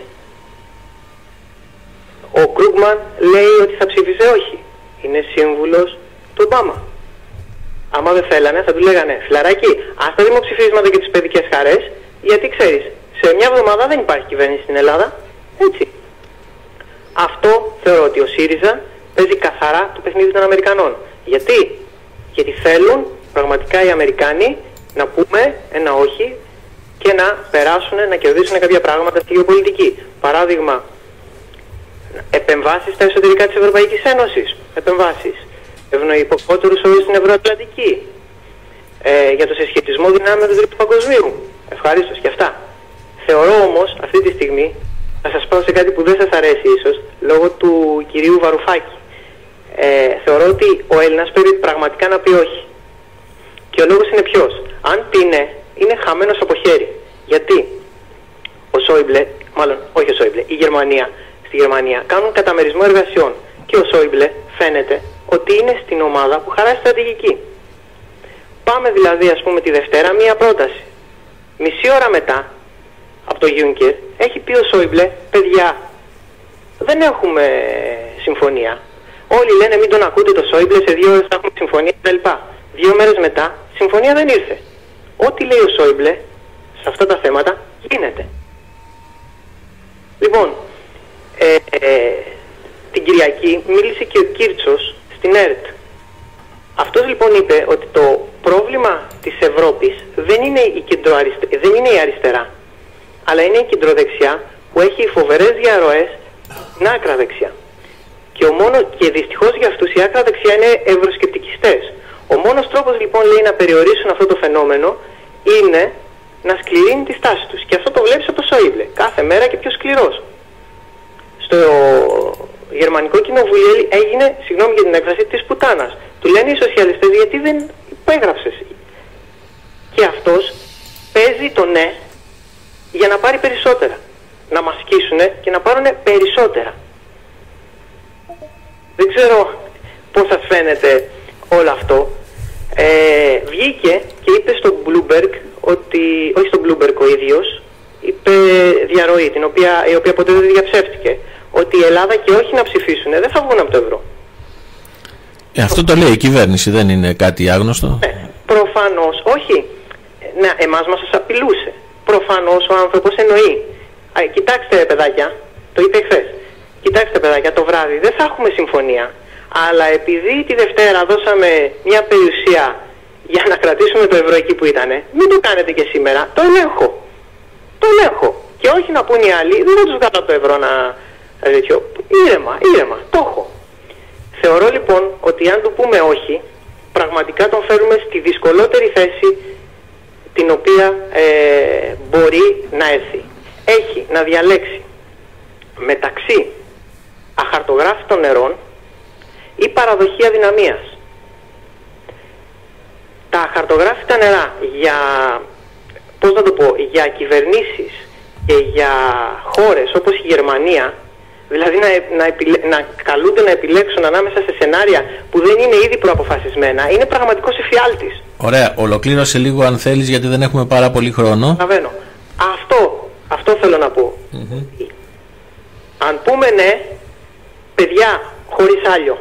Ο Κρούγκμαν λέει ότι θα ψήφιζε όχι. Είναι σύμβουλος του Ομπάμα. Άμα δεν θέλανε θα του λέγανε φιλαράκι, ας τα δημοψηφίσματα και τις παιδικές χαρές, γιατί ξέρεις, σε μια εβδομάδα δεν υπάρχει κυβέρνηση στην Ελλάδα. Έτσι. Αυτό θεωρώ ότι ο ΣΥΡΙΖΑ παίζει καθαρά το παιχνίδι των Αμερικανών. Γιατί? Γιατί θέλουν πραγματικά οι Αμερικάνοι να πούμε ένα όχι και να περάσουν, να κερδίσουν κάποια πράγματα στη γεωπολιτική. Παράδειγμα, επεμβάσεις στα εσωτερικά της Ευρωπαϊκής Ένωσης. Επεμβάσεις. Ευνοϊκότερους όρους στην Ευρωατλαντική. Για το συσχετισμό δυνάμεων του Τρίτου Παγκοσμίου. Ευχαρίστως και αυτά. Θεωρώ όμως αυτή τη στιγμή, θα σας πω σε κάτι που δεν σας αρέσει ίσως, λόγω του κυρίου Βαρουφάκη. Θεωρώ ότι ο Έλληνας πρέπει πραγματικά να πει όχι. Και ο λόγος είναι ποιος? Αν πει ναι, είναι χαμένος από χέρι. Γιατί ο Σόιμπλε, μάλλον όχι ο Σόιμπλε, η Γερμανία, στη Γερμανία κάνουν καταμερισμό εργασιών. Και ο Σόιμπλε φαίνεται ότι είναι στην ομάδα που χαράζει στρατηγική. Πάμε δηλαδή ας πούμε τη Δευτέρα μία πρόταση. Μισή ώρα μετά από το Juncker έχει πει ο Σόιμπλε, παιδιά, δεν έχουμε συμφωνία. Όλοι λένε μην τον ακούτε το Σόιμπλε, σε 2 ώρες θα έχουμε συμφωνία κτλ. 2 μέρες μετά συμφωνία δεν ήρθε. Ό,τι λέει ο Σόιμπλε σε αυτά τα θέματα γίνεται. Λοιπόν, την Κυριακή μίλησε και ο Κίρτσος στην ΕΡΤ. Αυτός λοιπόν είπε ότι το πρόβλημα της Ευρώπης δεν είναι η αριστερά, αλλά είναι η κεντροδεξιά που έχει φοβερές διαρροές στην άκρα δεξιά. Και δυστυχώς για αυτούς η άκρα δεξιά είναι ευρωσκεπτικιστές. Ο μόνος τρόπος λοιπόν λέει να περιορίσουν αυτό το φαινόμενο είναι να σκληρύνει τη στάση τους. Και αυτό το βλέπεις από το Σόιμπλε. Κάθε μέρα και πιο σκληρός. Στο Γερμανικό Κοινοβούλιο έγινε, συγγνώμη για την έκφραση, της πουτάνας. Του λένε οι σοσιαλιστές γιατί δεν υπέγραψες. Και αυτός παίζει το ναι για να πάρει περισσότερα. Να μας σκίσουνε και να πάρουν περισσότερα. Δεν ξέρω πώς σας φαίνεται όλο αυτό. Βγήκε και είπε στο Bloomberg ότι, όχι στο Bloomberg ο ίδιος, είπε διαρροή, η οποία ποτέ δεν διαψεύτηκε, ότι η Ελλάδα και όχι να ψηφίσουν δεν θα βγουν από το ευρώ. Αυτό το λέει η κυβέρνηση, δεν είναι κάτι άγνωστο. Προφανώς, όχι. Εμάς μας απειλούσε. Προφανώς ο άνθρωπος εννοεί. Κοιτάξτε παιδάκια, το είπε χθες. Κοιτάξτε παιδάκια, το βράδυ δεν θα έχουμε συμφωνία. Αλλά επειδή τη Δευτέρα δώσαμε μια περιουσία για να κρατήσουμε το ευρώ εκεί που ήτανε, μην το κάνετε και σήμερα. Το ελέγχω. Το ελέγχω. Και όχι να πούν οι άλλοι, δεν θα τους βγάλω από το ευρώ να... Ήρεμα, το έχω. Θεωρώ λοιπόν ότι αν του πούμε όχι, πραγματικά τον φέρουμε στη δυσκολότερη θέση την οποία μπορεί να έρθει. Έχει να διαλέξει μεταξύ αχαρτογράφητων νερών ή παραδοχή αδυναμίας. Τα αχαρτογράφητα νερά για, πώς να το πω, για κυβερνήσεις και για χώρες όπως η Γερμανία, δηλαδή να καλούνται να επιλέξουν ανάμεσα σε σενάρια που δεν είναι ήδη προαποφασισμένα, είναι πραγματικός εφιάλτης. Ωραία, ολοκλήρωσε λίγο αν θέλεις, γιατί δεν έχουμε πάρα πολύ χρόνο. Καταλαβαίνω. Αυτό θέλω να πω. Αν πούμε ναι, παιδιά, χωρίς άλλο.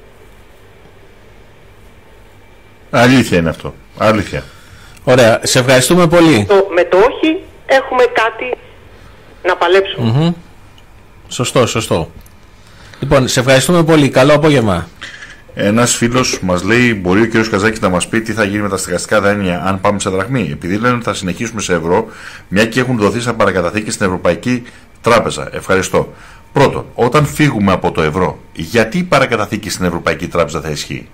Αλήθεια είναι αυτό. Αλήθεια. Ωραία, σε ευχαριστούμε πολύ. Με το όχι έχουμε κάτι να παλέψουμε. Σωστό. Λοιπόν, σε ευχαριστούμε πολύ. Καλό απόγευμα. Ένας φίλος μας λέει: μπορεί ο κ. Καζάκης να μας πει τι θα γίνει με τα στεγαστικά δάνεια αν πάμε σε δραχμή? Επειδή λένε ότι θα συνεχίσουμε σε ευρώ, μια και έχουν δοθεί σαν παρακαταθήκη στην Ευρωπαϊκή Τράπεζα. Ευχαριστώ. Πρώτον, όταν φύγουμε από το ευρώ, γιατί η παρακαταθήκη στην Ευρωπαϊκή Τράπεζα θα ισχύει?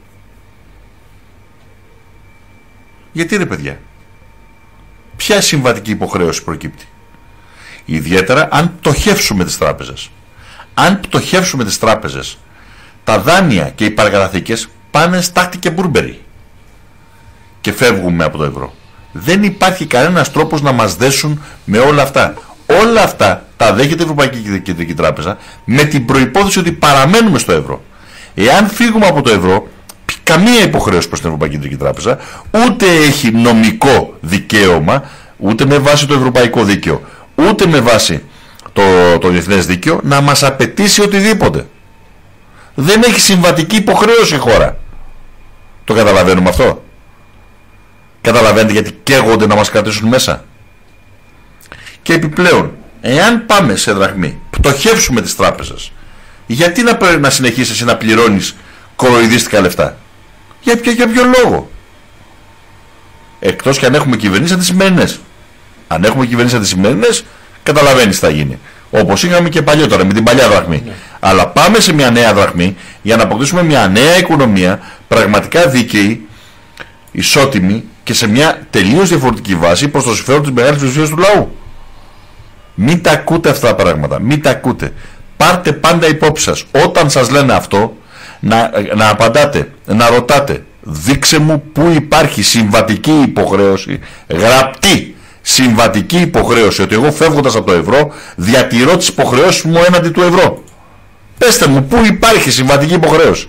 Γιατί ρε παιδιά? Ποια συμβατική υποχρέωση προκύπτει? Ιδιαίτερα αν πτωχεύσουμε τις τράπεζες. Αν πτωχεύσουμε τις τράπεζες, τα δάνεια και οι παρακαταθήκες πάνε στάχτη και μπουρμπερι και φεύγουμε από το ευρώ. Δεν υπάρχει κανένας τρόπος να μας δέσουν με όλα αυτά. Όλα αυτά τα δέχεται η Ευρωπαϊκή Κεντρική Τράπεζα με την προϋπόθεση ότι παραμένουμε στο ευρώ. Εάν φύγουμε από το ευρώ, καμία υποχρέωση προς την Ευρωπαϊκή Κεντρική Τράπεζα, ούτε έχει νομικό δικαίωμα, ούτε με βάση το ευρωπαϊκό δίκαιο, ούτε με βάση το διεθνές δίκαιο, να μας απαιτήσει οτιδήποτε. Δεν έχει συμβατική υποχρέωση η χώρα. Το καταλαβαίνουμε αυτό? Καταλαβαίνετε γιατί καίγονται να μας κρατήσουν μέσα? Και επιπλέον, εάν πάμε σε δραχμή, πτωχεύσουμε τις τράπεζες, γιατί να συνεχίσεις εσύ να πληρώνεις κοροϊδίστικα λεφτά? Για ποιο λόγο? Εκτός και αν έχουμε κυβερνήσεις αντισημερινές. Αν έχουμε κυβερνήσεις αντισημερινές, καταλαβαίνεις τι θα γίνει. Όπως είχαμε και παλιότερα με την παλιά δραχμή. Αλλά πάμε σε μια νέα δραχμή για να αποκτήσουμε μια νέα οικονομία, πραγματικά δίκαιη, ισότιμη και σε μια τελείως διαφορετική βάση προς το συμφέρον της μεγάλης πλειοψηφίας του λαού. Μην τα ακούτε αυτά τα πράγματα. Μην τα ακούτε. Πάρτε πάντα υπόψη σας. Όταν σας λένε αυτό, να απαντάτε, να ρωτάτε. Δείξε μου πού υπάρχει συμβατική υποχρέωση, γραπτή συμβατική υποχρέωση, ότι εγώ φεύγοντας από το ευρώ διατηρώ τις υποχρεώσεις μου έναντι του ευρώ. Πέστε μου πού υπάρχει συμβατική υποχρέωση.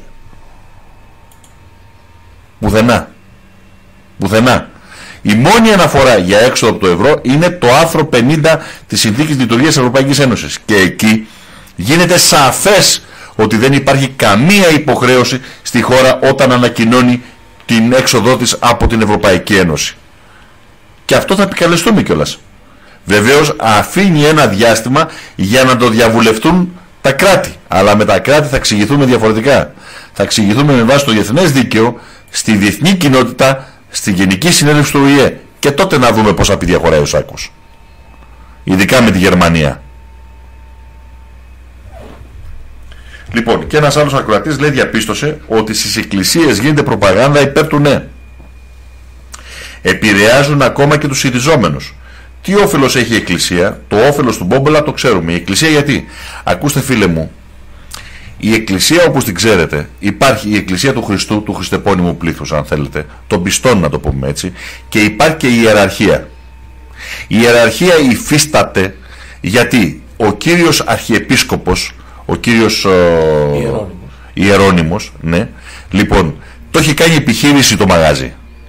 Πουθενά. Η μόνη αναφορά για έξοδο από το ευρώ είναι το άρθρο 50 της Συνθήκης Λειτουργίας της Ευρωπαϊκής Ένωσης. Και εκεί γίνεται σαφές ότι δεν υπάρχει καμία υποχρέωση στη χώρα όταν ανακοινώνει την έξοδό της από την Ευρωπαϊκή Ένωση. Και αυτό θα επικαλεστούμε κιόλας. Βεβαίως αφήνει ένα διάστημα για να το διαβουλευτούν τα κράτη. Αλλά με τα κράτη θα εξηγηθούμε διαφορετικά. Θα εξηγηθούμε με βάση το διεθνές δίκαιο, στη διεθνή κοινότητα, στη Γενική Συνέλευση του ΟΗΕ. Και τότε να δούμε πώς θα πει διαχωράει ο σάκος. Ειδικά με τη Γερμανία. Λοιπόν, και ένας άλλος ακροατής λέει, διαπίστωσε ότι στις εκκλησίες γίνεται προπαγάνδα υπέρ του ναι. Επηρεάζουν ακόμα και τους συριζόμενους. Τι όφελος έχει η εκκλησία? Το όφελος του Μπόμπολα το ξέρουμε. Η εκκλησία γιατί? Ακούστε φίλε μου, η εκκλησία όπως την ξέρετε, υπάρχει η εκκλησία του Χριστού, του χριστεπώνυμου πλήθους αν θέλετε, των πιστών να το πούμε έτσι, και υπάρχει και η ιεραρχία. Η ιεραρχία υφίσταται γιατί ο κύριος αρχιεπίσκοπος, ο κύριος Ιερώνυμος, ναι, λοιπόν, το έχει κάνει επιχείρηση το μαγάζι.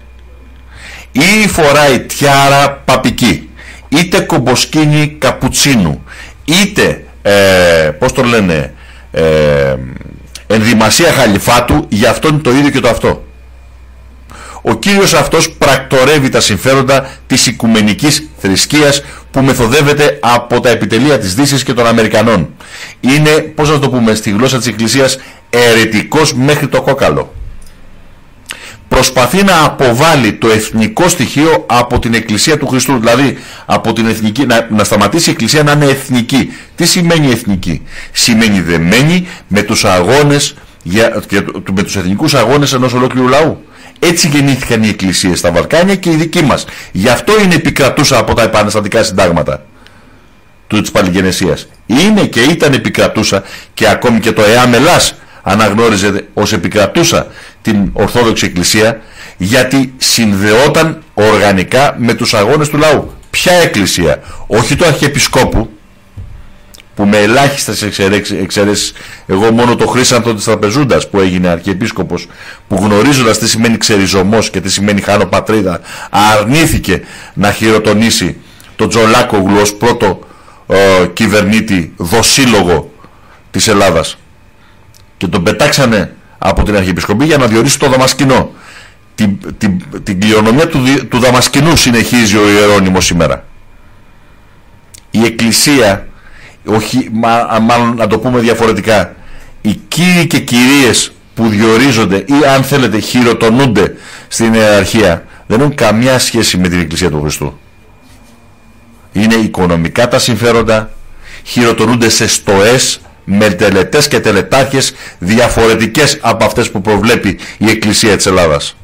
Ή φοράει τιάρα παπική, είτε κομποσκίνη καπουτσίνου, είτε πώς το λένε, ενδυμασία χαλιφάτου, για αυτόν το ίδιο και το αυτό. Ο κύριος αυτός πρακτορεύει τα συμφέροντα της οικουμενικής θρησκείας που μεθοδεύεται από τα επιτελεία της Δύσης και των Αμερικανών. Είναι, πώς να το πούμε, στη γλώσσα της Εκκλησίας, αιρετικός μέχρι το κόκαλο. Προσπαθεί να αποβάλει το εθνικό στοιχείο από την Εκκλησία του Χριστού, δηλαδή από την εθνική, να σταματήσει η Εκκλησία να είναι εθνική. Τι σημαίνει εθνική? Σημαίνει δεμένη με τους αγώνες, με τους εθνικούς αγώνες ενός ολόκληρου λαού. Έτσι γεννήθηκαν οι εκκλησίες στα Βαλκάνια και οι δικοί μας. Γι' αυτό είναι επικρατούσα από τα επαναστατικά συντάγματα της Παλιγενεσίας. Είναι και ήταν επικρατούσα, και ακόμη και το ΕΑΜ Ελλάς αναγνώριζε ως επικρατούσα την Ορθόδοξη Εκκλησία, γιατί συνδεόταν οργανικά με τους αγώνες του λαού. Ποια εκκλησία? Όχι του Αρχιεπισκόπου, που με ελάχιστες εξαιρέσεις, εγώ μόνο το Χρήσανθο της Τραπεζούντας που έγινε αρχιεπίσκοπος, που γνωρίζοντας τι σημαίνει ξεριζωμός και τι σημαίνει χάνω πατρίδα, αρνήθηκε να χειροτονήσει τον Τζολάκογλου ως πρώτο κυβερνήτη δοσύλλογο της Ελλάδας, και τον πετάξανε από την Αρχιεπισκοπή για να διορίσει το Δαμασκηνό. Την κληρονομιά του Δαμασκηνού συνεχίζει ο Ιερώνυμος σήμερα. Η Εκκλησία, όχι, μάλλον να το πούμε διαφορετικά, οι κύριοι και κυρίες που διορίζονται ή, αν θέλετε, χειροτονούνται στην ιεραρχία, δεν έχουν καμιά σχέση με την Εκκλησία του Χριστού. Είναι οικονομικά τα συμφέροντα, χειροτονούνται σε στοές με τελετές και τελετάρχες διαφορετικές από αυτές που προβλέπει η Εκκλησία της Ελλάδας.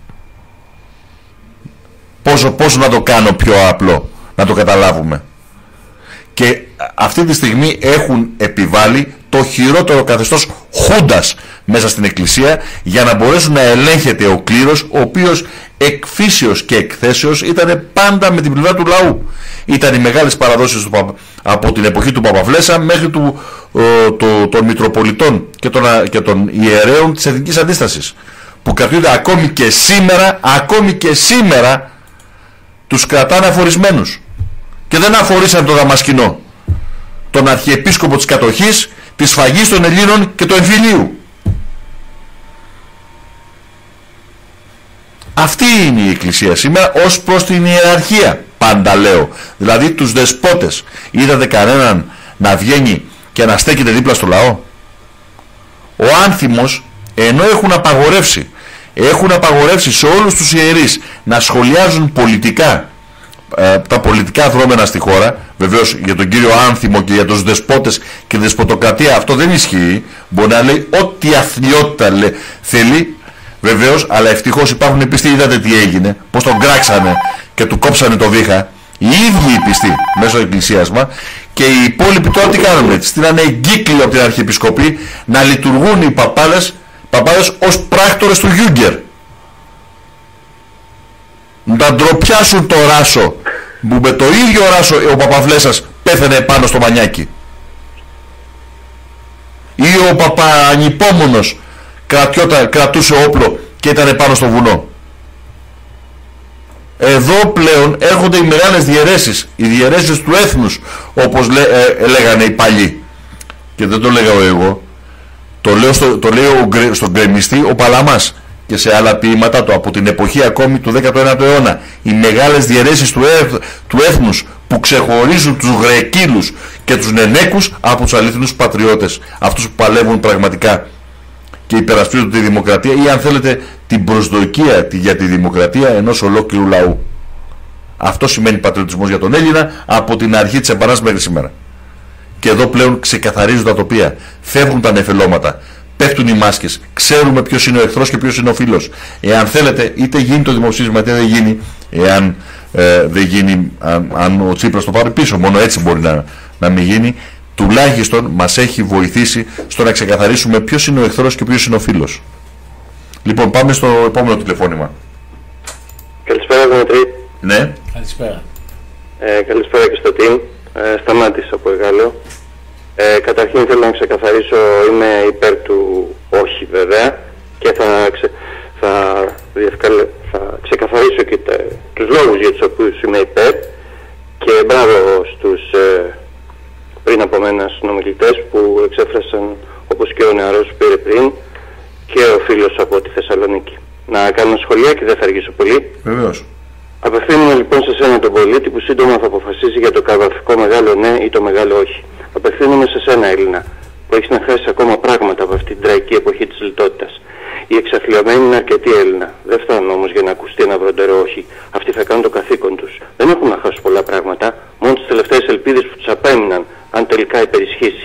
Πόσο να το κάνω πιο απλό, να το καταλάβουμε? Και αυτή τη στιγμή έχουν επιβάλει το χειρότερο καθεστώς χούντας μέσα στην Εκκλησία, για να μπορέσουν να ελέγχεται ο κλήρος, ο οποίος εκφύσεως και εκθέσεως ήταν πάντα με την πλευρά του λαού. Ήταν οι μεγάλες παραδόσεις από την εποχή του Παπαφλέσσα μέχρι των Μητροπολιτών και των ιερέων της Εθνικής Αντίστασης, που κρατούνται ακόμη και σήμερα τους κρατάνε αφορισμένους. Και δεν αφορήσαν τον Δαμασκηνό, τον Αρχιεπίσκοπο της κατοχής, της σφαγής των Ελλήνων και του εμφυλίου. Αυτή είναι η Εκκλησία σήμερα ως προς την ιεραρχία, πάντα λέω. Δηλαδή τους δεσπότες. Είδατε κανέναν να βγαίνει και να στέκεται δίπλα στο λαό? Ο άνθιμος, ενώ έχουν απαγορεύσει σε όλους τους ιερείς να σχολιάζουν πολιτικά τα πολιτικά δρόμενα στη χώρα. Βεβαίως για τον κύριο Άνθιμο και για τους δεσπότες και δεσποτοκρατία αυτό δεν ισχύει. Μπορεί να λέει ό,τι αθλιότητα θέλει, βεβαίως, αλλά ευτυχώς υπάρχουν πιστοί. Είδατε τι έγινε, πως τον κράξανε και του κόψανε το βήχα. Οι ίδιοι οι πιστοί μέσω εκκλησίασμα, και οι υπόλοιποι τώρα τι κάνουν? Στείλανε εγκύκλιο από την Αρχιεπισκοπή να λειτουργούν οι παπάδες ως πράκτορες του Γιούγκερ. Να ντροπιάσουν το Ράσο, που με το ίδιο Ράσο ο Παπαφλέσσας πέθανε πάνω στο μανιάκι, ή ο Παπανυπόμονος κρατούσε όπλο και ήταν πάνω στο βουνό. Εδώ πλέον έρχονται οι μεγάλες διαιρέσεις, οι διαιρέσεις του έθνους, όπως λέγανε οι παλιοί, και δεν το λέγαω εγώ, το λέει στον γκρεμιστή ο Παλαμάς και σε άλλα ποίηματα του από την εποχή ακόμη του 19ου αιώνα. Οι μεγάλες διαιρέσεις του έθνους που ξεχωρίζουν τους Γρεκύλους και τους Νενέκους από τους αλήθινους πατριώτες, αυτούς που παλεύουν πραγματικά και υπερασπίζονται τη δημοκρατία, ή αν θέλετε την προσδοκία για τη δημοκρατία ενός ολόκληρου λαού. Αυτό σημαίνει πατριωτισμός για τον Έλληνα από την αρχή της Επανάστασης μέχρι σήμερα. Και εδώ πλέον ξεκαθαρίζουν τα τοπία, φεύγουν τα νεφελώματα, πέφτουν οι μάσκες, ξέρουμε ποιος είναι ο εχθρός και ποιος είναι ο φίλος. Εάν θέλετε, είτε γίνει το δημοψήφισμα είτε δεν γίνει, εάν δεν γίνει, αν ο Τσίπρας το πάρει πίσω, μόνο έτσι μπορεί να μην γίνει, τουλάχιστον μας έχει βοηθήσει στο να ξεκαθαρίσουμε ποιος είναι ο εχθρός και ποιος είναι ο φίλος. Λοιπόν, πάμε στο επόμενο τηλεφώνημα. Καλησπέρα, Δημητρή. Ναι. Καλησπέρα. Καλησπέρα και στο team. Σταμάτης από Εγάλεο. Καταρχήν θέλω να ξεκαθαρίσω, είμαι υπέρ του όχι βέβαια, και θα ξεκαθαρίσω και τους λόγους για τους οποίους είμαι υπέρ, και μπράβο στους πριν από μένα συνομιλητές που εξέφρασαν, όπως και ο νεαρός που πήρε πριν και ο φίλος από τη Θεσσαλονίκη. Να κάνω σχολεία και δεν θα αργήσω πολύ. Βεβαίως. Απευθύνουμε λοιπόν σε σένα τον πολίτη που σύντομα θα αποφασίσει για το καβαφικό μεγάλο ναι ή το μεγάλο όχι. Απευθύνουμε σε σένα, Έλληνα, που έχεις να χάσεις ακόμα πράγματα από αυτή την τραγική εποχή της λιτότητας. Οι εξαθλιωμένοι είναι αρκετοί, Έλληνα. Δεν φτάνουν όμως για να ακουστεί ένα βροντερό όχι. Αυτοί θα κάνουν το καθήκον τους. Δεν έχουν να χάσουν πολλά πράγματα, μόνο τις τελευταίες ελπίδες που τους απέμειναν, αν τελικά υπερισχύσει.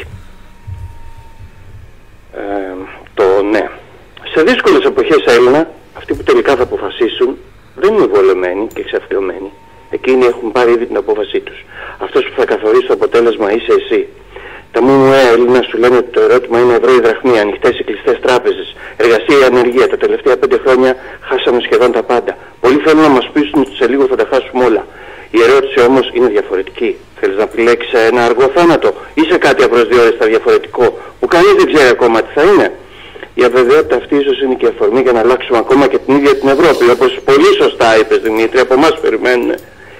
Το ναι. Σε δύσκολες εποχές, Έλληνα, αυτοί που τελικά θα αποφασίσουν δεν είναι βολεμένοι και εξαθλιωμένοι. Εκείνοι έχουν πάρει ήδη την απόφασή τους. Αυτός που θα καθορίσει το αποτέλεσμα είσαι εσύ. Τα ΜΜΕ, Έλληνα, σου λένε ότι το ερώτημα είναι ευρώ ή δραχμή, ανοιχτές ή κλειστές τράπεζες, εργασία ή ανεργία. Τα τελευταία 5 χρόνια χάσαμε σχεδόν τα πάντα. Πολλοί θέλουν να μας πείσουν ότι σε λίγο θα τα χάσουμε όλα. Η ερώτηση όμως είναι διαφορετική. Θέλεις να επιλέξεις ένα αργό θάνατο ή σε κάτι απροσδιόριστα διαφορετικό που κανείς δεν ξέρει ακόμα τι θα είναι? Η αβεβαιότητα αυτή ίσως είναι και αφορμή για να αλλάξουμε ακόμα και την ίδια την Ευρώπη. Όπως πολύ σωστά είπες, Δημήτρη, από εμάς περιμένουν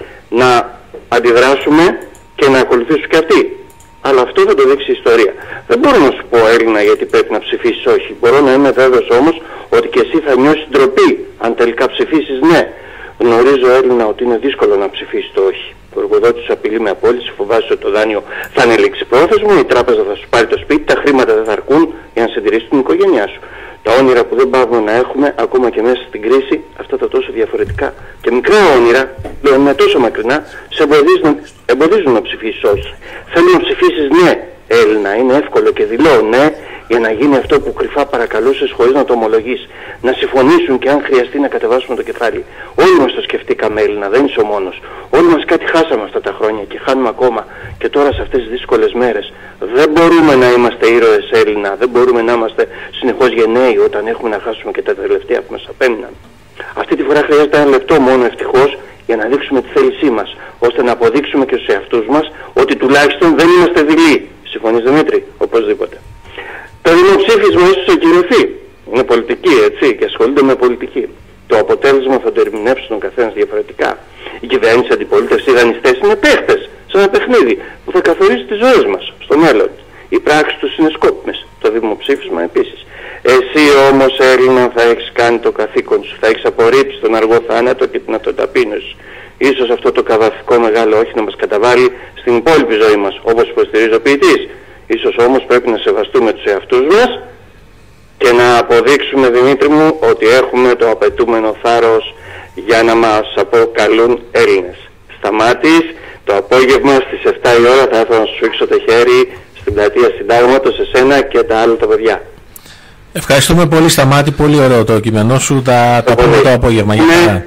να αντιδράσουμε και να ακολουθήσουν και αυτοί. Αλλά αυτό θα το δείξει η ιστορία. Δεν μπορώ να σου πω, Έλληνα, γιατί πρέπει να ψηφίσεις όχι. Μπορώ να είμαι βέβαιος όμως ότι και εσύ θα νιώσεις ντροπή αν τελικά ψηφίσεις ναι. Γνωρίζω, Έλληνα, ότι είναι δύσκολο να ψηφίσεις το όχι. Ο εργοδότης σου απειλεί με απόλυση, φοβάσαι ότι το δάνειο θα είναι ληξιπρόθεσμο, η τράπεζα θα σου πάρει το σπίτι, τα χρήματα δεν θα αρκούν για να συντηρήσεις την οικογένειά σου. Τα όνειρα που δεν πάβουμε να έχουμε, ακόμα και μέσα στην κρίση, αυτά τα τόσο διαφορετικά και μικρά όνειρα, είναι τόσο μακρινά, σε εμποδίζουν να ψηφίσεις όχι. Θέλω να ψηφίσεις ναι, Έλληνα, είναι εύκολο και δηλώ ναι, για να γίνει αυτό που κρυφά παρακαλούσες χωρίς να το ομολογείς. Να συμφωνήσουν και αν χρειαστεί να κατεβάσουμε το κεφάλι. Όλοι μας το σκεφτήκαμε, Έλληνα, δεν είσαι ο μόνος. Όλοι μας κάτι χάσαμε αυτά τα χρόνια και χάνουμε ακόμα. Και τώρα σε αυτές τις δύσκολες μέρες δεν μπορούμε να είμαστε ήρωες, Έλληνα. Δεν μπορούμε να είμαστε συνεχώς γενναίοι όταν έχουμε να χάσουμε και τα τελευταία που μας απέμειναν. Αυτή τη φορά χρειάζεται ένα λεπτό μόνο, ευτυχώς, για να δείξουμε τη θέλησή μας, ώστε να αποδείξουμε και στους εαυτούς μας ότι τουλάχιστον δεν είμαστε δειλοί. Συμφωνείς, Δημήτρη? Οπωσδήποτε. Το δημοψήφισμα ίσως ακυρωθεί. Είναι πολιτική, έτσι, και ασχολείται με πολιτική. Το αποτέλεσμα θα το ερμηνεύσουν ο καθένας διαφορετικά. Η κυβέρνηση, αντιπολίτευση, οι δανειστές είναι παίχτες σε ένα παιχνίδι που θα καθορίσει τις ζωές μας στο μέλλον. Οι πράξεις τους είναι σκόπιμες. Το δημοψήφισμα επίσης. Εσύ όμως, Έλληνα, θα έχεις κάνει το καθήκον σου. Θα έχεις απορρίψει τον αργό θάνατο και την αυτοταπείνωση. Ίσως αυτό το καβαφικό μεγάλο όχι να μας καταβάλει στην υπόλοιπη ζωή μας, όπως υποστηρίζει ο ποιητής. Ίσως όμως πρέπει να σεβαστούμε τους εαυτούς μας και να αποδείξουμε, Δημήτρη μου, ότι έχουμε το απαιτούμενο θάρρος για να μας αποκαλούν Έλληνες. Σταμάτης, το απόγευμα στις 7 η ώρα θα έρθω να σου σφίξω το χέρι στην πλατεία Συντάγματος, σε σένα και τα άλλα τα παιδιά. Ευχαριστούμε πολύ, Σταμάτη, πολύ ωραίο το κείμενό σου, τα πούμε το απόγευμα. Ναι,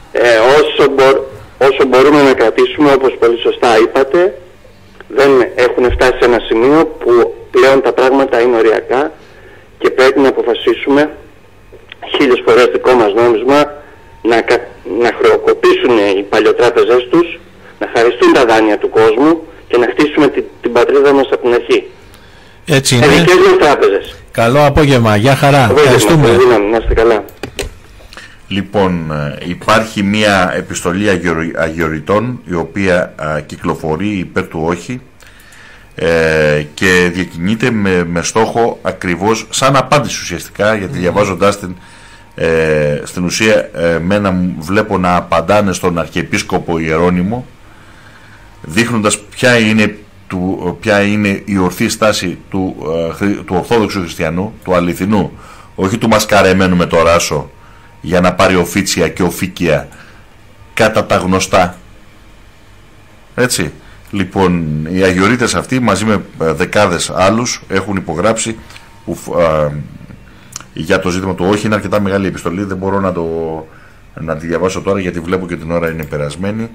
όσο μπορούμε να κρατήσουμε, όπως πολύ σωστά είπατε, δεν έχουν φτάσει σε ένα σημείο που πλέον τα πράγματα είναι οριακά και πρέπει να αποφασίσουμε 1000 φορές δικό μας νόμισμα να χρεοκοπήσουν οι παλιοτράπεζες τους, να χαριστούν τα δάνεια του κόσμου και να χτίσουμε την πατρίδα μας από την αρχή. Έτσι είναι. Δικές μας τράπεζες. Καλό απόγευμα. Γεια χαρά. Ευχαριστούμε. Να είστε καλά. Λοιπόν, υπάρχει μια επιστολή αγιοριτών η οποία κυκλοφορεί υπέρ του όχι και διακινείται με στόχο ακριβώς σαν απάντηση ουσιαστικά, γιατί διαβάζοντάς την στην ουσία βλέπω να απαντάνε στον Αρχιεπίσκοπο Ιερώνυμο, δείχνοντας ποια είναι η ορθή στάση του Ορθόδοξου Χριστιανού, του αληθινού, όχι του μασκαρεμένου με το ράσο για να πάρει οφίτσια και οφίκια κατά τα γνωστά. Έτσι. Λοιπόν, οι αγιορείτες αυτοί μαζί με δεκάδες άλλους έχουν υπογράψει για το ζήτημα του όχι. Είναι αρκετά μεγάλη επιστολή, δεν μπορώ να τη διαβάσω τώρα γιατί βλέπω και την ώρα είναι περασμένη.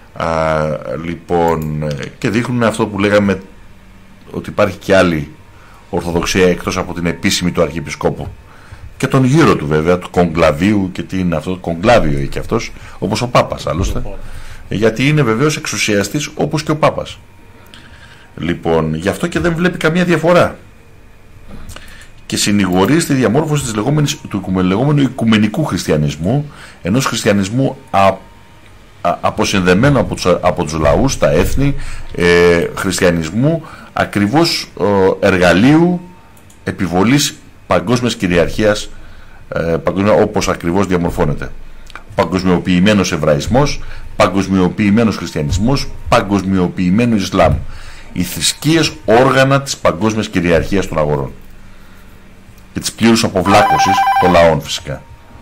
Λοιπόν, και δείχνουν αυτό που λέγαμε, ότι υπάρχει και άλλη ορθοδοξία εκτός από την επίσημη του Αρχιεπισκόπου και τον γύρο του βέβαια, του κογκλαβίου, και τι είναι αυτό, κογκλάβιο και αυτός, όπως ο Πάπας άλλωστε, γιατί είναι βεβαίως εξουσιαστής όπως και ο Πάπας. Λοιπόν, γι' αυτό και δεν βλέπει καμία διαφορά. και συνηγορεί στη διαμόρφωση του λεγόμενου οικουμενικού χριστιανισμού, ενός χριστιανισμού αποσυνδεμένου από τους λαούς, τα έθνη, χριστιανισμού ακριβώς εργαλείου επιβολής παγκόσμιας κυριαρχίας, όπως ακριβώς διαμορφώνεται. Παγκοσμιοποιημένος Εβραϊσμός, παγκοσμιοποιημένος χριστιανισμός, παγκοσμιοποιημένο Ισλάμ. Οι θρησκείες όργανα της παγκόσμιας κυριαρχίας των αγορών και της πλήρους αποβλάκωσης των λαών φυσικά.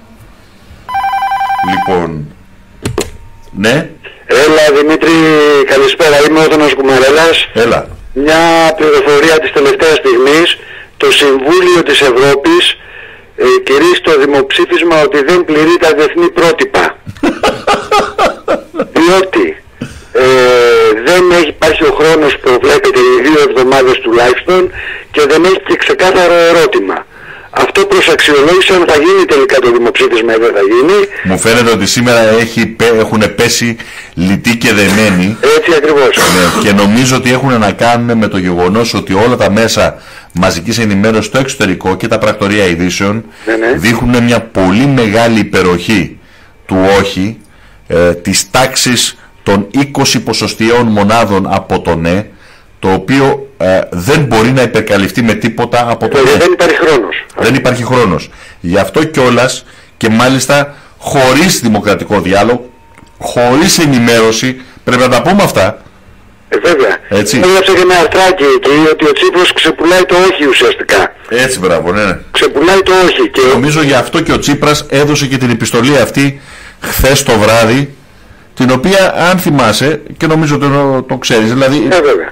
Λοιπόν, ναι. Έλα Δημήτρη, καλησπέρα, είμαι ο Τόνος Κουμαρέλας. Έλα. Μια πληροφορία της τελευταίας στιγμής, το Συμβούλιο της Ευρώπης κηρύσσει το δημοψήφισμα ότι δεν πληρεί τα διεθνή πρότυπα. Διότι δεν υπάρχει ο χρόνος που προβλέπεται, οι 2 εβδομάδες τουλάχιστον, και δεν έχει και ξεκάθαρο ερώτημα. Αυτό προς αξιολόγηση αν θα γίνει τελικά το δημοψήφισμα ή δεν θα γίνει. Μου φαίνεται ότι σήμερα έχουν πέσει λυτοί και δεμένοι. Έτσι ακριβώς. Ναι, και νομίζω ότι έχουν να κάνουν με το γεγονός ότι όλα τα μέσα μαζικής ενημέρωσης στο εξωτερικό και τα πρακτορεία ειδήσεων δείχνουν μια πολύ μεγάλη υπεροχή του όχι, της τάξης των 20 ποσοστιαίων μονάδων από το ναι, το οποίο δεν μπορεί να υπερκαλυφθεί με τίποτα από το ναι. Δεν υπάρχει χρόνος. Δεν υπάρχει χρόνος. Γι' αυτό κιόλας, και μάλιστα χωρίς δημοκρατικό διάλογο, χωρίς ενημέρωση, πρέπει να τα πούμε αυτά. Βέβαια. Έτσι. Έγραψε και ένα αρθράκι εκεί ότι ο Τσίπρος ξεπουλάει το όχι ουσιαστικά. Έτσι, μπράβο, ναι. Ξεπουλάει το όχι. Και νομίζω γι' αυτό και ο Τσίπρας έδωσε και την επιστολή αυτή χθες το βράδυ, την οποία, αν θυμάσαι, και νομίζω το ξέρεις, δηλαδή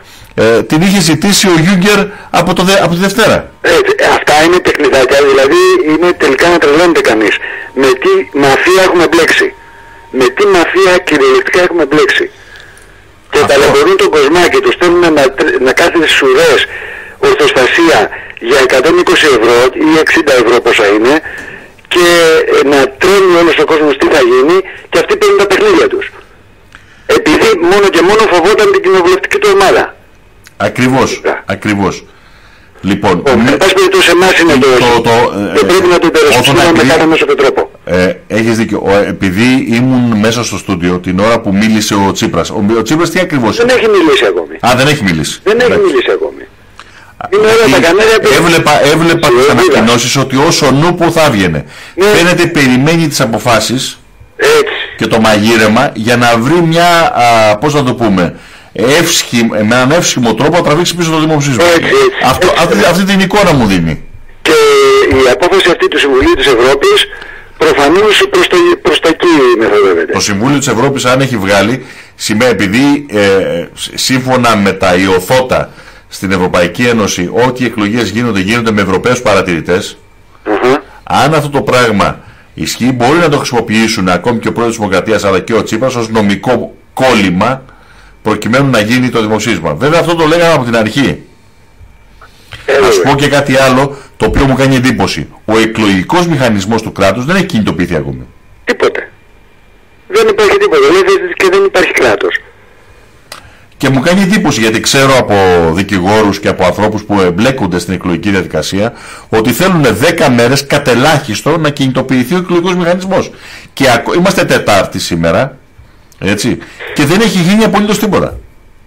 την είχε ζητήσει ο Γιούγκερ από τη Δευτέρα. Αυτά είναι τεχνητάκια, δηλαδή είναι τελικά να τρελαίνεται κανείς. Με τι μαφία έχουμε μπλέξει. Με τι μαφία κυριολεκτικά έχουμε μπλέξει. Και ταλαιπωρούν τον κοσμάκι, του στέλνουν να κάθεται στις ουρές ορθοστασία για 120 ευρώ ή 60 ευρώ πόσα είναι, και να τρέμει όλος ο κόσμος τι θα γίνει, και αυτοί παίρνουν τα παιχνίδια τους. Επειδή μόνο και μόνο φοβόταν την κοινοβουλευτική του ομάδα. Ακριβώς, ακριβώς. Λοιπόν, εν πάση περιπτώσει εμάς είναι το δεν πρέπει να το υπερασπιστούμε με κάθε μέσο και τρόπο. Έχεις δίκιο. Επειδή ήμουν μέσα στο στούντιο την ώρα που μίλησε ο Τσίπρας. Ο Τσίπρας τι ακριβώς? Δεν έχει μιλήσει ακόμη. Δεν έχει μιλήσει. Δεν έχει μιλήσει ακόμη. Είναι όλα τα κανάλια. Έβλεπα τις ανακοινώσεις ότι όσο νούπο θα έβγαινε. Φαίνεται περιμένει τις αποφάσεις και το μαγείρεμα για να βρει μια, πώς να το πούμε, με έναν εύσχυμο τρόπο να τραβήξει πίσω το δημοψήφισμα. Αυτή την εικόνα μου δίνει. Και η απόφαση αυτή του Συμβουλίου της Ευρώπης προφανώς προς τα εκεί μεθοδεύεται. Το Συμβούλιο της Ευρώπης, αν έχει βγάλει, σημαίνει, επειδή σύμφωνα με τα ιωθώτα στην Ευρωπαϊκή Ένωση, ό,τι οι εκλογές γίνονται με Ευρωπαίους παρατηρητές, αν αυτό το πράγμα ισχύει, μπορεί να το χρησιμοποιήσουν ακόμη και ο πρόεδρος της Δημοκρατίας αλλά και ο Τσίπρας ως νομικό κόλλημα προκειμένου να γίνει το δημοψήφισμα. Βέβαια αυτό το λέγαμε από την αρχή. Να σου πω και κάτι άλλο το οποίο μου κάνει εντύπωση. Ο εκλογικός μηχανισμός του κράτους δεν έχει κινητοποιηθεί ακόμη. Τίποτε. Δεν υπάρχει τίποτα. Και δεν υπάρχει κράτος. Και μου κάνει εντύπωση, γιατί ξέρω από δικηγόρους και από ανθρώπους που εμπλέκονται στην εκλογική διαδικασία ότι θέλουν 10 μέρες κατελάχιστο να κινητοποιηθεί ο εκλογικός μηχανισμός. Και είμαστε Τετάρτη σήμερα, έτσι, και δεν έχει γίνει απολύτως τίποτα.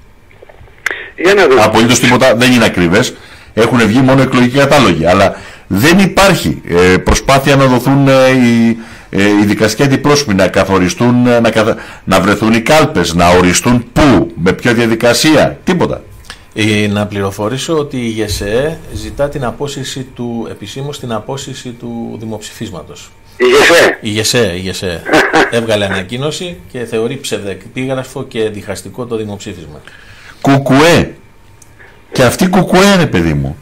Για να δούμε. Απολύτως τίποτα, δεν είναι ακριβές. Έχουν βγει μόνο εκλογικοί κατάλογοι, αλλά δεν υπάρχει προσπάθεια να δοθούν οι δικαστικοί αντιπρόσωποι, να καθοριστούν, να βρεθούν οι κάλπες, να οριστούν πού, με ποια διαδικασία, τίποτα. Να πληροφορήσω ότι η ΓΕΣΕ ζητά την απόσυρση του, επισήμως την απόσυρση του δημοψηφίσματος. Η ΓΕΣΕ. Η ΓΕΣΕ έβγαλε ανακοίνωση και θεωρεί ψευδεπίγραφο και διχαστικό το δημοψήφισμα. Κουκουέ. Και αυτή κουκουέ είναι, παιδί μου.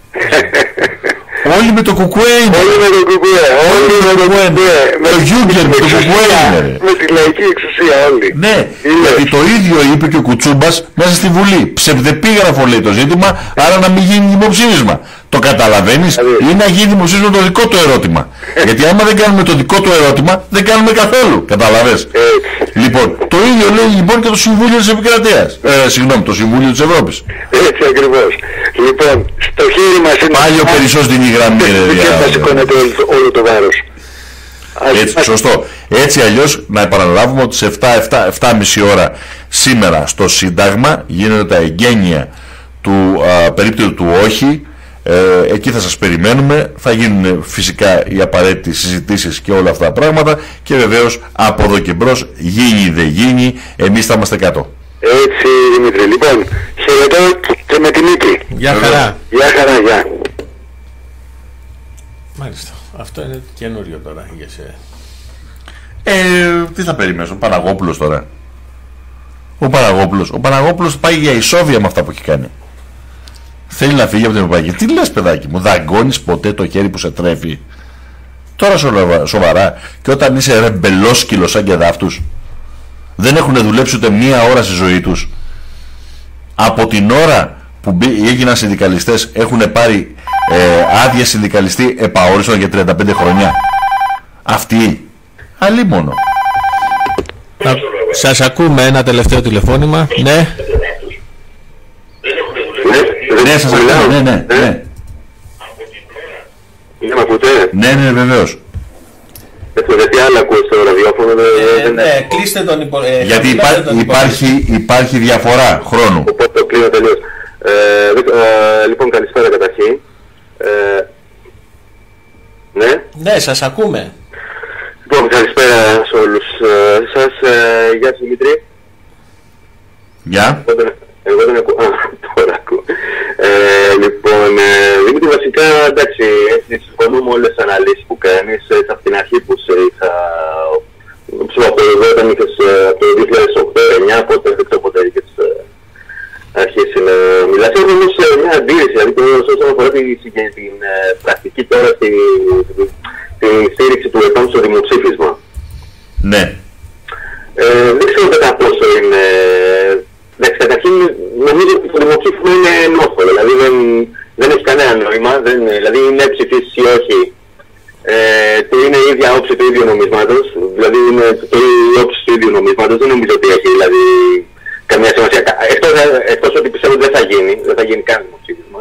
Όλοι με το κουκουέ είναι. Όλοι με το κουκουέ. Όλοι με το κουκουέ. Με το Γιούγκερ, με το κουκουέ είναι. Με τη λαϊκή εξουσία όλοι. Ναι, γιατί το ίδιο είπε και ο Κουτσούμπας μέσα στη Βουλή. Ψευδεπίγραφο λέει το ζήτημα, άρα να μην γίνει δημοψήφισμα. Το καταλαβαίνεις, ή να γίνει δημοψήφισμα το δικό του ερώτημα. Γιατί άμα δεν κάνουμε το δικό του ερώτημα, δεν κάνουμε καθόλου. Καταλαβες. Λοιπόν, το ίδιο λέει λοιπόν και το Συμβούλιο της Επικρατείας. Συγγνώμη, το Συμβούλιο της Ευρώπης. Έτσι ακριβώς. Λοιπόν, στο χέρι μας είναι... Πάλι ο Περισσός δίνει γραμμή, και θα σηκώνεται όλο το βάρος. Έτσι, σωστό. Έτσι αλλιώς να επαναλάβουμε ότι σε 7,5 ώρα σήμερα στο Σύνταγμα γίνονται τα εγγένεια του περίπτωου του όχι. Εκεί θα σας περιμένουμε, θα γίνουν φυσικά οι απαραίτητες συζητήσεις και όλα αυτά τα πράγματα και βεβαίως από εδώ και μπρος, γίνει δεν γίνει, εμείς θα είμαστε κάτω. Έτσι, Δημήτρη. Λοιπόν, χαιρετώ και με Δημήτρη. Γεια χαρά. Γεια χαρά, γεια. Μάλιστα. Αυτό είναι καινούριο τώρα για σε... Τι θα περιμένεις, ο Παναγόπουλος τώρα. Ο Παναγόπουλος πάει για ισόβια με αυτά που έχει κάνει. Θέλει να φύγει από την Ευρωπαϊκή. Τι λες, παιδάκι μου, δαγκώνεις ποτέ το χέρι που σε τρέφει? Τώρα σοβαρά. Και όταν είσαι ρεμπελόσκυλος σαν και δάφτους, δεν έχουν δουλέψει ούτε μία ώρα στη ζωή τους. Από την ώρα που έγιναν συνδικαλιστές έχουν πάρει άδεια συνδικαλιστή επαόριστον για 35 χρόνια. Αυτοί, αλίμονο. Σας ακούμε, ένα τελευταίο τηλεφώνημα. Ναι. Ναι, σας ακούμε, ναι. Ναι, μ' ακούτε? Ναι, βεβαίως. Γιατί άλλα ακούω στο ραδιόφωνο, Ναι, κλείστε τον γιατί υπάρχει διαφορά χρόνου. Οπότε το κλείνω τελείως. Λοιπόν, καλησπέρα καταρχήν. Ναι. Ναι, σας ακούμε. Λοιπόν, καλησπέρα σε όλους σας. Γεια σας, Δημήτρη. Γεια. Εγώ δεν ακούω. Τώρα ακούω. Λοιπόν, Δημήτρη, βασικά, εντάξει, συμφωνούμε όλες τις αναλύσεις που κάνεις. Από την αρχή που σε είχα ψηφοφοριζόταν, είχες από το 2008-2009, οπότε δεν ξέρω πότε είχες αρχίσει να μιλάς. Έχω όμως μια αντίρρηση, δηλαδή όσον αφορά την πρακτική τώρα, την στήριξη του ΕΠΑΜ στο δημοψήφισμα. Ναι. Δεν ξέρω κατά πόσο είναι... Εντάξει, καταρχήν νομίζω ότι το δημοψήφισμα είναι νόφολο, δηλαδή δεν έχει κανένα νόημα, δηλαδή είναι ψηφίσεις ή όχι. Είναι η ίδια όψη του ίδιου νομίσματος, δηλαδή είναι η όψη του ίδιου νομίσματος, δεν νομίζω ότι έχει δηλαδή καμία σημασία. Εκτός ότι πιστεύω ότι δεν θα γίνει καν δημοψήφισμα.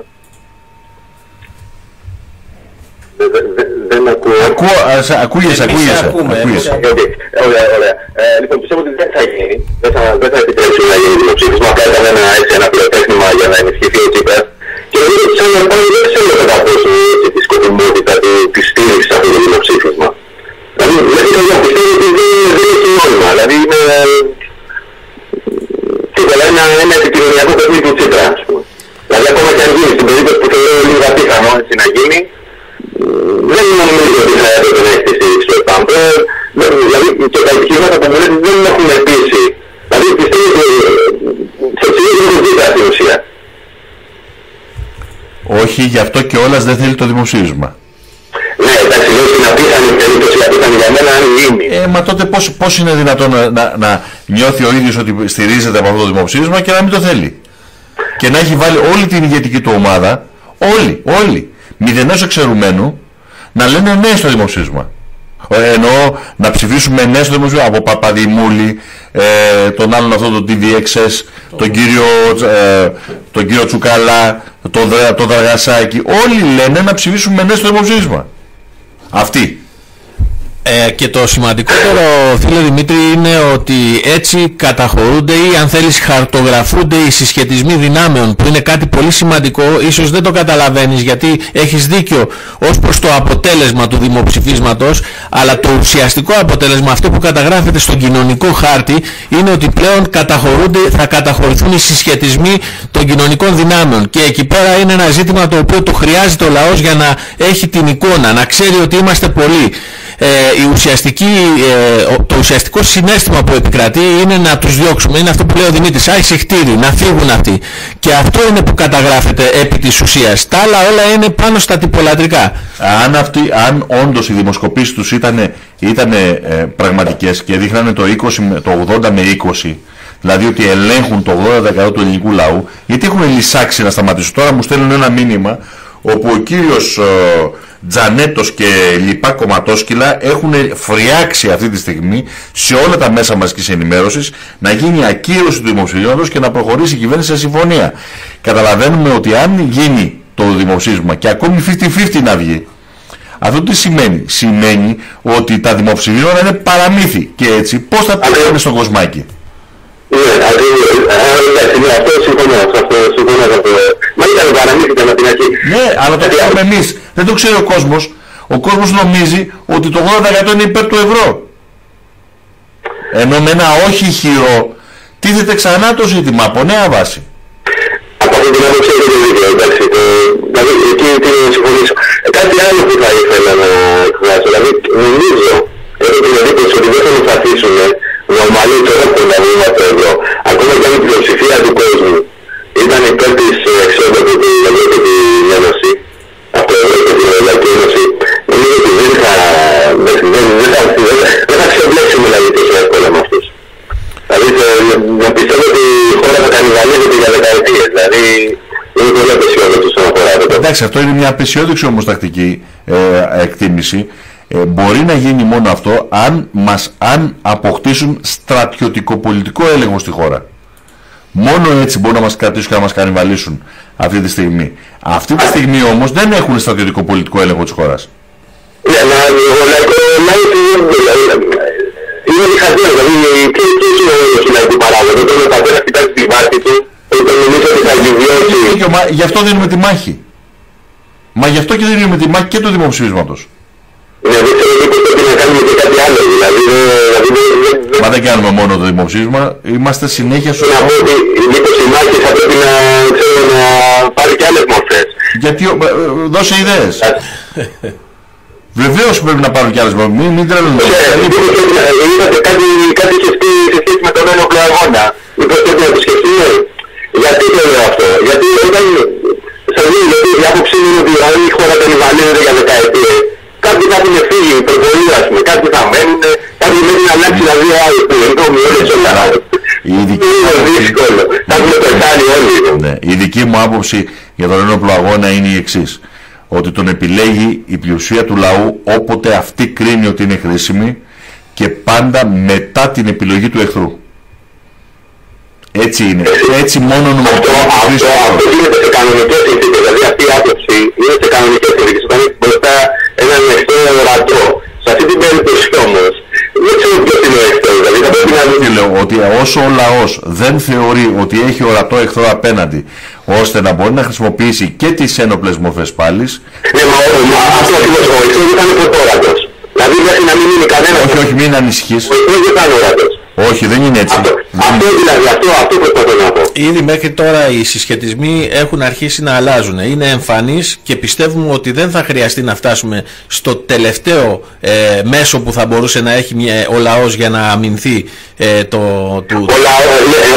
Δεν ακούω. Ακούγεσαι. Ωραία. Λοιπόν, πιστεύω ότι δεν θα γίνει. Δεν θα επιτρέψει να γίνει δημοψήφισμα. Κάναμε ένα πυροτέχνημα για να ενισχυθεί ο Τσίπρας. Και νομίζω ότι σαν να πάει δεν ξέρω κατά πόσο τη σκοπιμότητα τη στήριξη από το δημοψήφισμα. Δηλαδή, πιστεύω ότι δεν έχει νόημα. Δηλαδή, είναι ένα επικοινωνιακό παιχνίδι του Τσίπρα, ας πούμε. Δηλαδή, ακόμα και αν γίνει στην περίπτωση που θεωρώ λίγο απίθανο έτσι να γίνει, δεν νομίζω ότι θα έπρεπε να έχει τη στήριξη του ΕΠΑΜ. Δηλαδή και τα επιχειρήματα που μου λέτε δεν έχουν πείσει. Δηλαδή πιστεύω ότι στο ψηλό δεν έχουν δει στην ουσία. Όχι, γι' αυτό και όλας δεν θέλει το δημοψήφισμα. Ναι, εντάξει, λέω στην απίθανη περίπτωση, απίθανη για μένα αν γίνει. Μα τότε πώς είναι δυνατόν να νιώθει ο ίδιος ότι στηρίζεται από αυτό το δημοψήφισμα και να μην το θέλει? Και να έχει βάλει όλη την ηγετική του ομάδα, όλοι, μηδενός εξαιρουμένου, να λένε ναι στο δημοψήφισμα. Εννοώ να ψηφίσουμε ναι στο δημοψήφισμα από Παπαδημούλη, τον άλλον αυτό τον TVXS, τον κύριο Τσουκαλά, τον Δραγασάκη. Όλοι λένε να ψηφίσουμε ναι στο δημοψήφισμα. Αυτοί. Και το σημαντικότερο, φίλε Δημήτρη, είναι ότι έτσι καταχωρούνται ή αν θέλεις χαρτογραφούνται οι συσχετισμοί δυνάμεων, που είναι κάτι πολύ σημαντικό. Ίσως δεν το καταλαβαίνεις γιατί έχεις δίκιο ως προς το αποτέλεσμα του δημοψηφίσματος, αλλά το ουσιαστικό αποτέλεσμα, αυτό που καταγράφεται στον κοινωνικό χάρτη, είναι ότι πλέον θα καταχωρηθούν οι συσχετισμοί των κοινωνικών δυνάμεων, και εκεί πέρα είναι ένα ζήτημα το οποίο το χρειάζεται ο λαός για να έχει την εικόνα, να ξέρει ότι είμαστε πολλοί. Το ουσιαστικό συναίσθημα που επικρατεί είναι να τους διώξουμε. Είναι αυτό που λέει ο Δημήτρης, άρχισε χτίρι, να φύγουν αυτοί. Και αυτό είναι που καταγράφεται επί της ουσίας. Τα άλλα όλα είναι πάνω στα τυπολατρικά. Αν όντως οι δημοσκοπήσεις τους ήταν πραγματικές και δείχνανε το 80 με 20, δηλαδή ότι ελέγχουν το 80% του ελληνικού λαού, γιατί έχουν λυσάξει να σταματήσουν? Τώρα μου στέλνουν ένα μήνυμα όπου ο κύριος Τζανέτος και λοιπά κομματόσκυλα έχουν φριάξει αυτή τη στιγμή σε όλα τα μέσα μαζικής ενημέρωσης να γίνει ακύρωση του δημοψηφίσματος και να προχωρήσει η κυβέρνηση σε συμφωνία. Καταλαβαίνουμε ότι αν γίνει το δημοψήφισμα και ακόμη 50-50 να βγει, αυτό τι σημαίνει? Σημαίνει ότι τα δημοψηφίσματα είναι παραμύθι και έτσι πώς θα πηγαίνει στον κοσμάκι? Αυτό συμφωνώ. Μα ήταν παραμύθι να την αρχή. Ναι, αλλά το ξέρουμε εμείς. Δεν το ξέρει ο κόσμος. Ο κόσμος νομίζει ότι το 80% είναι υπέρ του ευρώ. Ενώ με ένα όχι χειρό τίθεται ξανά το ζήτημα από νέα βάση. Από αυτή την άποψη έχετε δίκιο, εντάξει. Δηλαδή εκεί την συμφωνήσω. Κάτι άλλο που θα ήθελα να εκφράσω. Δηλαδή νομίζω, έχω την εντύπωση ότι δεν θα μας αφήσουν νομαλή τρόπο να βγούμε από εδώ. Ακόμα και αν η πλειοψηφία του κόσμου ήταν υπέρ της εξόδου από την Ευρωπαϊκή Ένωση, από την Ευρωπαϊκή Ένωση, νομίζω ότι δεν θα ξεβλέψουμε δηλαδή τόσο εύκολα με αυτούς. Δηλαδή να πιστεύω ότι η χώρα θα κανιβαλίζεται για δεκαετίες, δηλαδή είναι πολύ απεσιόδοξο όσον αφορά αυτό. Εντάξει, αυτό είναι μια απεσιόδοξη όμως τακτική εκτίμηση. Μπορεί να γίνει μόνο αυτό αν αποκτήσουν στρατιωτικο-πολιτικό έλεγχο στη χώρα. Μόνο έτσι μπορούν να μας κρατήσουν και να μας κανιβαλίσουν αυτή τη στιγμή. Αυτή τη στιγμή όμως δεν έχουν στρατιωτικο-πολιτικό έλεγχο της χώρας. Ναι, αλλά ο λαϊκός είναι διχασμένο, δηλαδή ποιος είναι ο λαϊκός παράγοντα, όταν ο πατέρας κοιτάζει τη βάση του, όταν νομίζω ότι θα επιβιώσει. Γι' αυτό δίνουμε τη μάχη. Μα γι' αυτό και δίνουμε τη μάχη και του δημοψηφίσματος. Ναι, δεν ξέρω μήπως πρέπει να κάνουμε και κάτι άλλο, δηλαδή. Μα δεν κάνουμε μόνο το δημοψήφισμα, είμαστε συνέχεια στο... Να πω ότι μήπως η μάχη θα πρέπει να πάρει και άλλες μορφές. Γιατί, δώσε ιδέες. Βεβαίως πρέπει να πάρουν κι άλλες μορφές, μην τρέλουν. Είδατε κάτι είχε πει σε σχέση με τον ένοπλο αγώνα. Μήπως πρέπει να το σκεφτούμε. Γιατί το λέω αυτό? Γιατί όταν σας δίνει η άποψή είναι ότι η χώρα κανιβαλίζεται για δεκαετίες. Κάποιοι θα έχουν φύγει, προπολοί ας πούμε, κάποιοι θα μένουν, κάποιοι μένουν να αλλάξει να δει άλλο που είναι όλες όλα. Είναι δύσκολο, θα έχουμε πεθάνει όλοι. Η δική μου άποψη για τον ένοπλο αγώνα είναι η εξής. Ότι τον επιλέγει η πλειοψηφία του λαού όποτε αυτή κρίνει ότι είναι χρήσιμη και πάντα μετά την επιλογή του εχθρού. Έτσι είναι. Έτσι μόνο νομίζουμε. Αυτό γίνεται σε κανονικές συνθήκες. Δηλαδή αυτή η άποψη είναι σε κανονικές συνθήκες. Όταν έχει μπροστά έναν εχθρό ορατό. Σε αυτή την περίπτωση όμως δεν ξέρω ποιος είναι ο εχθρός. Δηλαδή θα πρέπει να δούμε. Λέω ότι όσο ο λαός δεν θεωρεί ότι έχει ορατό εχθρό απέναντι ώστε να μπορεί να χρησιμοποιήσει και τις ένοπλες μορφές πάλης. Ναι, μα αυτό ακριβώς ο εχθρός ήταν πρωτόρατος. Δηλαδή μέχρι να μην είναι κανένας. Όχι, μην ανησυχείς. Ο εχθρός δεν ήταν ορατός. Όχι, δεν είναι έτσι. Αυτό δηλαδή, αυτό προσπαθώ να πω. Ήδη μέχρι τώρα οι συσχετισμοί έχουν αρχίσει να αλλάζουν. Είναι εμφανείς και πιστεύουμε ότι δεν θα χρειαστεί να φτάσουμε στο τελευταίο μέσο που θα μπορούσε να έχει ο λαός για να αμυνθεί του... Ο λαός,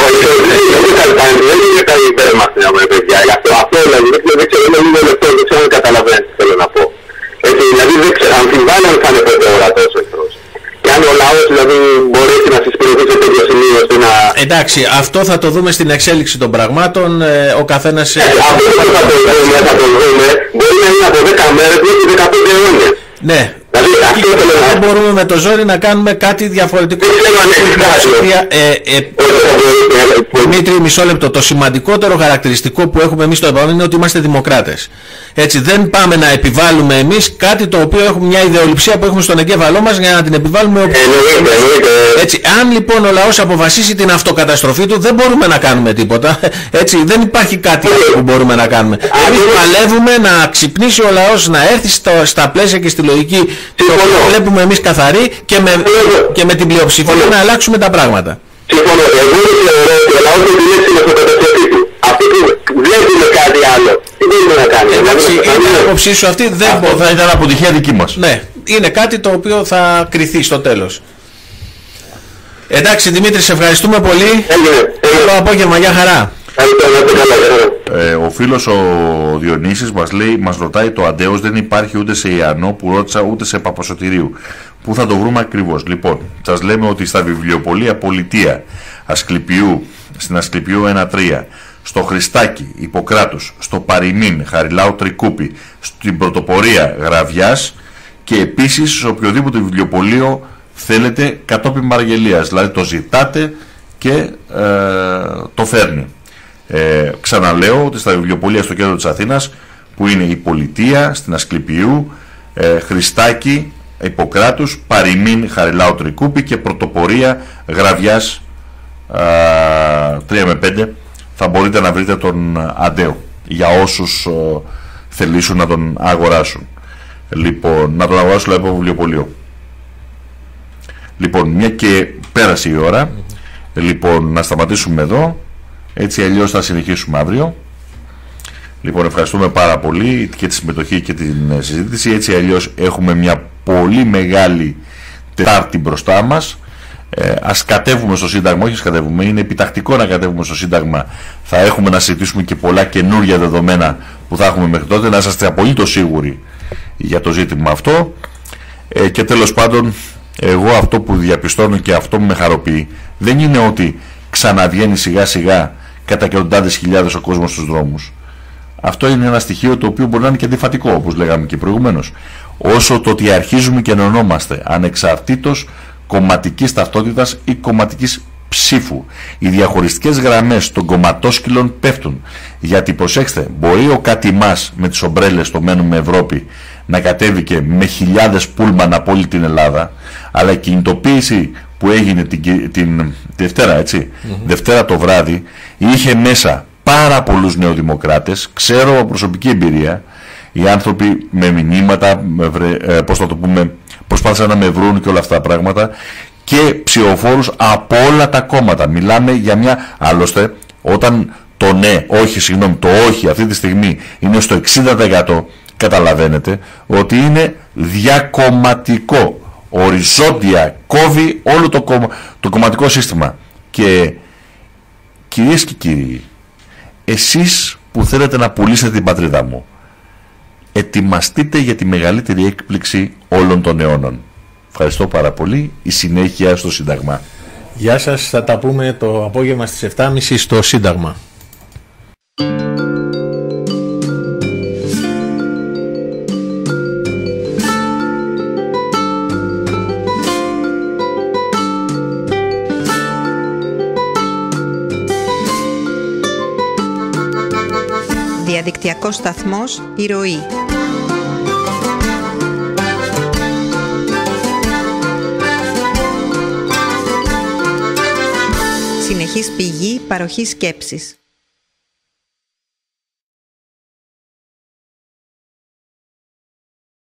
δεν είναι καλή υπέρμαχη, παιδιά. Αυτό δηλαδή, δεν ξέρω, είναι λίγο λεπτό, δεν ξέρω αν καταλαβαίνετε τι θέλω να πω. Δηλαδή δεν ξέρω, αμφιβάλλω αν θα είναι πρώτο ορατός ο εχθρός. Και αν ο λαός δηλαδή μπορέσει να συσπηρωθεί σε τέτοιο σημείο ώστε να... Εντάξει, αυτό θα το δούμε στην εξέλιξη των πραγμάτων, ο καθένας... Αυτό που θα το δούμε μπορεί να είναι από 10 μέρες μέχρι 15 αιώνες. Ναι. Δηλαδή δεν μπορούμε με το ζόρι να κάνουμε κάτι διαφορετικό. Δημήτρη, μισό λεπτό. Το σημαντικότερο χαρακτηριστικό που έχουμε εμείς στο ΕΠΑΜ είναι ότι είμαστε δημοκράτες. Έτσι, δεν πάμε να επιβάλλουμε εμείς κάτι το οποίο έχουμε μια ιδεολειψία που έχουμε στον εγκέφαλό μας για να την επιβάλλουμε όπου. Έτσι, αν λοιπόν ο λαός αποφασίσει την αυτοκαταστροφή του, δεν μπορούμε να κάνουμε τίποτα. Έτσι, δεν υπάρχει κάτι άλλο που μπορούμε να κάνουμε. Εμείς παλεύουμε να ξυπνήσει ο λαός, να έρθει στα πλαίσια και στη λογική το βλέπουμε εμείς καθαροί και με την πλειοψηφία να αλλάξουμε τα πράγματα. Συμφωνώ. Εγώ θεωρώ ότι ο λαός δεν είναι στην αυτοκαταστροφή του. Αυτοί που βλέπουμε κάτι άλλο, τι μπορούμε να κάνουμε? Εντάξει, είναι η άποψή σου αυτή, δεν θα ήταν αποτυχία δική μας. Ναι, είναι κάτι το οποίο θα κριθεί στο τέλος. Εντάξει Δημήτρη, σε ευχαριστούμε πολύ. Καλό απόγευμα, γεια χαρά. Ο φίλος ο Διονύσης μας λέει, μας ρωτάει, το Αντέος δεν υπάρχει ούτε σε Ιαννό που ρώτησα ούτε σε Παπασωτηρίου. Πού θα το βρούμε ακριβώς? Λοιπόν, σας λέμε ότι στα βιβλιοπωλεία Πολιτεία Ασκληπιού στην Ασκληπιού 1-3, στο Χριστάκι Ιπποκράτους, στο Παριμήν Χαριλάου Τρικούπη, στην Πρωτοπορία Γραβιάς και επίσης σε οποιοδήποτε βιβλιοπωλείο θέλετε κατόπιν παραγγελίας, δηλαδή το ζητάτε και το φέρνει. Ξαναλέω ότι στα βιβλιοπωλεία στο κέντρο της Αθήνας, που είναι η Πολιτεία, στην Ασκληπιού, Χριστάκι Ιπποκράτους, Παριμήν Χαριλάου Τρικούπη και Πρωτοπορία Γραβιάς 3 με 5, θα μπορείτε να βρείτε τον Αντέο για όσους θελήσουν να τον αγοράσουν. Λοιπόν, να τον αγοράσουν από βιβλιοπωλείο. Λοιπόν, μια και πέρασε η ώρα, λοιπόν, να σταματήσουμε εδώ, έτσι αλλιώς θα συνεχίσουμε αύριο. Λοιπόν, ευχαριστούμε πάρα πολύ και τη συμμετοχή και την συζήτηση. Έτσι αλλιώς έχουμε μια πολύ μεγάλη Τετάρτη μπροστά μας. Ας κατέβουμε στο Σύνταγμα, όχι κατέβουμε, είναι επιτακτικό να κατέβουμε στο Σύνταγμα. Θα έχουμε να συζητήσουμε και πολλά καινούργια δεδομένα που θα έχουμε μέχρι τότε, να είσαστε απολύτως σίγουροι για το ζήτημα αυτό. Και τέλος πάντων, εγώ αυτό που διαπιστώνω και αυτό που με χαροποιεί δεν είναι ότι ξαναβγαίνει σιγά σιγά κατά εκατοντάδες χιλιάδες ο κόσμος στους δρόμους. Αυτό είναι ένα στοιχείο το οποίο μπορεί να είναι και αντιφατικό, όπως λέγαμε και προηγουμένως. Όσο το ότι αρχίζουμε και ενωνόμαστε ανεξαρτήτως κομματικής ταυτότητας ή κομματικής ψήφου. Οι διαχωριστικές γραμμές των κομματόσκυλων πέφτουν. Γιατί προσέξτε, μπορεί ο Κατιμάς με τις ομπρέλες στο Μένουμε Ευρώπη να κατέβηκε με χιλιάδες πούλμαν από όλη την Ελλάδα, αλλά η κινητοποίηση που έγινε την Δευτέρα, έτσι, Δευτέρα το βράδυ, είχε μέσα πάρα πολλούς νεοδημοκράτες. Ξέρω από προσωπική εμπειρία, οι άνθρωποι με μηνύματα, πώς θα το πούμε, προσπάθησαν να με βρουν και όλα αυτά τα πράγματα, και ψηφοφόρους από όλα τα κόμματα. Μιλάμε για μια, άλλωστε, όταν το ναι, όχι, συγγνώμη, το όχι αυτή τη στιγμή είναι στο 60%, καταλαβαίνετε ότι είναι διακομματικό, οριζόντια, κόβει όλο το κομματικό σύστημα. Και κυρίες και κύριοι, εσείς που θέλετε να πουλήσετε την πατρίδα μου, ετοιμαστείτε για τη μεγαλύτερη έκπληξη όλων των αιώνων. Ευχαριστώ πάρα πολύ. Η συνέχεια στο Σύνταγμα. Γεια σας, θα τα πούμε το απόγευμα στις 7.30 στο Σύνταγμα. Διαδικτυακός σταθμός «Η Ροή». Συνεχής πηγή παροχής σκέψης.